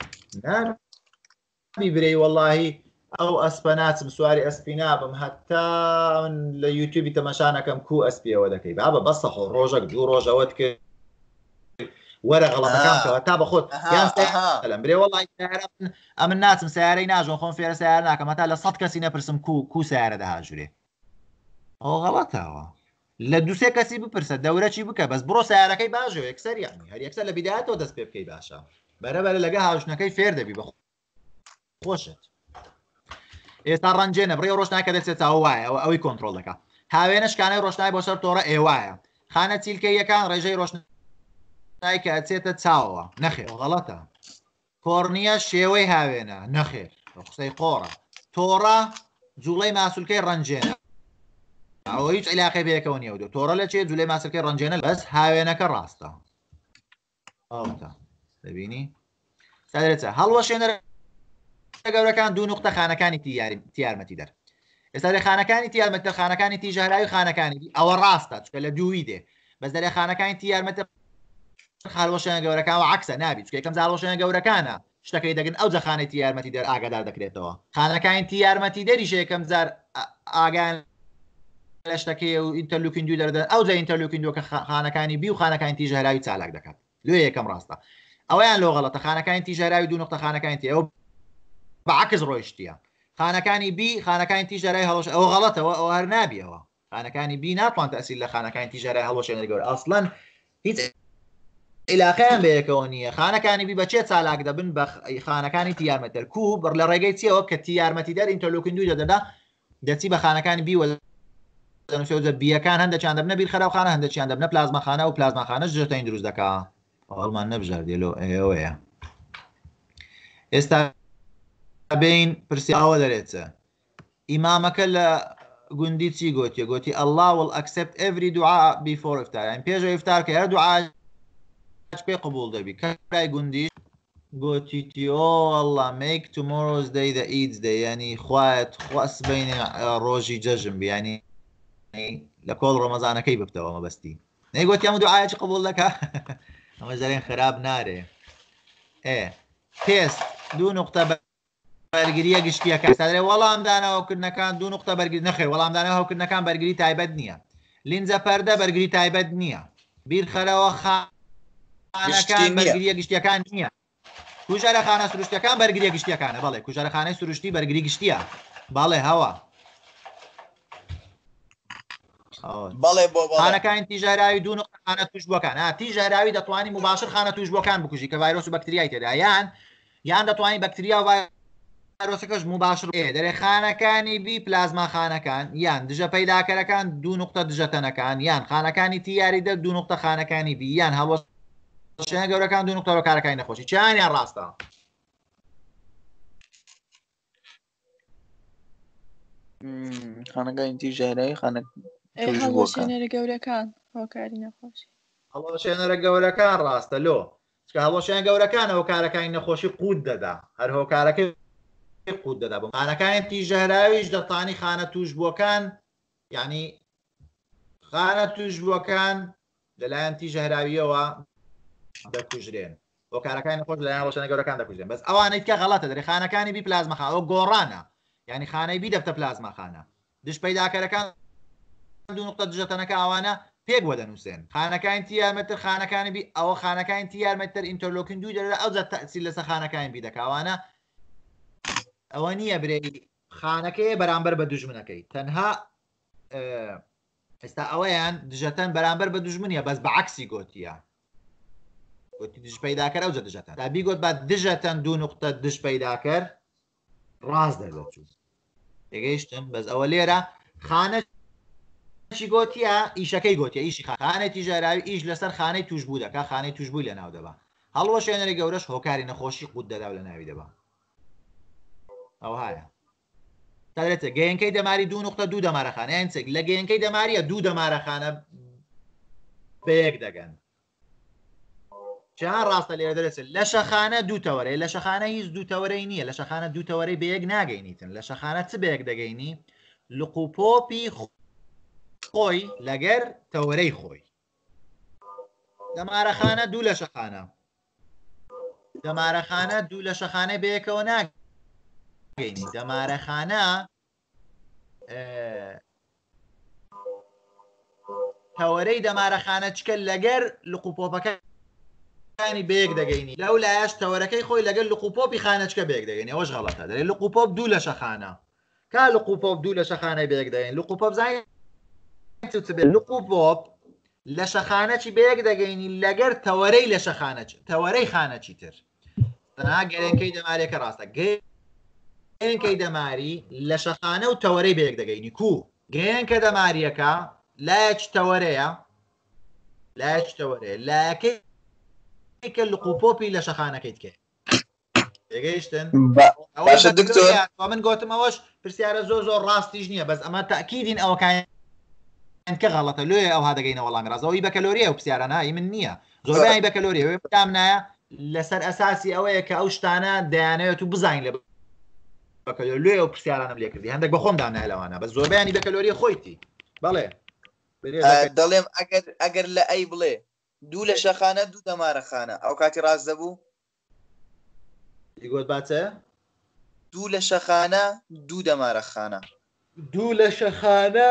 برەی وەڵاهی ئەو ئەسپە ناچم سواری ئەسپی نابم هەتا من لە یوتیوبی تەماشانەکەم کو ئەسپیەوە دەکەی با بە بەستە خۆ ڕۆژێک دوو ڕۆژەوەت کرد وەرە غەڵەتەکانەوە تا بە خۆت یان برێ وەڵی ئەمن ناچم سیارەی ناژۆن خۆم فێرە سیار ناکەم هەتا لە سەد کەسی نەپرسم کو کو سیارە داهاژورێ ئەو غەڵەتەوە لە دووسێ کەسی بپرسە دەورە چی بکە بەس بڕۆ سیارەکەی باژێ یەکسەر یانی هەر یەکسەر لە بیدایەتەوە دەست پێ بکەی باشە بەرەبەر لەگە هاوشنەکەی فێر دەبی بە خۆشت ئێستا ڕەنجێنە بڕێ ڕۆژنای کە دەچێت چاو وایە ئەوەی کۆنتترۆل دەکات هاوێنە شکانەی ڕۆژنای بۆ سەر تۆڕە ئێوایە خانە چیلکەیەکان ڕێژەی ڕۆژنای کە ئەچێتە چاوەوە نەخێر غەڵەتە کۆڕنیە شێوەی هاوێنە نەخێر قسەی قۆڕە تۆڕە جوڵەی ماسوولکەی ڕەنجێنە ئەوە هیچ عیلاقەی بەیەکەوە نیە و تۆڕە لە چێ جوولەی ماسوولکەی ڕەنجێنە بەس هاوێنەکە ڕاستە ئەوتە دەبینی سادرێتە هەڵوەشێنەرە گەورەکان دوو نقطە خانەکانی تیارمەتی دەر ئێستا لە خانەکانی تیارمەتە خانەکانی تیژەهراوی خانەکانی ئەوە ڕاستە چکە لە دووی دێ بەس دەرێ خانەکانی تیارمەتە هەڵوەشێنە گەورەکانەوە عەکسە نابی چکە یەکەم هەڵوەشێنە گەورەکانە شتەکەی دەگەن ئەو جەخانەی تیارمەتی دەر ئاگادار دەکرێتەوە خانەکانی تیارمەتی دەریش یەکەم جار ئاگان لە شتەکەی و ئینتەرلوکین دوو دەردەن ئەو جا ئینتەرلوکین دووە کە خانەکانی بی و خانەکانی تیژەهراوی چالاک دەکات لێ یەکەم ڕاستە ئەویان لۆ غەڵەتە خانەکانی تیژەهراوی دوو نقطە خانەکانی تی ئەو بەعکس ڕۆیشتیە خانەکانی بی خانەکانی تیژەرای هەڵۆش ئەوە غەڵەتەوە ئەوە هەر نابیەوە خانەکانی بی ناتوان تەسیل لە خانەکانی تیژەرای هەڵۆشێنەر گەورە ئەسڵەن هیچ عیلاقەیان بەیەکەوە نییە خانەکانی بی بەچێ چالاک دەبن بە خانەکانی تیارمەتەر کوو بڕ لە ڕێگەی چیەوە کە تیارمەتی دەر ئینتەرلوکین دوو دەدا دەچی بە خانەکانی بی وە بیەکان هەندێکیان دەبنە بیرخەراوخانە هەندێکیان دەبنە پلازماخانە و پلازماخانەش ژێتەین دروست دەکا هەڵمان نەبژاردێ لۆ ئێوەیە ئێستا بین پرسیاوە دەرێتە ئیمامەکە لە گوندی چی گوتیە گوتی Allah will accept every dua before iftar یان پێش ئیفتار کە هەر دوعا پێ قبول دەبی کای گوندی گوتی تیۆ Allah make tomorrow's day the Eid's day ینی خوایەت خواست بینی ڕۆژی جەژم بی ینی لە کۆڵ ڕۆمەزانەکەی ببتەوە مەبەستی نەیگوتی ئەم دوعایەکی قبول دەکا ئەمە زەرێن خراپ نارێ ئێ پێست دوو نقطە بەرگریە گشتیەکە سادرێ وەڵام داناوەکردنەکان دوو نقطە بەرگری نەخێر وەڵام داناوەکردنەکان بەرگری تایبەت نییە لینجە پەردە بەرگری تایبەت نییە بیرخەرەوە خانەکان بەرگریە گشتیەکان نییە کوژارە خانە سروشتەکان بەرگریە گشتیەکانە بەڵێ کوژارە خانەی سروشتی بەرگری گشتیە باڵێ هەوە بەڵێ بۆ خانەکانی تیژەراوی دوو نقطە خانە توش بووەکان ها تیژەراوی دەتوانانی مباشر خانە توش بووەکان بکوژی کە ڤایرۆس و بەکتریای تێدا یان یان دەتوانانی بەکتریا و ڤایرۆسەکەش مباشر ئێ دەرێ خانەکانی بی پلازما خانەکان یان دژە پەیداکەرەکان دوو نقطە دژەتەنەکان یان خانەکانی تیاری دە دوو نقطە خانەکانی بی یان هەڵوەشێنە گەورەکان دوو نقطە ڕۆکارەکانی نەخۆشی چیانیان ڕاستە خانەکانی تیژەرایی خانە هەڵوەشێنەرە گەورەکان هۆکاری نەخۆشی هەڵوەشێنەرە گەورەکان ڕاستە لۆ چکە هەڵوەشێنە گەورەکانە هۆکارەکانی نەخۆشی قوت دەدا هەر هۆکارەکەی قوت دەدا بۆ خانەکانی تیژەراویش دەتوانی خانە توش بووەکان یعنی خانە توش بووەکان لەلایەن تیژەراویەوە دەکوژرێن هۆکارەکانی نەخۆش لەلایەن هەڵوەشێنە گەورەکان دەکوژرێن بەس ئەوانەی کە غەڵەتە دەرێ خانەکانی بی پلازماخانە ئەو گۆڕانە یعنی خانەی بی دەبتە پلازماخانە دش پەیداکەرەکان دوو نقطە دژەتەنەکە ئەوانە پێک وە دەنووسێن خانەکانی تیارمەتر خانەکانی بی ئەوە خانەکانی تیارمەتر ئینتەرلۆکین دوو دەرە ئەو جە تەئسیل لەسەر خانەکانی بی دەکاوانە ئەوە نییە برێ خانەکەی بەرامبەر بە دوژمنەکەی تەنها ئێستا ئەوەیان دژەتەن بەرامبەر بە دوژمنیە بەس بەعکسی گوتیە گوتی دژ پەیداکەر ئەو جە دژەتەن تا بیگوت بە دژەتەن دوو نقطە دژ پەیداکەر ڕاست دەردەچوو تێگەیشتم بەس ئەوە لێرە خانە چی گوتیە ئیشەکەی گوتیە ئیشی خانەی تیژەراوی ئیش لەسەر خانەی توشبوو دەکا خانەی توشبووی لە ناو دەبا هەڵوەشێنەری گەورەش هۆکاری نەخۆشی قوت دەدا و لە ناوی دەبا ئەو هایە دەرێتە گەیەنکەی دەماری دوو نقطە دوو دەمارەخانە یان چێک لە گەیەنکەی دەماریە دوو دەمارەخانە بەیەک دەگەن چیان ڕاستە لێرە دەرێتێت لە شەخانە دوو تەوەرەی لە شەخانە هیچ دوو تەوەرەی نییە لە شەخانە دوو تەوەرەی بەیەک ناگەینیتن لە شەخانە چ بەیەک دەگەینی لقوپۆپی خۆی لەگەر تەوەرەی خۆی دەمارەخانە دوو لە شەخانە دەمارەخانە دوو لە شەخانەی بەیەکەوە ناگەینی دەمارەخانە تەوەرەی دەمارەخانە چکە لەگەر لقوپۆپەکانی بەیەک دەگەینی لەو لایەش تەوەرەکەی خۆی لەگەر لقوپۆپی خانەچکە بەیەک دەگەینی ئەوەش غەڵەتە دەرێت لقوپۆپ دوو لە شەخانە کا لقوپۆپ دوو لە شەخانەی بەیەک دەگەین لقوپۆپ زای لقوپۆپ لە شەخانەی بەیەک دەگەینی لەگەر تەوەرەی لە شەخانە تەوەرەی خانەچی تر تەنها گەرێنکەی دەمارێکە ڕاستە گەیەنکەی دەماری لە شەخانە و تەوەرەی بەیەک دەگەینی کو گەیەنکە دەماریەکە لایەک تەوەرەیە لایەک تەوەرەیە لایەکەی کە لقوپۆپی لە شەخانەکەیت کرد تێگەیشتن باشە دکتۆر من گوتم ئەوەش پرسیارە زۆر زۆر ڕاستیش نییە بەس ئەمە تاکیدین ئەوەکان کە غەڵەتە لێ ئەو هادەگەینە وەڵام ڕازەوەی بەکەلۆریە و پرسیارە نایی من نییە زۆربیانی بەکەلۆریەوە بدام نایە لەسەر ئەساسی ئەوەیە کە ئەو شتانە دەیانەوێت و بزانین لە بەکەلۆری و پرسیارانم لێ کردی هەندێک بە خۆم دامنای لەوانە بە زۆربیانی بەکەلۆری خۆیتی بەڵێ دەڵێم ئەگەر ئەگەر لە ئەی بڵێ دوو لە شەخانە دوو دەمارەخانە ئەو کاتی ڕاست دەبوو دیگۆت باچە دوو لە شەخانە دوو دەمارەخانە دوو لە شەخانە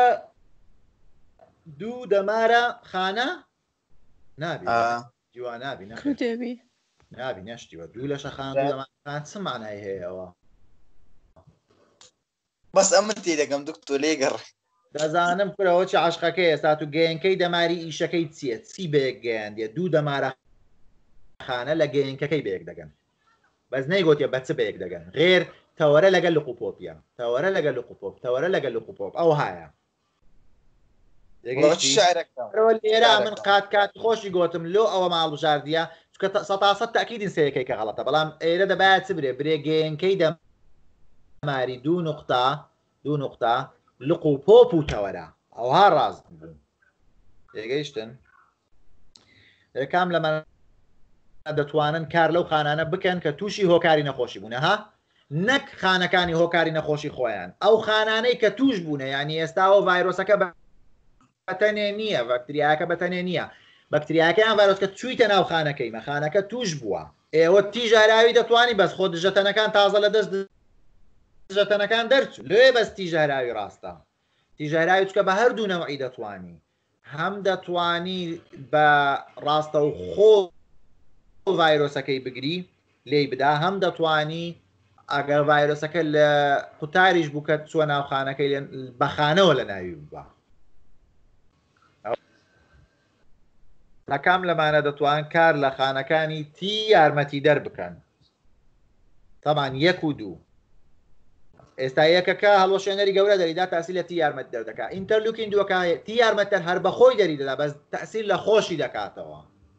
دوو دەمارە خانە نابی جوان نابی نەخێبی نابی نەشتیوە دوو لە شەخانە دوو دەمارەخانە چ معنای هەیە ئەوە بەس ئەمە تێ دەگەم دکتۆر لێگەڕ دەزانم کورەوە چ عاشقەکەی ئێستا و گەیەنکەی دەماری ئیشەکەی چییە چی بەیەک گەیاندیە دوو دەمارە خانە لە گەیەنکەکەی بەیەک دەگەن بەس نەیگوتیە بە چ بەیەک دەگەن غێر تەوەرە لەگەل لقوپۆپیە تەوەرە لەگەل لقوپۆپ تەوەرە لەگەل لقوپۆپ ئەو هایە لێرە من قات کات خۆشی گوتم لۆ ئەوە ماڵبژاردیە چکە سەتاسەد تاکیدین سەیەکەی کە غەڵەتە بەڵام ئێرە دەبایە چ برێ برێ گەیەنکەی دەماری دوو نقطە دوو نقطە لقوپۆپ و تەوەرە ئەوها ڕاست بوون تێگەیشتن کام لەمە دەتوانن کار لەو خانانە بکەن کە تووشی هۆکاری نەخۆشی بوونە ها نەک خانەکانی هۆکاری نەخۆشی خۆیان ئەو خانانەی کە توش بوونە ینی ئێستاوە ڤایرۆسەکە بەتەنێ نییە ڤەکتریاکە بەتەنێ نییە بەکتریاکەیان ڤایرۆسکە چوویتە ناو خانەکەی مەخانەکە توش بووە ئێوە تیژاراوی دەتوانی بەس خۆ دژەتەنەکان تازە لە دەست دژەتەنەکان دەرچوو لێ بەس تیژاراوی ڕاستە تیژاراوی چکە بە هەردوو نەوعی دەتوانی هەم دەتوانی بە ڕاستە و خۆ ڤایرۆسەکەی بگری لێی بدا هەم دەتوانی ئەگەر ڤایرۆسەکە لە قوتاریش بوو کە چووە ناوخانەکەی بەخانەوە لە ناوی بووە لەکام لەمانە دەتوان کار لە خانەکانی تی یارمەتی دەر بکەن تەمان یەک و دوو ئێستا یەکەکە هەڵۆشێنەری گەورە دەریدا تاسی لە تی یارمەت دەردەکات ئینتەرلوکین دووەکە تی یارمەتەر هەر بەخۆی دەری دەدا بەس تەسیر لە خۆشی دەکاتەوە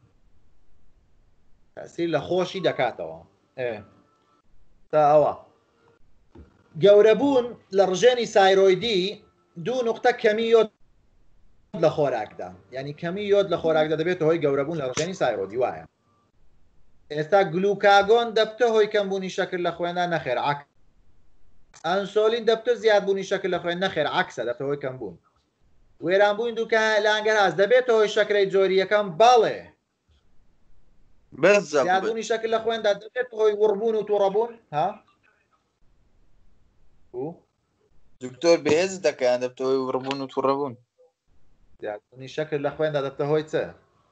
تەسیر لە خۆشی دەکاتەوە تا ئەوە گەورەبوون لە ڕژێنی سایرۆیدی دوو نقطە کەمی یۆد لە خۆراکدا ینی کەمی یۆد لە خۆراکدا دەبێت هۆی گەورەبوون لە ڕژێنی سایرۆدی وایە ئێستا گلوکاگۆن دەبتە هۆی کەمبوونی شەکر لە خوێندا نەخێر عکس ئەنسۆلین دەبتە زیادبوونی شەکر لە خوێن نەخێر عکسە دەبتە هۆی کەمبوون وێرانبووین دووکە لانگەراز دەبێت هۆی شەکرەی جۆری یەکەم باڵێ زیادبوونی شەکر لە خوێندا دەبێت هۆی وڕبوون و تووڕەبوون ها دکتۆر بەهێز دەکەیان دەبتە هۆی وڕبوون و تووڕەبوون زیادبوونی شەکر لە خوێندا دەبتە هۆی چ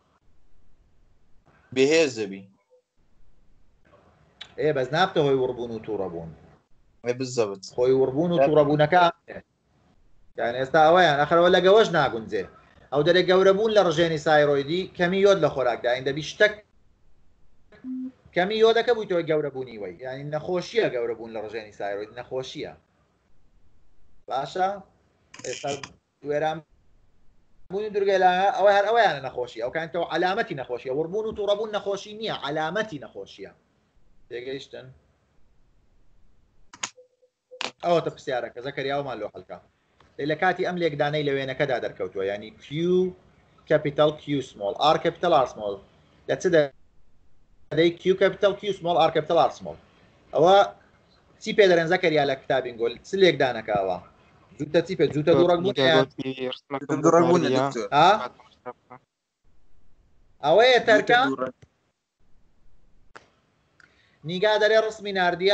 بەهێز دەبی ئێ بەس نابتە هۆی وڕبوون و تووڕەبوون بزەبت خۆی وڕبوون و تووڕەبوونەکە یان ئێستا ئەوەیان ئەخرەوە لە گەوەش ناگونجێ ئەو دەرێک گەورەبوون لە ڕژێنی سایرۆیدی کەمی یۆد لە خۆراکدا ئین دەبی شتێک کەمی یۆدەکە بووی تۆی گەورەبوونی وەی ینی نەخۆشیە گەورەبوون لە ڕژێنی سایرۆیدی نەخۆشیە باشە ئێستا وێران بوونی دورگەلایە ئەوە هەر ئەوەیانە نەخۆشی ئەو کاتەوە علامەتی نەخۆشیە وڕبوون و تووڕەبوون نەخۆشی نییە علامەتی نەخۆشیە تێگەیشتن ئەوە تە پرسیارەکە زەکەریاومان لۆ حەڵکە لە کاتی ئەم لێکدانەی لە وێنەکەدا دەرکەوتووە ینی Q capital Q small R capital R small لە چ دەی Q capital Q small R capital R small ئەوە چی پێ دەرێن زەکەریا لە کتابین گۆل چ لێکدانەکەەوە جوتە چی پێ جوتە دووڕەکبوون ئەوەیە تەرکە نیگا دەرێ ڕسمی ناردیە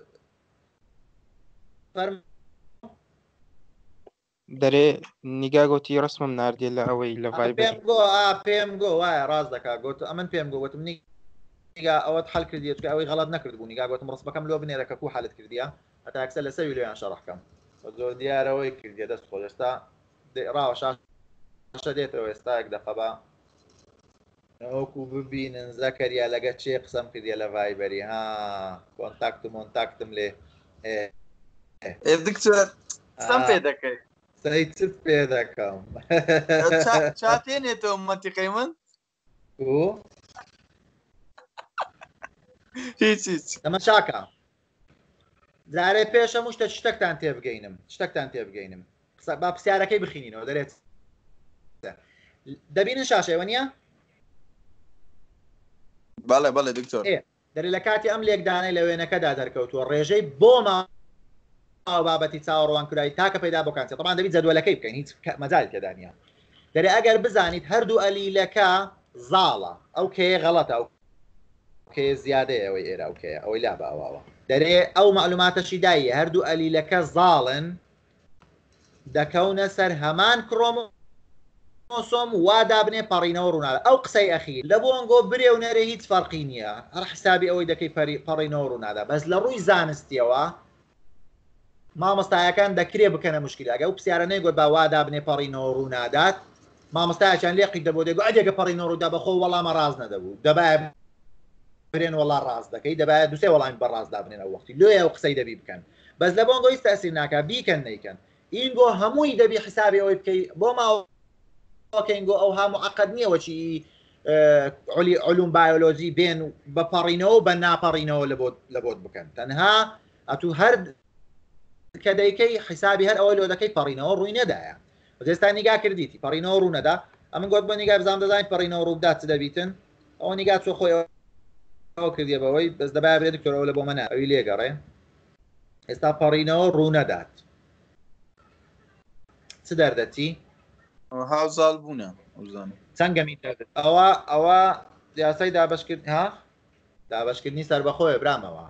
دەرێ نیگا گوتی ڕسمم ناردێ لە ئەوەی لە پێم گۆ پێم گۆ وایە ڕاست دەکا گوت ئەمن پێم گۆ گوتم نیگا ئەوەت حەل کردیت کە ئەوەی غەڵەت نەکرد بوو نیگا گوتم ڕسمەکەم لۆ بنێرەکە کو حالت کردیە هەتا ئەکسە لە سەوی لێیان شەڕەحکەم زۆر دیارەوەی کردیە دەست خۆ ئێستا ڕاوە شاشە دێتەوە ئێستاک دەخەبا ئەوکو ببینن زەکەریا لەگە چێ قسەم کردیە لە ڤایبەری ها کۆنتاکت و مۆنتاکتم لێ دکتۆر سم پێ دەکەی سەیچت پێ دەکەم چاتێنێتەوە مەنتیقەی من هیچ هیچ ئەمە چاکە جارێ پێش هەموو شتە شتێکتان تێبگەینم شتێکتان تێبگەینم با پرسیارەکەی بخینینەوە دەرێت دەبینن شاشەوە نییە؟ بەڵێ بەڵێ دکتۆر دەری لە کاتی ئەم لێکدانەی لە وێنەکەدا دەرکەوتووە ڕێژەی بۆ بابەتی چاوەڕوانکرایی تاکە پەیدا بۆ کانچێت طبعاً دەبێت جەدوەلەکەی بکەین هیچ مەجالی تێدا نییە دەرێ ئەگەر بزانیت هەردوو ئەلیلەکە زاڵە ئەو کێ غەڵەتە ئەو کێ زیادەیە ئەوەی ئێرە ئەو کێ ئەوەی لا بەواوە دەرێ ئەو معلوماتەشی دایە هەردوو ئەلیلەکە زاڵن دەکەونە سەر هەمان کرۆمۆسۆم وا دابنێ پەڕینەوە ڕووناە ئەو قسەی ئەخیر لە بۆ ئەنگۆ برێ و نەرێ هیچ فەرقی نییە هەر حسابی ئەوەی دەکەی پەڕینەوە ڕوونادا بەس لە ڕووی زانستیەوە مامۆستایەکان دەکرێ بکەنە مشکلەکە ئەو پرسیارە نەیگوت با وا دابنێ پەڕینەوە ڕوونادات مامۆستایەکان لێقی دەبۆ دەگو ئەدێکە پەڕینەوە ڕوودا بەخۆ وەڵامە ڕاز نەدەبوو دەبایە برێن وەڵا ڕاز دەکەی دەبایە دوسێ وەڵامی بەڕاز دابنێنە وەختی لێ ئەو قسەی دەبی بکەن بەس لە بۆنگۆی تەسیر ناکە بیکەن نیکەن ئینگۆ هەمووی دەبی حسابی ئەوەی بکەی بۆ ماوەکەینگۆ ئەو هەموو عقد نییەوەچی علوم بایۆلۆژی بێن بە پەڕینەوە بە ناپەڕینەوە لە بۆت بکەن تەنها ئەتوو هەر کە دەیکەی حسابی هەر ئەوە لۆ دەکەی پەڕینەوە ڕووی نەدایە جێستا نیگا کردیتی پەڕینەوە ڕوو نەدا ئەمن گوت بۆ نیگا بزانام دەزانین پەڕینەوە ڕوودا چ دەبیتن ئەوە نیگا چۆ خۆی ئەو کردیە بەوەی بەس دەبای بێت دکتۆرەوە لە بۆ منە ئەوی لێگەڕێ ئێستا پەڕینەوە ڕوو نەدات چ دەردەچی هاوزاڵ بوونە چەندگە میتر ئەوە ئەوە یاسای دابشکرد ها دابشکردنی سەربەخۆیە برامەوە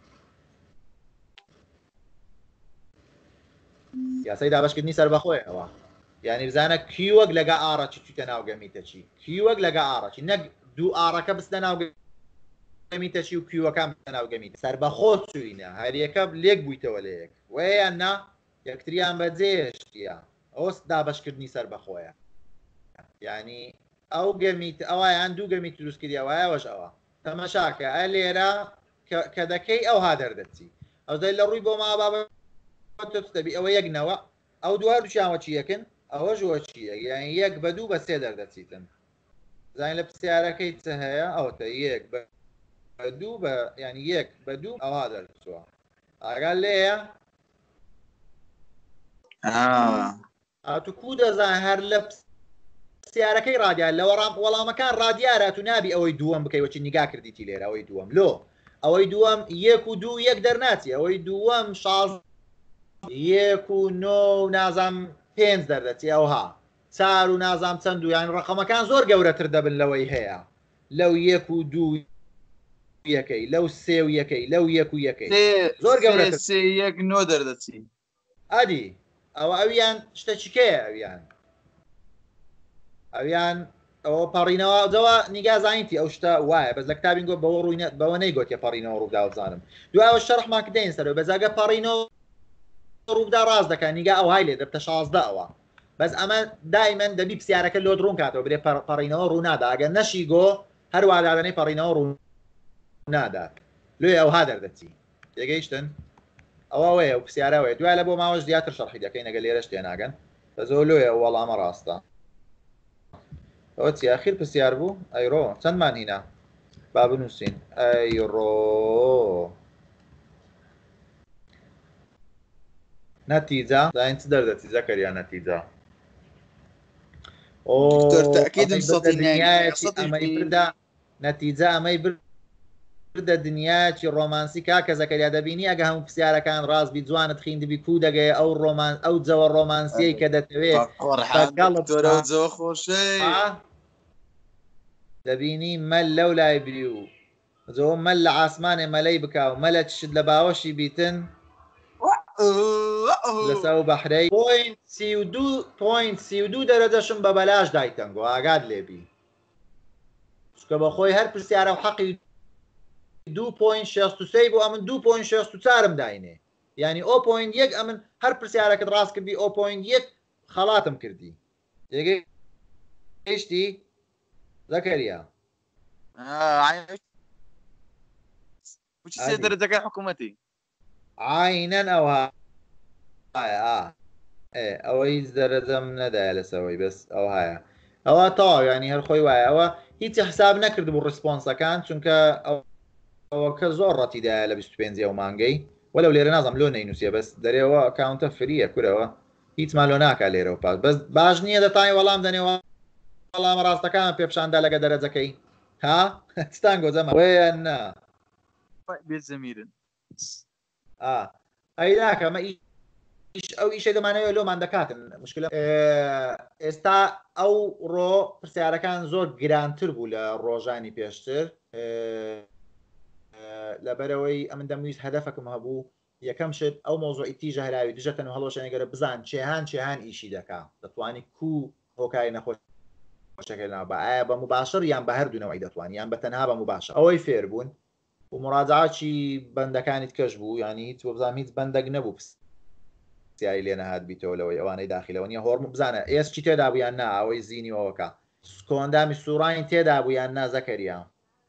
یاسای دابشکردنی سەربەخۆیەوە یعنی بزانە کیوەک لەگە ئاڕەچی چیتە ناوگەمیتەچی کیوەک لەگە ئاڕەچی نەک دوو ئاڕەکە بستە ناوگەمیتەچی و کیوەکان بستە ناوگەمیت سەربەخۆ چوینە هەریەکە لێک بوویتەوە لە یەک وەیان نا یەکتریان بەجێشتیە ئەوست دابشکردنی سەربەخۆیە یعنی ئەو گەمیت ئەویان دوو گەمی دروست کردی ئەوەیەوەش ئەوە تەمەشاکە ئە لێرە کە دەکەی ئەو ها دەردەچی ئەو دەی لە ڕووی بۆ ما بابە دەبی ئەوە یەکنەوە ئەو دووار دوچیانوە چی یەکن ئەوە ژوە چیە یان یەک بە دوو بە سێ دەردەچیتن زانین لە پرسیارەکەی چ هەیە ئەوتە یەک بە دوو بە ینی یەک بە دوو ئەوها دەرچووە ئاگال لێیە ئاتو کو دەزان هەر لە پرسیارەکەی ڕادیار لە وەڵامەکان ڕادیارە تو نابی ئەوەی دووەم بکەی وەچی نیگا کردیتی لێرە ئەوەی دووەم لۆ ئەوەی دووەم یەک و دوو یەک دەرناچی ئەوەی دووەم شاڵ یەک و نۆ و نازام پێنج دەردەچی ئەوها چار و نازام چەند و یان ڕقەمەکان زۆر گەورەتر دەبن لەوەی هەیە لەو یەک و دوو یەکەی لەو سێ و یەکەی لەو یەک و یەکەی زۆر گەورە سێ یەک نۆ دەردەچی ئادی ئەوە ئەویان شتەچکەیە ئەویان ئەویان ئەوە پەڕینەوە دەوە نیگازانیتی ئەو شتە وایە بەس لە کتابین گۆ بەوە ڕووی بەوە نەیگوت پەڕینەوە ڕوودا بزانم دوایەوە شەرحمان کردین سەرەوە بەزاگە پەڕینەوە ڕوودا ڕاست دەکەن نیگا ئەو های لێ دەبتە شازدە ئەوە بەس ئەمە دایمەن دەبی پرسیارەکە لۆ دڕون کاتەوە برێ پەڕینەوە ڕوو نادا ئەگە نەشی گۆ هەروە دادنەی پەڕینەوە ڕوو نادات لێ ئەوها دەردەچی تێگەیشتن ئەوە وەیە و پرسیارەوەی دوای لە بۆ ماوەش زیاتر شەرحی دەکەین ئەگە لێرەش تێناگەن بە زۆر لێە وەڵامە ڕاستە ئەوە چی ئاخیر پرسیار بوو ئەیڕۆ چەندمان هینا با بنووسین ئەیڕۆ نەتیجە داین چ دەردەچی زەکەریا نەتیجە ئەمەی بردا نەتیجە ئەمەی بردە دنیاکی ڕۆمانسی کاکە زەکەریا دەبینی ئەگە هەموو پرسیارەکان ڕاست بی جوانت خوێندبی کو دەگەی ئەو ڕۆمان ئەو جەوە ڕۆمانسیەی کە دەتەوێت خۆشەی دەبینی مەل لەو لای بری و زۆ مەل لە ئاسمانێ مەلەی بکا و مەلە چشت لە باوەشی بیتن لەسەو بەحرەی پۆینت سی و دوو پۆینت سی و دوو دەرەجەشم بە بەلاش دایتەنگۆ ئاگاد لێبی چکە بە خۆی هەر پرسیارە و حەقی دوو پۆینت شەست و سێ بۆ ئەمن دوو پۆینت شەست و چارم داینێ ینی ئۆ پۆینت یەک ئەمن هەر پرسیارەکەت ڕاست کردی ئۆ پۆینت یەک خەڵاتم کردی تێگەی هێشتی زەکەریا سێ دەرەجەکەی حکوومەتی عینەن ئەوها ئەوەی دەرەجەم نەدایە لەسەوەی بەس ئەو هەیە ئەوە تاوا ینی هەر خۆی وایە ئەوە هیچی حساب نەکرد بوو ڕسپۆنسەکان چونکە ئەوەکە زۆر ڕەتیدایە لە بیست و پێنج ئەو مانگەی وەلەو لێرە نازم لۆ نەینووسە بەس دەرێەوە ئەکاونتە فریە کورەوە هیچمان لۆ ناکە لێرەوە پاس بەس باش نییە دەتانی وەڵام دەنێەوە وەڵامە ڕاستەکان پێپشاندا لەگە دەرەجەکەی ها ستان گۆزەمە وێن بێزەمیرن ئەی ناکەمە ئەو ئیشە دەمانەوە لۆمان دەکاتن مشکلە ئێستا ئەو ڕۆ پرسیارەکان زۆر گرانتر بوو لە ڕۆژانی پێشتر لەبەرەوەی ئەمن دەمویست هەدەفەکەم هەبوو یەکەم شت ئەو مۆزۆی تیژە هەراوی دژەتەن و هەڵۆشێنەگەرە بزان چێهان چێهان ئیشی دەکا دەتوانی کو هۆکاری نەخۆشەکەنا بە ئایا بە مباشر یان بە هەردوونەوەی دەتوانانی یان بە تەنها بە مباشر ئەوەی فێر بوون و مڕاجعاتی بەندەکانیت کەش بوو ینی هیچ بزانام هیچ بەندەک نەبوو پرسیاری لێ نەهات بیتەوە لەوەی ئەوانەی داخلەوە نیە هۆڕم بزانە ئێسکی تێدا بوویان نا ئەوەی زینیەوەکە کۆندامی سوڕانی تێدا بوویان نا زەکەریا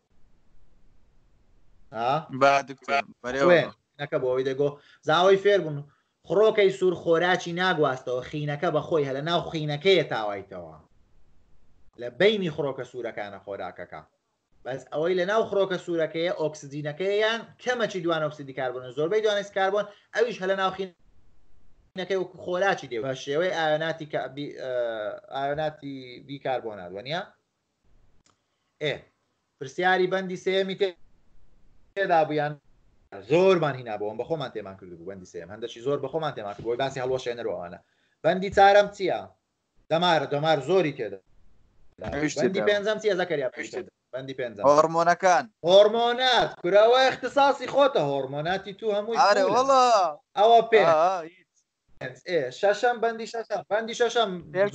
نەکە بۆەوەی دەگۆ زاوەی فێر بوون خڕۆکەی سوور خۆراکی ناگواستەوە خینەکە بەخۆی هە لە ناو خینەکەیە تاوایتەوە لە بینی خڕۆکە سوورەکانە خۆراکەکە بەس ئەوەی لە ناو خڕۆکە سوورەکەیە ئۆکسسیجینەکەیان کەمەچی دوان ئۆکسیدی کاربن زۆربەی دوانێت کاربن ئەویش هە لە ناو خینەکەی وەکو خۆراکی دێ بە شێوەی ئاەناتی ئاەناتی بیکاربۆنات وەنیە ئێ پرسیاری بەندی سێمی تێدا بوویان زۆرمان هینابەوەم بە خۆمان تێمان کرد بوو بەندی سێم هەندێکی زۆر بە خۆمان تێمان کرد بۆی باسی هەڵوەشێنەرەوەوانە بەندی چارەم چییە دەمارە دەمار زۆری تێدا بەندی پێنجەم چیە زەکەریا پێشتر بەندی پێنجەم هۆرمۆنەکان هۆرمۆنات کورەوە اختصاصی خۆتە هۆرمۆناتی تو هەمووی ئەوە پێ شەشەم بەندی شەشەم بەندی شەشەم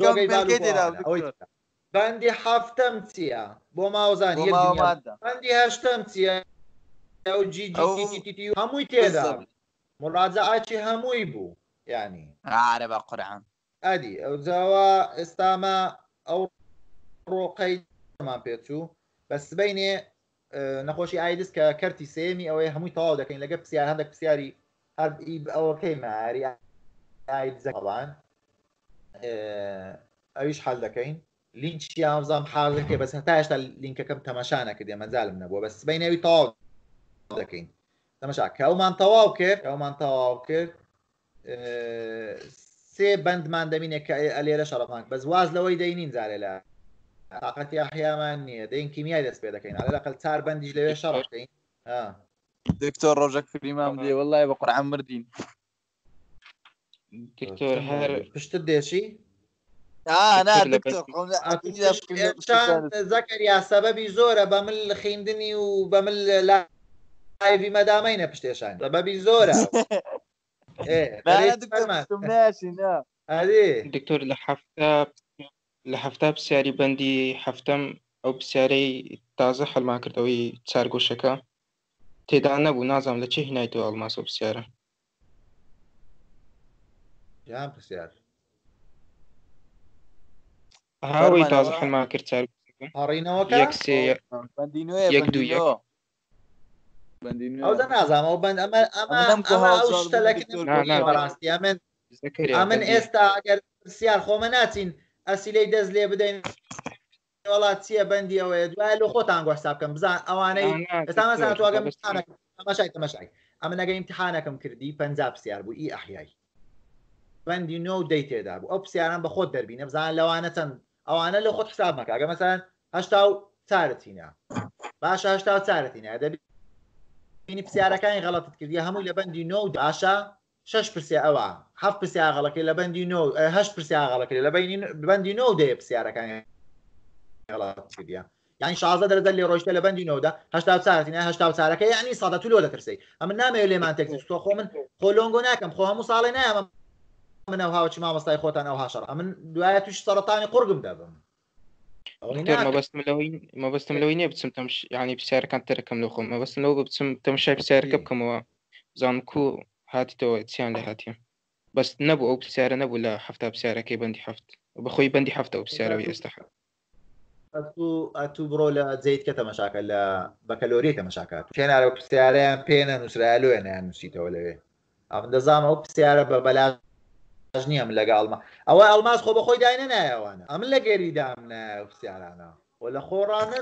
بەندی هەفتەم چییە بۆ ماوەزان بەندی هەشتەم چییە هەمووی تێدا مڕاجعاتی هەمووی بوو ینی ئارە بە قورعان ئەدی ئەو جاوە ئێستامە ئەو ڕۆقەیمان پێچوو بە سبەینێ نەخۆشی ئایدس کە کەرتی سێمی ئەوەی هەمووی تەواو دەکەین لەگە پرسیار هەندێک پرسیاری ئەوەکەی ماری ئایدزەڵان ئەویش حەل دەکەین لینچی ئامزام حاڵەکە بەس هەتا هێشتا لینکەکەم تەماشا نەکردێ مەجالم نەبووە بە سبەینەوەی تەواو دەکەین تەماشا کە ئەومان تەواو کرد ئەومان تەواو کرد سێ بەندمان دەمینێت کە ئەلێرە شەڕەپان بەس واز لەوەی دەینین جارێ لە تااقەتی ئەحیامان نییە دەین کیمیای دەست پێ دەکەین ئەلە لەقل چار بەندیش لەوێ شەڕەکەین دکتۆر ڕۆژە کریمام دێ وەڵای بە قورعان مردین دکتۆر هەر پشتت دێشی زەکەریا سەبەبی زۆرە بە مل خیندنی و بە مل لایڤی مەدامەینە پشتێشان سەبەبی زۆرە دکتۆر لە هەفتە لە هەفتە پرسیاری بەندی هەفتەم ئەو پرسیارەی تازە هەڵمان کردەوەی چارگۆشەکە تێدا نەبوو نازانم لە چێ هینایتەوە ئەڵماس و پرسیارە یان پرسیار هاوی تازە هەڵمان کرد هەڕینەوەکە یەک سێ یەک دوو یەک ئەو نازانم ئەو بەند ئەمە ئەمە ئەو شتە لەڕاستی ئەمن ئەمن ئێستا ئەگەر پرسیار خۆمە ناچین ئەسیلەی دەست لێ بدەین وڵات چییە بەندی ئەوەیە دوای لە خۆتان گۆشتا بکەم بزان ئەوانەی ئێستا مەسان تواگەم تەماشای تەماشای ئەمە نەگەی امتحانەکەم کردی پەنجا پرسیار بوو ئی ئەحیای بەندی نۆ دەی تێدا بوو ئەو پرسیاران بە خۆت دەربینە بزان لەوانە چەند ئەوانە لە خۆت حساب مەکە ئەگە مەسەن هەشتا و چارەتینە باشە هەشتا و چارەتینە دەبینی پرسیارەکانی غەڵەتت کردی هەمووی لە بەندی نۆ باشە شش پرسیار ئەوە هەفت پرسیار غەڵەکەی لە بەندی نۆ هەشت پرسیار غەڵەکەی لە بەندی نۆ دەیە پرسیارەکانی غەڵەت کردیە یعنی شازە دەرەجە لێ ڕۆیشتە لە بەندی نۆدا هەشتا و چارەتینە هەشتا و چارەکە یعنی سەدە تو لۆ دەترسی ئەمە نامەوێت لێمان تێکسی تۆ خۆ من خۆ لۆنگۆ ناکەم خۆ هەموو ساڵی نایە من ئەو هاوچی مامۆستای خۆتان ئەو هاشەڕ من دوایە توش سەرەتانی قورگم دەبم مەبەستم لەوەی نییە بچم تەم یعنی پرسیارەکان تەرەکەم لە خۆم مەبەستم لەوە بچم تەماشای پرسیارەکە بکەمەوە بزانم کو هاتیتەوە چیان لێ هاتیە بەس نەبوو ئەو پرسیارە نەبوو لە هەفتە پرسیارەکەی بەندی هەفت بەخۆی بەندی هەفتە و پرسیارەوەی ئێستا ئەتوو بڕۆ لە جەیت کە تەماشاکە لە بەکەلۆری تەماشاکات پێناوە پرسیارەیان پێنە نووسرا لێ نیان نووسیتەوە لەوێ ئەم دەزانم ئەو پرسیارە بە بەلا نییە من لەگە ئەڵما ئەوە ئەڵماس خۆ بەخۆی داینە نایەوانە ئەمن لە گەریدام نایە پرسیارانە و لە خۆڕانە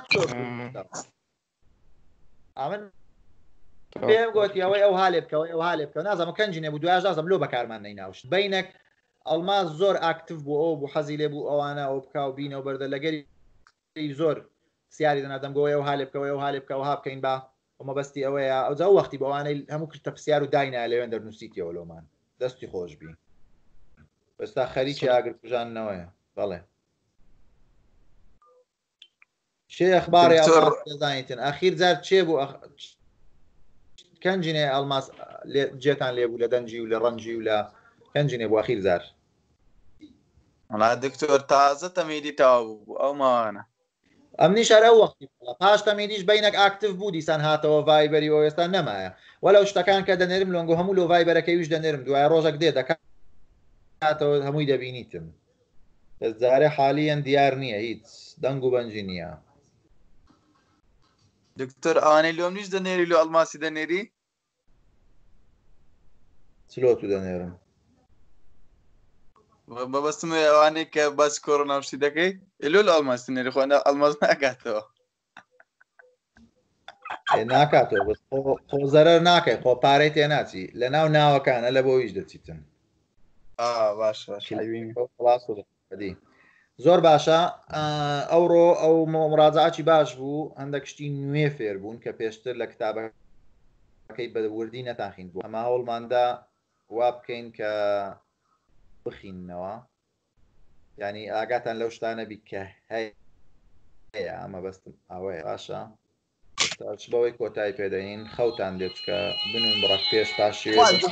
ئەمن پێم گوتی ئەوەی ئەو هالێ بکەوە ئەو هالێ بکەوە نازەمە کەنجینێ بوو دوای ئازازم لۆ بەکارمان نەیناوشت بینەک ئەڵماس زۆر ئاکتیف بوو ئەو بوو حەزی لێ بوو ئەوانە ئەو بکاو بینە و بەردە لەگەری زۆر سیاری دەنادەم گۆی ئەو هالێ بکەوە ئەو هالێ بکەوە ها بکەین با مەبەستی ئەوەیە ئەو جا وەختی بەوانەی هەموو کردتە پرسیار و داینە لەوێن دەرنووسیتیەوە لۆمان دەستی خۆش بی ئێستا خەریکی ئاگرکوژانەوەیە بەڵێ چێ ئەخباری دەزانیتن ئەخیر جار چێ بوو کەنجینێ ئەڵماس جێتان لێبوو لە دەنجی و لە ڕەنجی و لە کەنجینێ بوو ئەخیر زار وڵا دکتۆر تازە تەمێدی تاوا بوو ئەو ماوانە ئەمنی شار ئەو وەختی پاش تەمێدیش بینەک ئاکتیف بوو دیسان هاتەوە ڤایبەری ئەو ئێستا نەمایە وەلەو شتەکان کە دەنێرم لۆنگۆ هەموو لۆ ڤایبەرەکەی ویش دەنێرم دوای ڕۆژێک دێ دەکاتەوە هەمووی دەبینیتم دەستجارێ حالیان دیار نییە هیچ دەنگ و بەنجی نییە دکتۆر ئەوانەی لۆم نیش دەنێری لۆ ئەڵماسی دەنێری چلۆ تو دەنێرم بەبەستم ئەوانەی کە باسی کۆڕۆناوشتی دەکەی لۆ لە ئەڵماسی دەنێری خۆ ئەڵماس ناکاتەوە ناکاتەوە بەس خۆ زەرەر ناکەی خۆ پارەی تێ ناچی لە ناو ناوەکانە لە بۆ هیچ دەچیتن باش باش زۆر باشە ئەوڕۆ ئەو مڕاجعاتی باش بوو هەندێک شتی نوێ فێر بوون کە پێشتر لە کتابەکەی بە وردی نەتاخین بوو ئەمە هەوڵماندا وا بکەین کە بخینەوە ینی ئاگاتان لەو شتانە بی کە هەیە ئەمە بەستم ئەوەیە باشە بەوەی کۆتایی پێدەین خەوتان دێت کە بنون بڕک پێش پاشی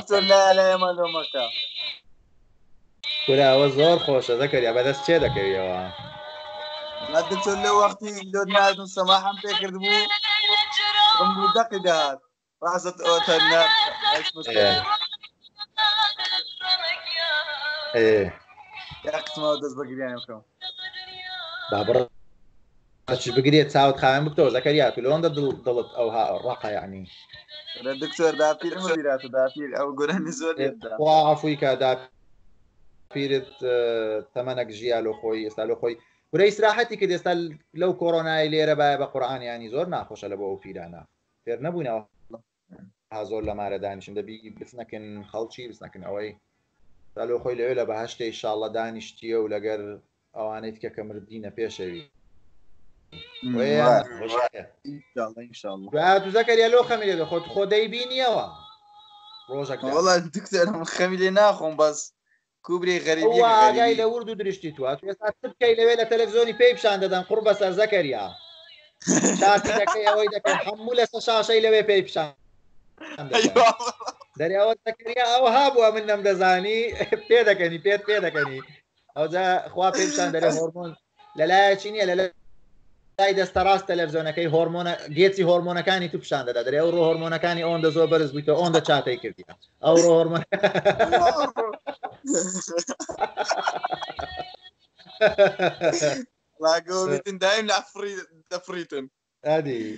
کوراوە زۆر خۆشە دەکەری بەدەست چێ دەکەویەوە دکتۆر لە وەختی لۆ ناردم سەماحم پێ کرد بوو بوو دەقی دەهات ڕاست ئۆتەنە قسمەوە دەست بەگریان بکەم بابڕ چ بگرێت چاوت خاوێن بکەوە زەکەریا تو لەوەندە دڵت ئەو ڕقە یعنی دکتۆر داپیر مەبیرات داپیر ئەو گۆرانی زۆر عفوی کە داپیرت تەمەنەک ژیا لۆ خۆی ئێستا لۆ خۆی گورەی ئیسراحەتی کرد ئێستا لەو کۆڕۆنای لێرە باە بە قورئانیانی زۆر ناخۆشە لە بۆ ئەو پیرانە فێر نەبوونەوە ها زۆر لە مارە دانیشن دەبی بچنەکەن خەڵکی بچنەکەن ئەوەی تا لۆ خۆی لەوێ لە بەهەشتەی ئینشاڵڵا دانیشتیە و لەگەر ئەوانەی کە کە مردینە پێشەوی تو زەکەریا لۆ خەمی لێ دەخۆت خۆ دەیبینیەوە ڕۆژێک وەڵا دکتۆرم خەمی لێ ناخۆم بەس کوبری غەریبی ئاگای لە ورد و دروشتی تو ئێستا بکەی لەوێ لە تەلەڤیزۆنی پێی پیشان دەدەن قوڕ بەسەر زەکەریا شاتی دەکەی ئەوەی دەکەن هەموو لەسەر شاشەی لەوێ پێی پیشان دەریاوە زەکەریا ئەوە هابووە من نەمدەزانی پێ دەکەنی پێت پێ دەکەنی ئەوجا خوا پێی پیشان دەرێ هۆرمۆن لەلایەکی نییە لە لای دەستە ڕاست تەلەڤیزۆنەکەی هۆرمۆنە گێچی هۆرمۆنەکانی تو پیشان دەدا دەرێ ئەوڕۆ هۆرمۆنەکانی ئەوەندە زۆر بەرز بوویتەوە ئەوەندە چاتەی کردیە ئەوڕۆ هۆرمۆن لاگەڵتن دایم لە دەفریتن ئەدی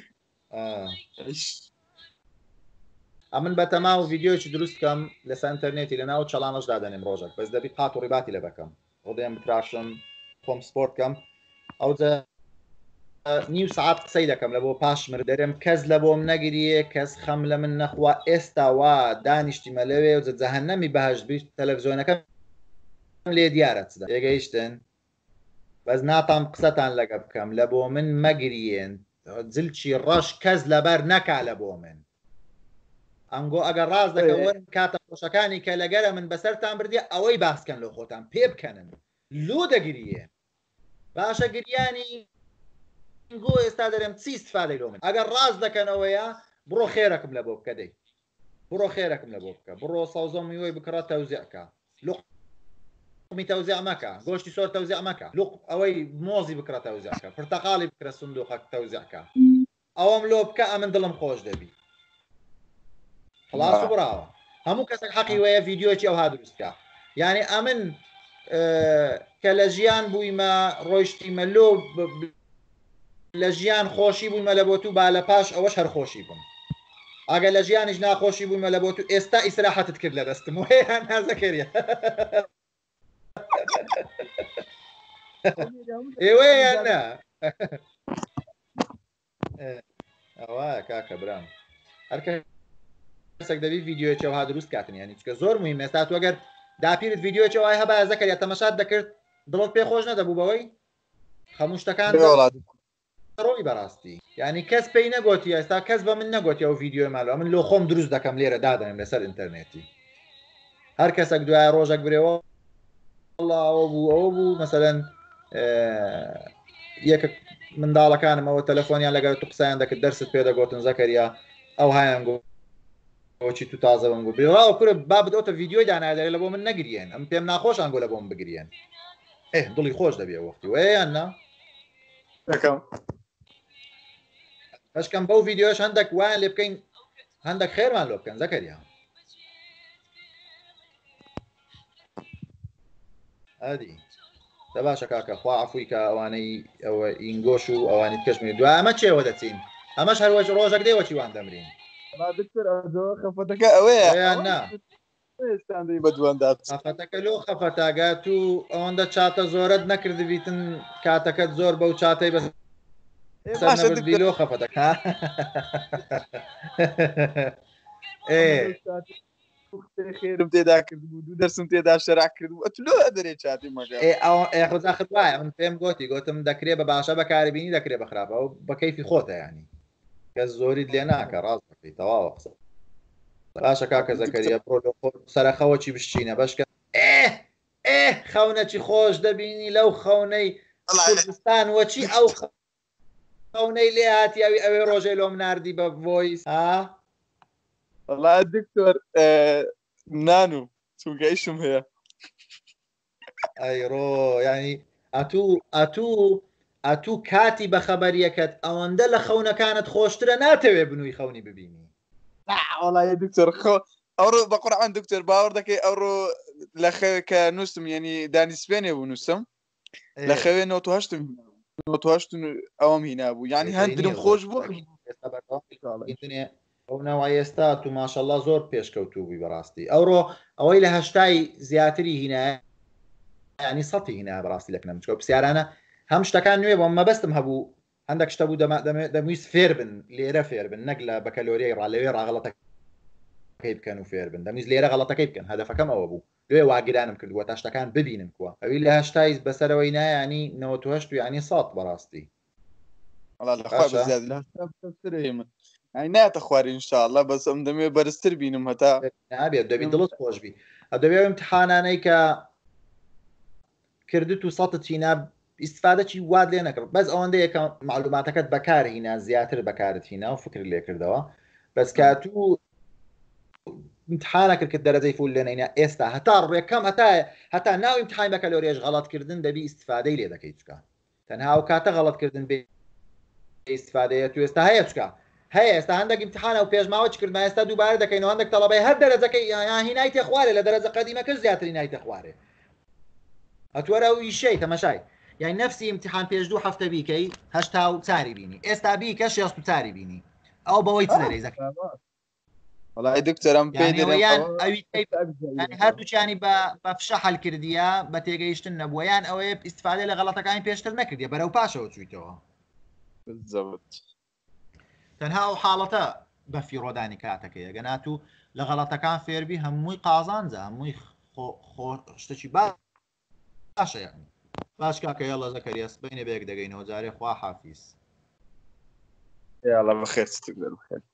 ئەمن بە تەما و ڤیددیۆکی دروست بکەم لەسەر ئینتەرنێتی لە ناو چەڵانەشدا دەنێم ڕۆژێک بەس دەبی قات و ڕیباتی لە بەکەم ڕۆدەیان بتراشم خۆم سپۆرت بکەم ئەوجا نیو سعات قسەی دەکەم لە بۆ پاش مر دەرم کەس لە بۆم نەگریە کەس خەم لە من نەخوا ئێستا وا دانیشتیمە لەوێ و جەهەنەمی بەهەشت بیست تەلەڤیزۆنەکە لێ دیارە چدا ێگەیشتن بەس ناتام قسەتان لەگە بکەم لە بۆ من مەگرێن جلچی ڕەش کەس لەبەر نەکا لە بۆ من ئەنگۆ ئەگەر ڕاز دەکەون کاتە خۆشەکانی کە لەگەرە من بەسەرتان بردێ ئەوەی باسکەن لە خۆتان پێ بکەنن لۆ دەگریە باشە گریانی گۆ ئێستا دەرێم چی استفادەی لۆ من ئەگەر ڕاز دەکەنەوەیە بڕۆ خێرەکەم لە بۆ بکە دەی بڕۆ خێرەکەم لە بۆ بکە بڕۆ سەوزە میوەی بکڕە تەوزیعکە لقمی تەوزیع مەکە گۆشتی سۆر تەوزیع مەکە لق ئەوەی مۆزی بکڕە تەوزیعکە پرتەقاڵی بکرە سندوقەک تەوزیعکە ئەوەم لۆ بکە ئەمن دڵم خۆش دەبی خلاص بڕاوە هەموو کەسێک حەقی وەیە ڤیددیۆکی ئەوها دروستکە یعنی ئەمن کە لە ژیان بوویمە ڕۆیشتیمە لۆ لە ژیان خۆشی بوویمە لە بۆ تو با لە پاش ئەوەش هەر خۆشی بووم ئەگە لە ژیانیش ناخۆشی بوویمە لە بۆ تو ئێستا ئیسراحەتت کرد لە دەستم وەیە نازەکەریە ئێوە یاننا ئەوە کاکە برام هەر کەسێک دەبی ڤیددیۆیەوە ها دروست کاتن ینی چکە زۆر مهم ئێستا تو ئەگەر داپیرت ڤیددیۆیەوە وای هەبا زەکەریا تەمەشات دەکرد دڵت پێ خۆش نەدەبوو بەوەی هەموو شتەکان ڕۆی بەڕاستی ینی کەس پێی نەگوتی ئێستا کەس بە من نەگوتی ئەو ڤیددیۆ ماڵەوە من لۆ خۆم دروست دەکەم لێرە دادەنم لەسەر ئینتەرنێتی هەر کەسێک دوای ڕۆژێک برێەوە ئەوە بوو ئەوە بوو مەسەلەن یەکە منداڵەکانم ئەوە تەلەفۆنیان لەگەر تو قسەیان دەکرد دەرست پێ دەگوتن زەکەریا ئەو هایان گۆچی تو تازە بم گوت بڕاوە کورە با بدەوتە ڤیددیۆی دانادەێت لە بۆ من نەگرێن ئەم پێم ناخۆشان گۆ لە بۆم بگرێن ئێ دڵی خۆش دەبێ وەختی وەیان نا بەشکەم بەو ڤیددیۆش هەندێک وایان لێ بکەین هەندێک خێرمان لۆ بکەن زەکەریا ئەدی دە باشە کاکە خوا عەفوی کە ئەوانەی ئەوە ئینگۆش و ئەوانی کەشمی دوای ئەمە چێوە دەچین ئەمەش هەروەش ڕۆژێک دێوەچی وان دەمرین خەفەتەکە ئەوەیە نا خەفەتەکە لۆ خەفەتاگات و ئەوەندە چاتە زۆرت نەکردبیتن کاتەکەت زۆر بەو چاتەی بەس لۆ خەفەتەکە خێرم تێدا کردبوو دوو دەرسم تێدا شەراک کردبوو ئەتلۆ دەرێ چاتی مەگە خۆزاخت وایە من پێم گوتی گوتم دەکرێت بە باشە بەکاربیینی دەکرێت بەخراپە و بە کەیفی خۆتە ینی کەس زۆریت لێ ناکە ڕاست بکەی تەواوە قسە باشە کاکە زەکەریا بڕۆ سەرخەوەکی بشچینە بەشکە ئێ ئێ خەونەکی خۆش دەبینی لەو خەونەی کوردستان وەچی ئەو خەونەی لێ هاتیاوی ئەوێ ڕۆژەی لۆم ناردی بە ڤۆیس ها والله دکتۆر نان و چونگەیشم هەیە ئەیڕۆ ینی ئەتوو ئەتوو ئەتوو کاتی بەخەبەریەکەت ئەوەندە لە خەونەکانت خۆشترە ناتەوێ بنووی خەونی ببینی وڵای دکتۆر ئەوڕۆ بە قورعان دکتۆر باوەڕ دەکەی ئەوڕۆ لە خەوێکە نووسم ینی دانی سپێنێ بوو نووسم لە خەوێ نۆ هەشتم ئەوەم هینا بوو ینی هەندرم خۆش بوو ئەو ناوای ئێستا تو ماشەڵڵا زۆر پێشکەوتوو بووی بەڕاستی ئەوڕۆ ئەوەی لە هەشتای زیاتری هینایە ینی سەتی هینا بەڕاستی لەکنەم چکە پرسیارانە هەم شتەکان نوێ بۆ مەبەستم هەبوو هەندێک شتە بوو دەمویست فێر بن لێرە فێر بن نەک لە بەکەلۆریای ڕالەوێ ڕاغەڵەتەکەی بکەن و فێر بن دەمویست لێرە غەڵەتەکەی بکەن هەدەفەکەم ئەوە بوو لێ واگرانم کردووە تا شتەکان ببینم کووە ئەوی لە هەشتای بەسەرەوەی نایانی نەوەت و هەشت و ینی سەد بەڕاستی ناتە خوارد ئینشاءڵڵا بەس ئەم دەمێ بەرزتر بینم هەتا نابێت دەبی دڵت خۆشبی ئەدەبێ امتحانانەی کە کردت و سەدت چینا ئیسفادەی واد لێ نەکرد بەس ئەوەندە یەکە معلوماتەکەت بەکار هینا زیاتر بەکارت هینا و فکر لێ کردەوە بەس کاتوو امتحانەکرد کە دەرەجەی فول لێنەینا ئێستا هەتا ڕێکەم هەتا هەتا ناو امتحان بەکەلۆریێش غەڵەتکردن دەبی ئیسفادەی لێ دەکەیت چکە تەنها و کاتە غەڵەتکردن بێ ئیسفادەیە تو ئێستا هەیە چکە هەیە ئێستا هەندێک امتحانە و پێشماوە چ کردمە ئێستا دووبارە دەکەینەوە هەندێک تەڵەبەی هەر دەرەجەکەی هینای تێخوارێ لە دەرەجە قەدیمەکە زیاتری نای تێخوارێ ئەتوەرە و ئیشەی تەمەشای یعنی نفسی امتحان پێش دوو هەفتە بیکەی هەشتا و چاری بینی ئێستا بیکە شێست و چاری بینی ئەو بەوەی چ دەرەی زەکە وڵای دکتۆرم پێ هەردووچیانی بە فشە حەل کردیە بە تێگەیشتن نەبووە یان ئەوەیە ئیستفادە لە غەڵەتەکانی پێشتر نەکردیە بەرەو پاشەوە چوویتەوە تەنها ئەو حاڵەتە بەفی ڕۆدانی کاتەکەی ئەگەنات و لە غەڵەتەکان فێربی هەمووی قازانجە هەمووی شتێکی باشە یعنی باش کاکە یاڵە زەکەریا سبەینێ بەیەک دەگەینەوە جارێ خوا حافیز يلا بخير.